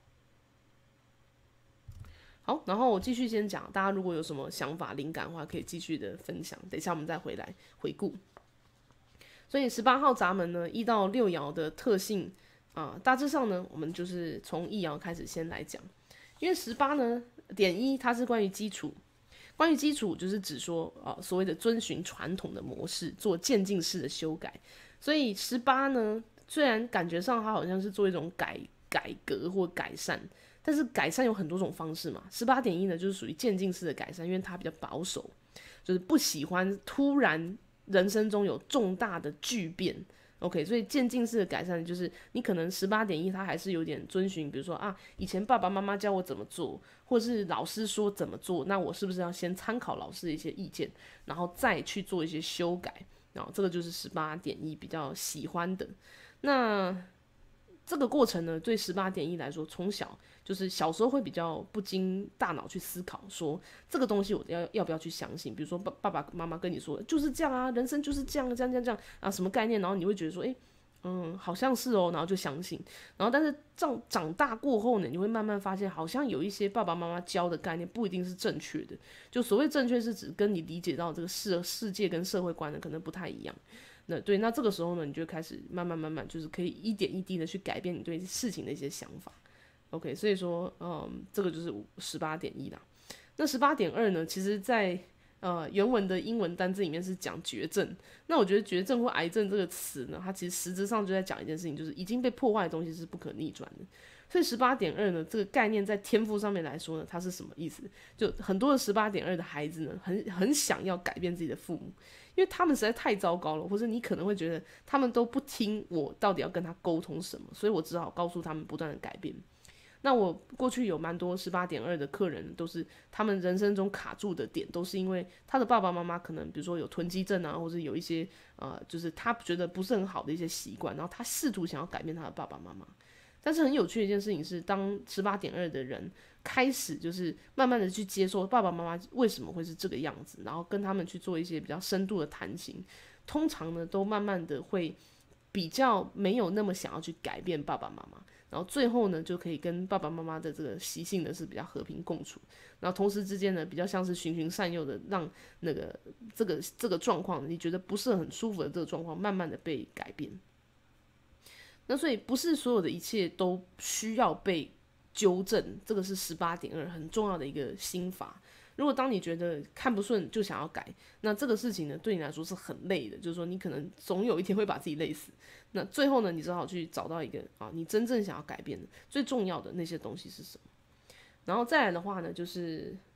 好，然后我继续先讲，大家如果有什么想法、灵感的话，可以继续的分享。等一下我们再回来回顾。所以18号闸门呢，1到6爻的特性大致上呢，我们就是从1爻开始先来讲。因为18呢，1它是关于基础，关于基础就是指说所谓的遵循传统的模式，做渐进式的修改。所以18呢，虽然感觉上它好像是做一种改革或改善，但是改善有很多种方式嘛。18.1呢，就是属于渐进式的改善，因为它比较保守，就是不喜欢突然人生中有重大的巨变。OK， 所以渐进式的改善就是你可能18.1它还是有点遵循，比如说以前爸爸妈妈教我怎么做，或是老师说怎么做，那我是不是要先参考老师的一些意见，然后再去做一些修改？然后这个就是18.1比较喜欢的。那这个过程呢，对18.1来说，从小就是小时候会比较不经大脑去思考，说这个东西我要不要去相信？比如说爸爸妈妈跟你说就是这样啊，人生就是这样什么概念？然后你会觉得说，好像是哦，然后就相信。然后但是长大过后呢，你会慢慢发现，好像有一些爸爸妈妈教的概念不一定是正确的。就所谓正确，是指跟你理解到这个世界跟社会观呢，可能不太一样。那这个时候呢，你就开始慢慢，就是可以一点一滴的去改变你对事情的一些想法。OK， 所以说，这个就是18.1啦。那18.2呢，其实在原文的英文单字里面是讲绝症。那我觉得绝症或癌症这个词呢，它其实实质上就在讲一件事情，就是已经被破坏的东西是不可逆转的。所以18.2呢，这个概念在天赋上面来说呢，它是什么意思？就很多的18.2的孩子呢，很想要改变自己的父母，因为他们实在太糟糕了，或者你可能会觉得他们都不听我到底要跟他沟通什么，所以我只好告诉他们不断的改变。那我过去有蛮多18.2的客人，都是他们人生中卡住的点，都是因为他的爸爸妈妈可能比如说有囤积症啊，或者有一些就是他觉得不是很好的一些习惯，然后他试图想要改变他的爸爸妈妈。但是很有趣的一件事情是，当18.2的人开始就是慢慢的去接受爸爸妈妈为什么会是这个样子，然后跟他们去做一些比较深度的谈情，通常呢都慢慢的会比较没有那么想要去改变爸爸妈妈，然后最后呢就可以跟爸爸妈妈的这个习性呢是比较和平共处，然后同时之间呢比较像是循循善诱的，让那个这个状况你觉得不是很舒服的这个状况慢慢的被改变。那所以不是所有的一切都需要被纠正，这个是18.2很重要的一个心法。如果当你觉得看不顺就想要改，那这个事情呢对你来说是很累的，就是说你可能总有一天会把自己累死。那最后呢，你只好去找到一个你真正想要改变的最重要的那些东西是什么。然后再来的话呢，就是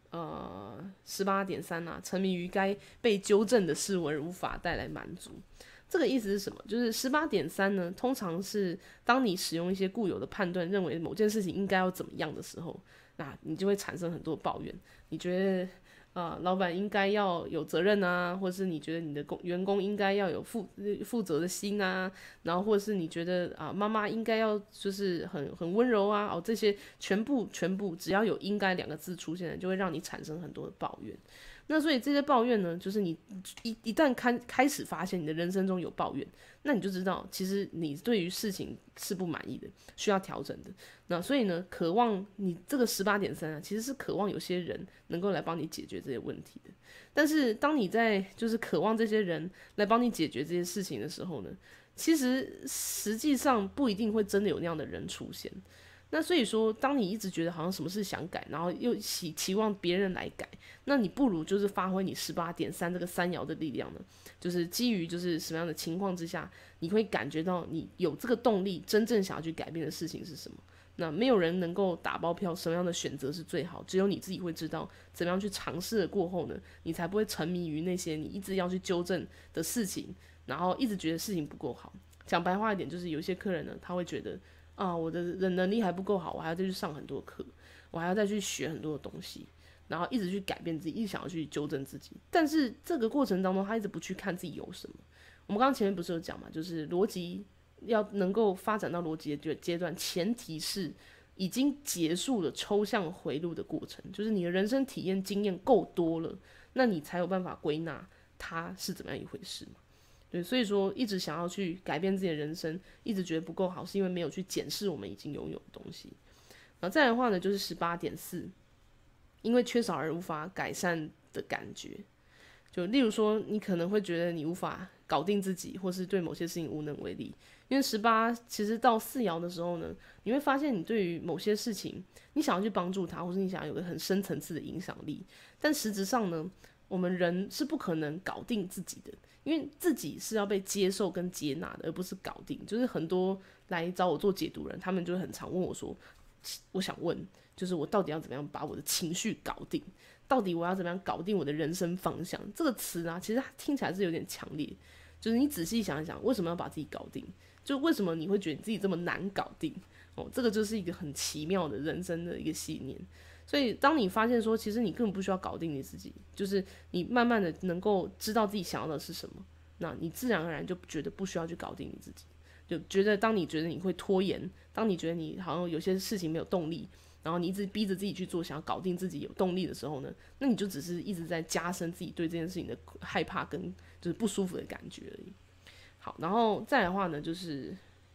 18.3啊，沉迷于该被纠正的事物而无法带来满足。这个意思是什么？就是18.3呢，通常是当你使用一些固有的判断，认为某件事情应该要怎么样的时候，那你就会产生很多抱怨。你觉得老板应该要有责任啊，或是你觉得你的员工应该要有负责的心啊，然后或者是你觉得妈妈应该要就是很温柔啊，这些全部只要有应该2个字出现了，就会让你产生很多的抱怨。那所以这些抱怨呢，就是你一旦开始发现你的人生中有抱怨，那你就知道其实你对于事情是不满意的，需要调整的。那所以呢，渴望你这个18.3啊，其实是渴望有些人能够来帮你解决这些问题的。但是当你在就是渴望这些人来帮你解决这些事情的时候呢，其实实际上不一定会真的有那样的人出现。那所以说，当你一直觉得好像什么事想改，然后又期望别人来改，那你不如就是发挥你18.3这个3爻的力量呢，就是基于就是什么样的情况之下，你会感觉到你有这个动力，真正想要去改变的事情是什么。那没有人能够打包票什么样的选择是最好，只有你自己会知道怎么样去尝试了过后呢，你才不会沉迷于那些你一直要去纠正的事情，然后一直觉得事情不够好。讲白话一点，就是有些客人呢，他会觉得我的能力还不够好，我还要再去上很多课，我还要再去学很多的东西，然后一直去改变自己，一直想要去纠正自己。但是这个过程当中，他一直不去看自己有什么。我们刚刚前面不是有讲嘛，就是逻辑要能够发展到逻辑的阶段，前提是已经结束了抽象回路的过程，就是你的人生体验经验够多了，那你才有办法归纳它是怎么样一回事嘛。对，所以说一直想要去改变自己的人生，一直觉得不够好，是因为没有去检视我们已经拥有的东西。然后再来的话呢，就是18.4，因为缺少而无法改善的感觉。就例如说，你可能会觉得你无法搞定自己，或是对某些事情无能为力。因为18其实到4爻的时候呢，你会发现你对于某些事情，你想要去帮助他，或是你想要有个很深层次的影响力，但实质上呢，我们人是不可能搞定自己的。因为自己是要被接受跟接纳的，而不是搞定。就是很多来找我做解读人，他们就很常问我说：“我想问，就是我到底要怎么样把我的情绪搞定？到底我要怎么样搞定我的人生方向？”这个词啊，其实它听起来是有点强烈。就是你仔细想一想，为什么要把自己搞定？就为什么你会觉得你自己这么难搞定？这个就是一个很奇妙的人生的一个信念。所以当你发现说其实你根本不需要搞定你自己，就是你慢慢的能够知道自己想要的是什么，那你自然而然就觉得不需要去搞定你自己，就觉得当你觉得你会拖延，当你觉得你好像有些事情没有动力，然后你一直逼着自己去做，想要搞定自己有动力的时候呢，那你就只是一直在加深自己对这件事情的害怕跟就是不舒服的感觉而已。好，然后再来的话呢，就是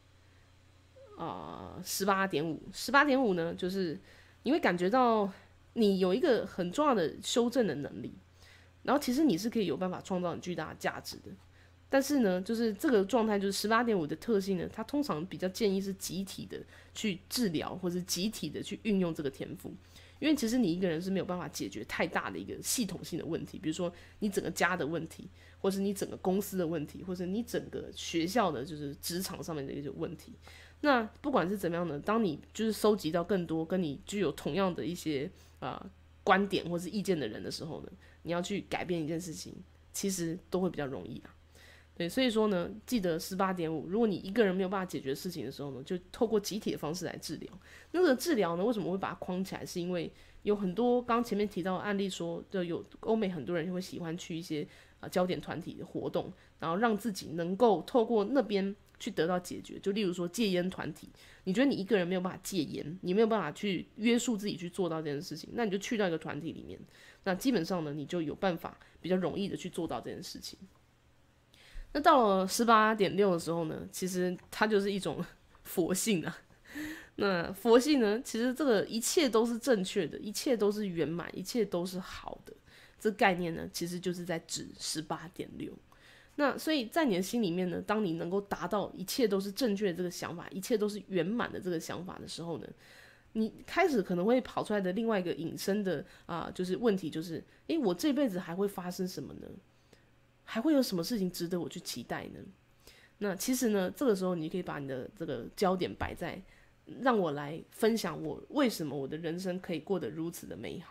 18.5呢，就是你会感觉到你有一个很重要的修正的能力，然后其实你是可以有办法创造很巨大的价值的。但是呢，就是这个状态，就是18.5的特性呢，它通常比较建议是集体的去治疗，或是集体的去运用这个天赋。因为其实你一个人是没有办法解决太大的一个系统性的问题，比如说你整个家的问题，或是你整个公司的问题，或是你整个学校的就是职场上面的一些问题。那不管是怎么样呢，当你就是收集到更多跟你具有同样的一些观点或是意见的人的时候呢，你要去改变一件事情，其实都会比较容易啊。对，所以说呢，记得18.5，如果你一个人没有办法解决事情的时候呢，就透过集体的方式来治疗。那个治疗呢，为什么会把它框起来？是因为有很多刚前面提到的案例说，就有欧美很多人会喜欢去一些焦点团体的活动，然后让自己能够透过那边去得到解决。就例如说戒烟团体，你觉得你一个人没有办法戒烟，你没有办法去约束自己去做到这件事情，那你就去到一个团体里面，那基本上呢，你就有办法比较容易的去做到这件事情。那到了18.6的时候呢，其实它就是一种佛性啊。那佛性呢，其实这个一切都是正确的，一切都是圆满，一切都是好的。这个概念呢，其实就是在指18.6。那所以在你的心里面呢，当你能够达到一切都是正确的这个想法，一切都是圆满的这个想法的时候呢，你开始可能会跑出来的另外一个引申的就是问题就是，我这辈子还会发生什么呢？还会有什么事情值得我去期待呢？那其实呢，这个时候你可以把你的这个焦点摆在，让我来分享我为什么我的人生可以过得如此的美好，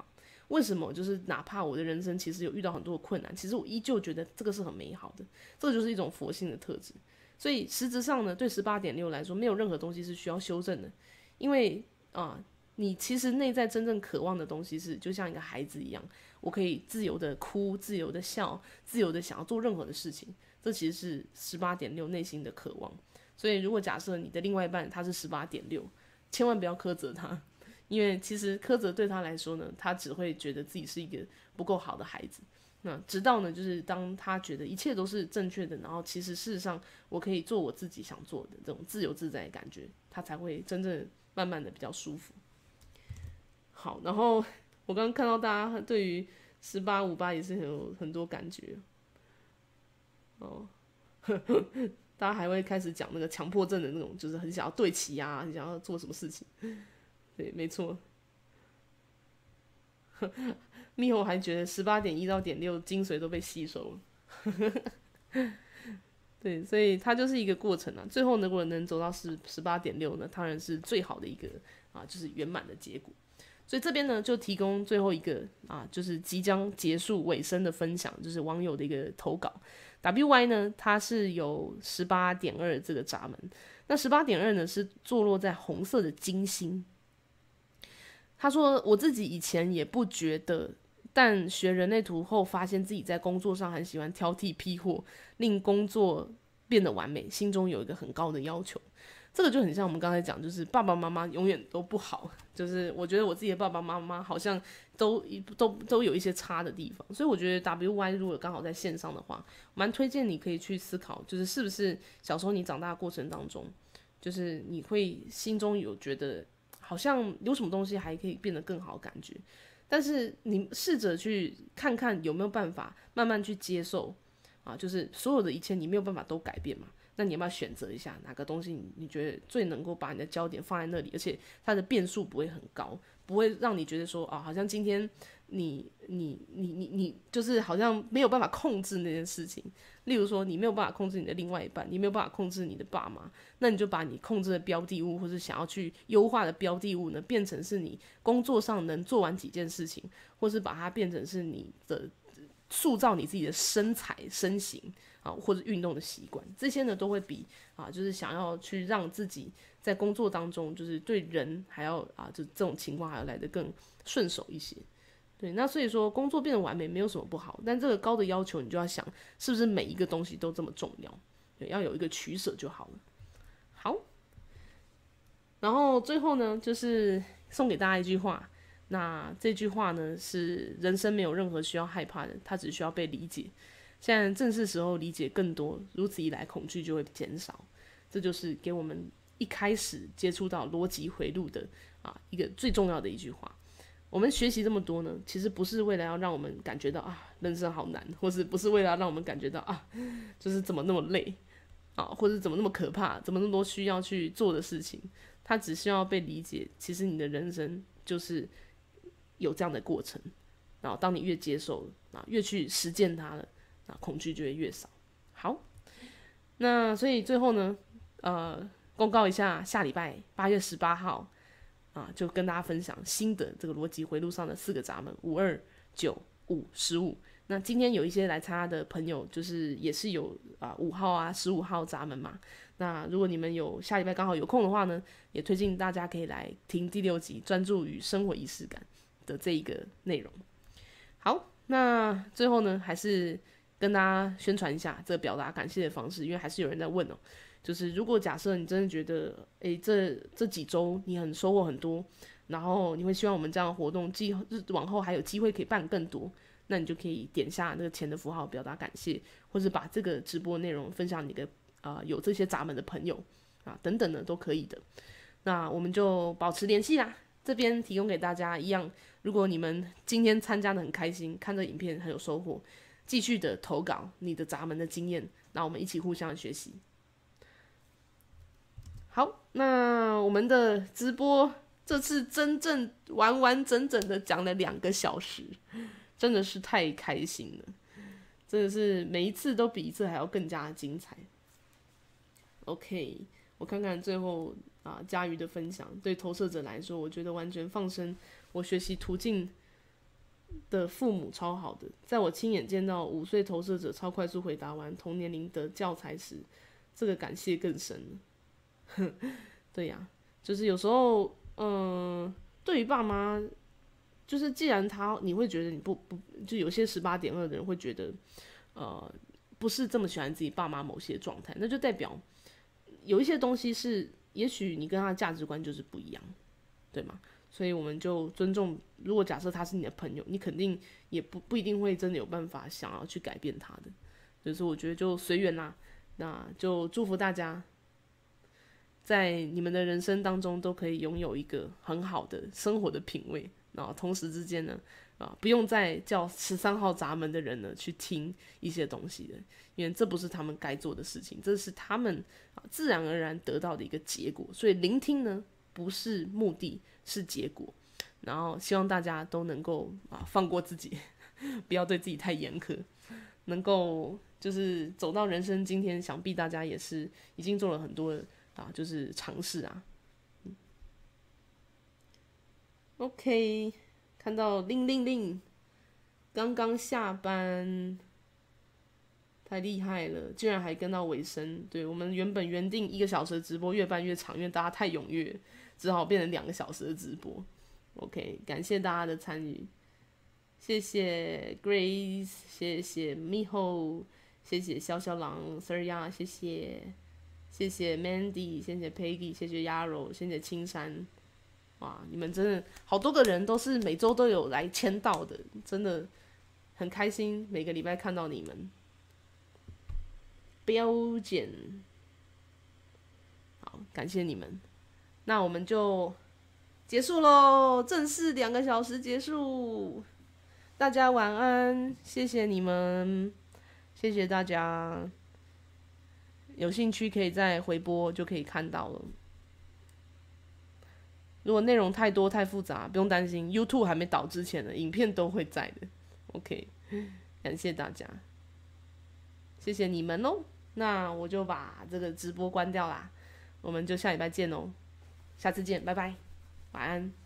为什么就是哪怕我的人生其实有遇到很多的困难，其实我依旧觉得这个是很美好的，这个就是一种佛性的特质。所以实质上呢，对18.6来说，没有任何东西是需要修正的，因为你其实内在真正渴望的东西是，就像一个孩子一样，我可以自由的哭，自由的笑，自由的想要做任何的事情，这其实是18.6内心的渴望。所以如果假设你的另外一半他是18.6，千万不要苛责他，因为其实苛责对他来说呢，他只会觉得自己是一个不够好的孩子。那直到呢，就是当他觉得一切都是正确的，然后其实事实上我可以做我自己想做的这种自由自在的感觉，他才会真正慢慢的比较舒服。好，然后我刚刚看到大家对于1858也是很多感觉哦，大家还会开始讲那个强迫症的那种，就是很想要对齐啊，很想要做什么事情。对，没错。蜜猴还觉得18.1到.6精髓都被吸收了。对，所以它就是一个过程啊。最后如果能走到18.6呢，当然是最好的一个就是圆满的结果。所以这边呢就提供最后一个就是即将结束尾声的分享，就是网友的一个投稿。WY 呢，它是有18.2这个闸门，那18.2呢是坐落在红色的金星。他说我自己以前也不觉得，但学人类图后发现自己在工作上很喜欢挑剔批货，令工作变得完美，心中有一个很高的要求。这个就很像我们刚才讲，就是爸爸妈妈永远都不好，就是我觉得我自己的爸爸妈妈好像都有一些差的地方，所以我觉得 WY 如果刚好在线上的话，蛮推荐你可以去思考，就是是不是小时候你长大的过程当中，就是你会心中有觉得好像有什么东西还可以变得更好的感觉，但是你试着去看看有没有办法慢慢去接受就是所有的一切你没有办法都改变嘛。那你要不要选择一下哪个东西你觉得最能够把你的焦点放在那里，而且它的变数不会很高，不会让你觉得说好像今天你就是好像没有办法控制那件事情。例如说你没有办法控制你的另外一半，你没有办法控制你的爸妈，那你就把你控制的标的物或是想要去优化的标的物呢，变成是你工作上能做完几件事情，或是把它变成是你的塑造你自己的身材身形或者运动的习惯，这些呢都会比就是想要去让自己在工作当中就是对人还要就这种情况还要来得更顺手一些。对，那所以说工作变得完美没有什么不好，但这个高的要求你就要想是不是每一个东西都这么重要，对，要有一个取舍就好了。好，然后最后呢就是送给大家一句话，那这句话呢是人生没有任何需要害怕的，它只需要被理解。现在正是时候理解更多，如此一来恐惧就会减少。这就是给我们一开始接触到逻辑回路的一个最重要的一句话。我们学习这么多呢，其实不是为了要让我们感觉到人生好难，或是不是为了要让我们感觉到就是怎么那么累或者怎么那么可怕，怎么那么多需要去做的事情。它只需要被理解，其实你的人生就是有这样的过程。然后当你越接受越去实践它了，恐惧就会越少。好，那所以最后呢公告一下，下礼拜8月18号就跟大家分享新的这个逻辑回路上的4个闸门：5、2、9、5、15。那今天有一些来参加的朋友，就是也是有5号15号闸门嘛。那如果你们有下礼拜刚好有空的话呢，也推荐大家可以来听第6集专注于生活仪式感的这一个内容。好，那最后呢，还是跟大家宣传一下这个表达感谢的方式，因为还是有人在问就是如果假设你真的觉得这几周你很收获很多，然后你会希望我们这样的活动往后还有机会可以办更多，那你就可以点下那个钱的符号表达感谢，或是把这个直播内容分享你的有这些闸门的朋友等等的都可以的。那我们就保持联系啦，这边提供给大家一样，如果你们今天参加的很开心，看这影片很有收获，继续的投稿你的闸门的经验，那我们一起互相学习。好，那我们的直播这次真正完完整整的讲了2个小时，真的是太开心了，真的是每一次都比一次还要更加精彩。OK， 我看看最后佳瑜的分享，对投射者来说，我觉得完全放生我学习途径的父母超好的，在我亲眼见到5岁投射者超快速回答完同年龄的教材时，这个感谢更深了。对呀，就是有时候，对于爸妈，就是既然你会觉得你就有些18.2的人会觉得，不是这么喜欢自己爸妈某些状态，那就代表有一些东西是，也许你跟他的价值观就是不一样，对吗？所以我们就尊重，如果假设他是你的朋友，你肯定也不一定会真的有办法想要去改变他的，就是我觉得就随缘啦，那就祝福大家，在你们的人生当中都可以拥有一个很好的生活的品味，然后同时之间呢，不用再叫13号闸门的人呢去听一些东西的，因为这不是他们该做的事情，这是他们自然而然得到的一个结果，所以聆听呢不是目的，是结果。然后希望大家都能够放过自己，不要对自己太严苛，能够就是走到人生今天，想必大家也是已经做了很多就是尝试啊。OK， 看到令令令刚刚下班，太厉害了，居然还跟到尾声。对，我们原本原定1个小时的直播，越办越长，因为大家太踊跃，只好变成2个小时的直播。OK， 感谢大家的参与，谢谢 Grace， 谢谢 Miho， 谢谢潇潇狼 Sirya， 谢谢 Mandy， 谢谢 Peggy， 谢谢 Yaro， 谢谢青山。哇，你们真的好多个人都是每周都有来签到的，真的很开心，每个礼拜看到你们。标简，好，感谢你们，那我们就结束咯，正式2个小时结束，大家晚安，谢谢你们，谢谢大家，有兴趣可以再回播就可以看到了。如果内容太多太复杂，不用担心 ，YouTube 还没倒之前的影片都会在的。OK， 感谢大家，谢谢你们哦。那我就把这个直播关掉啦，我们就下礼拜见哦，下次见，拜拜，晚安。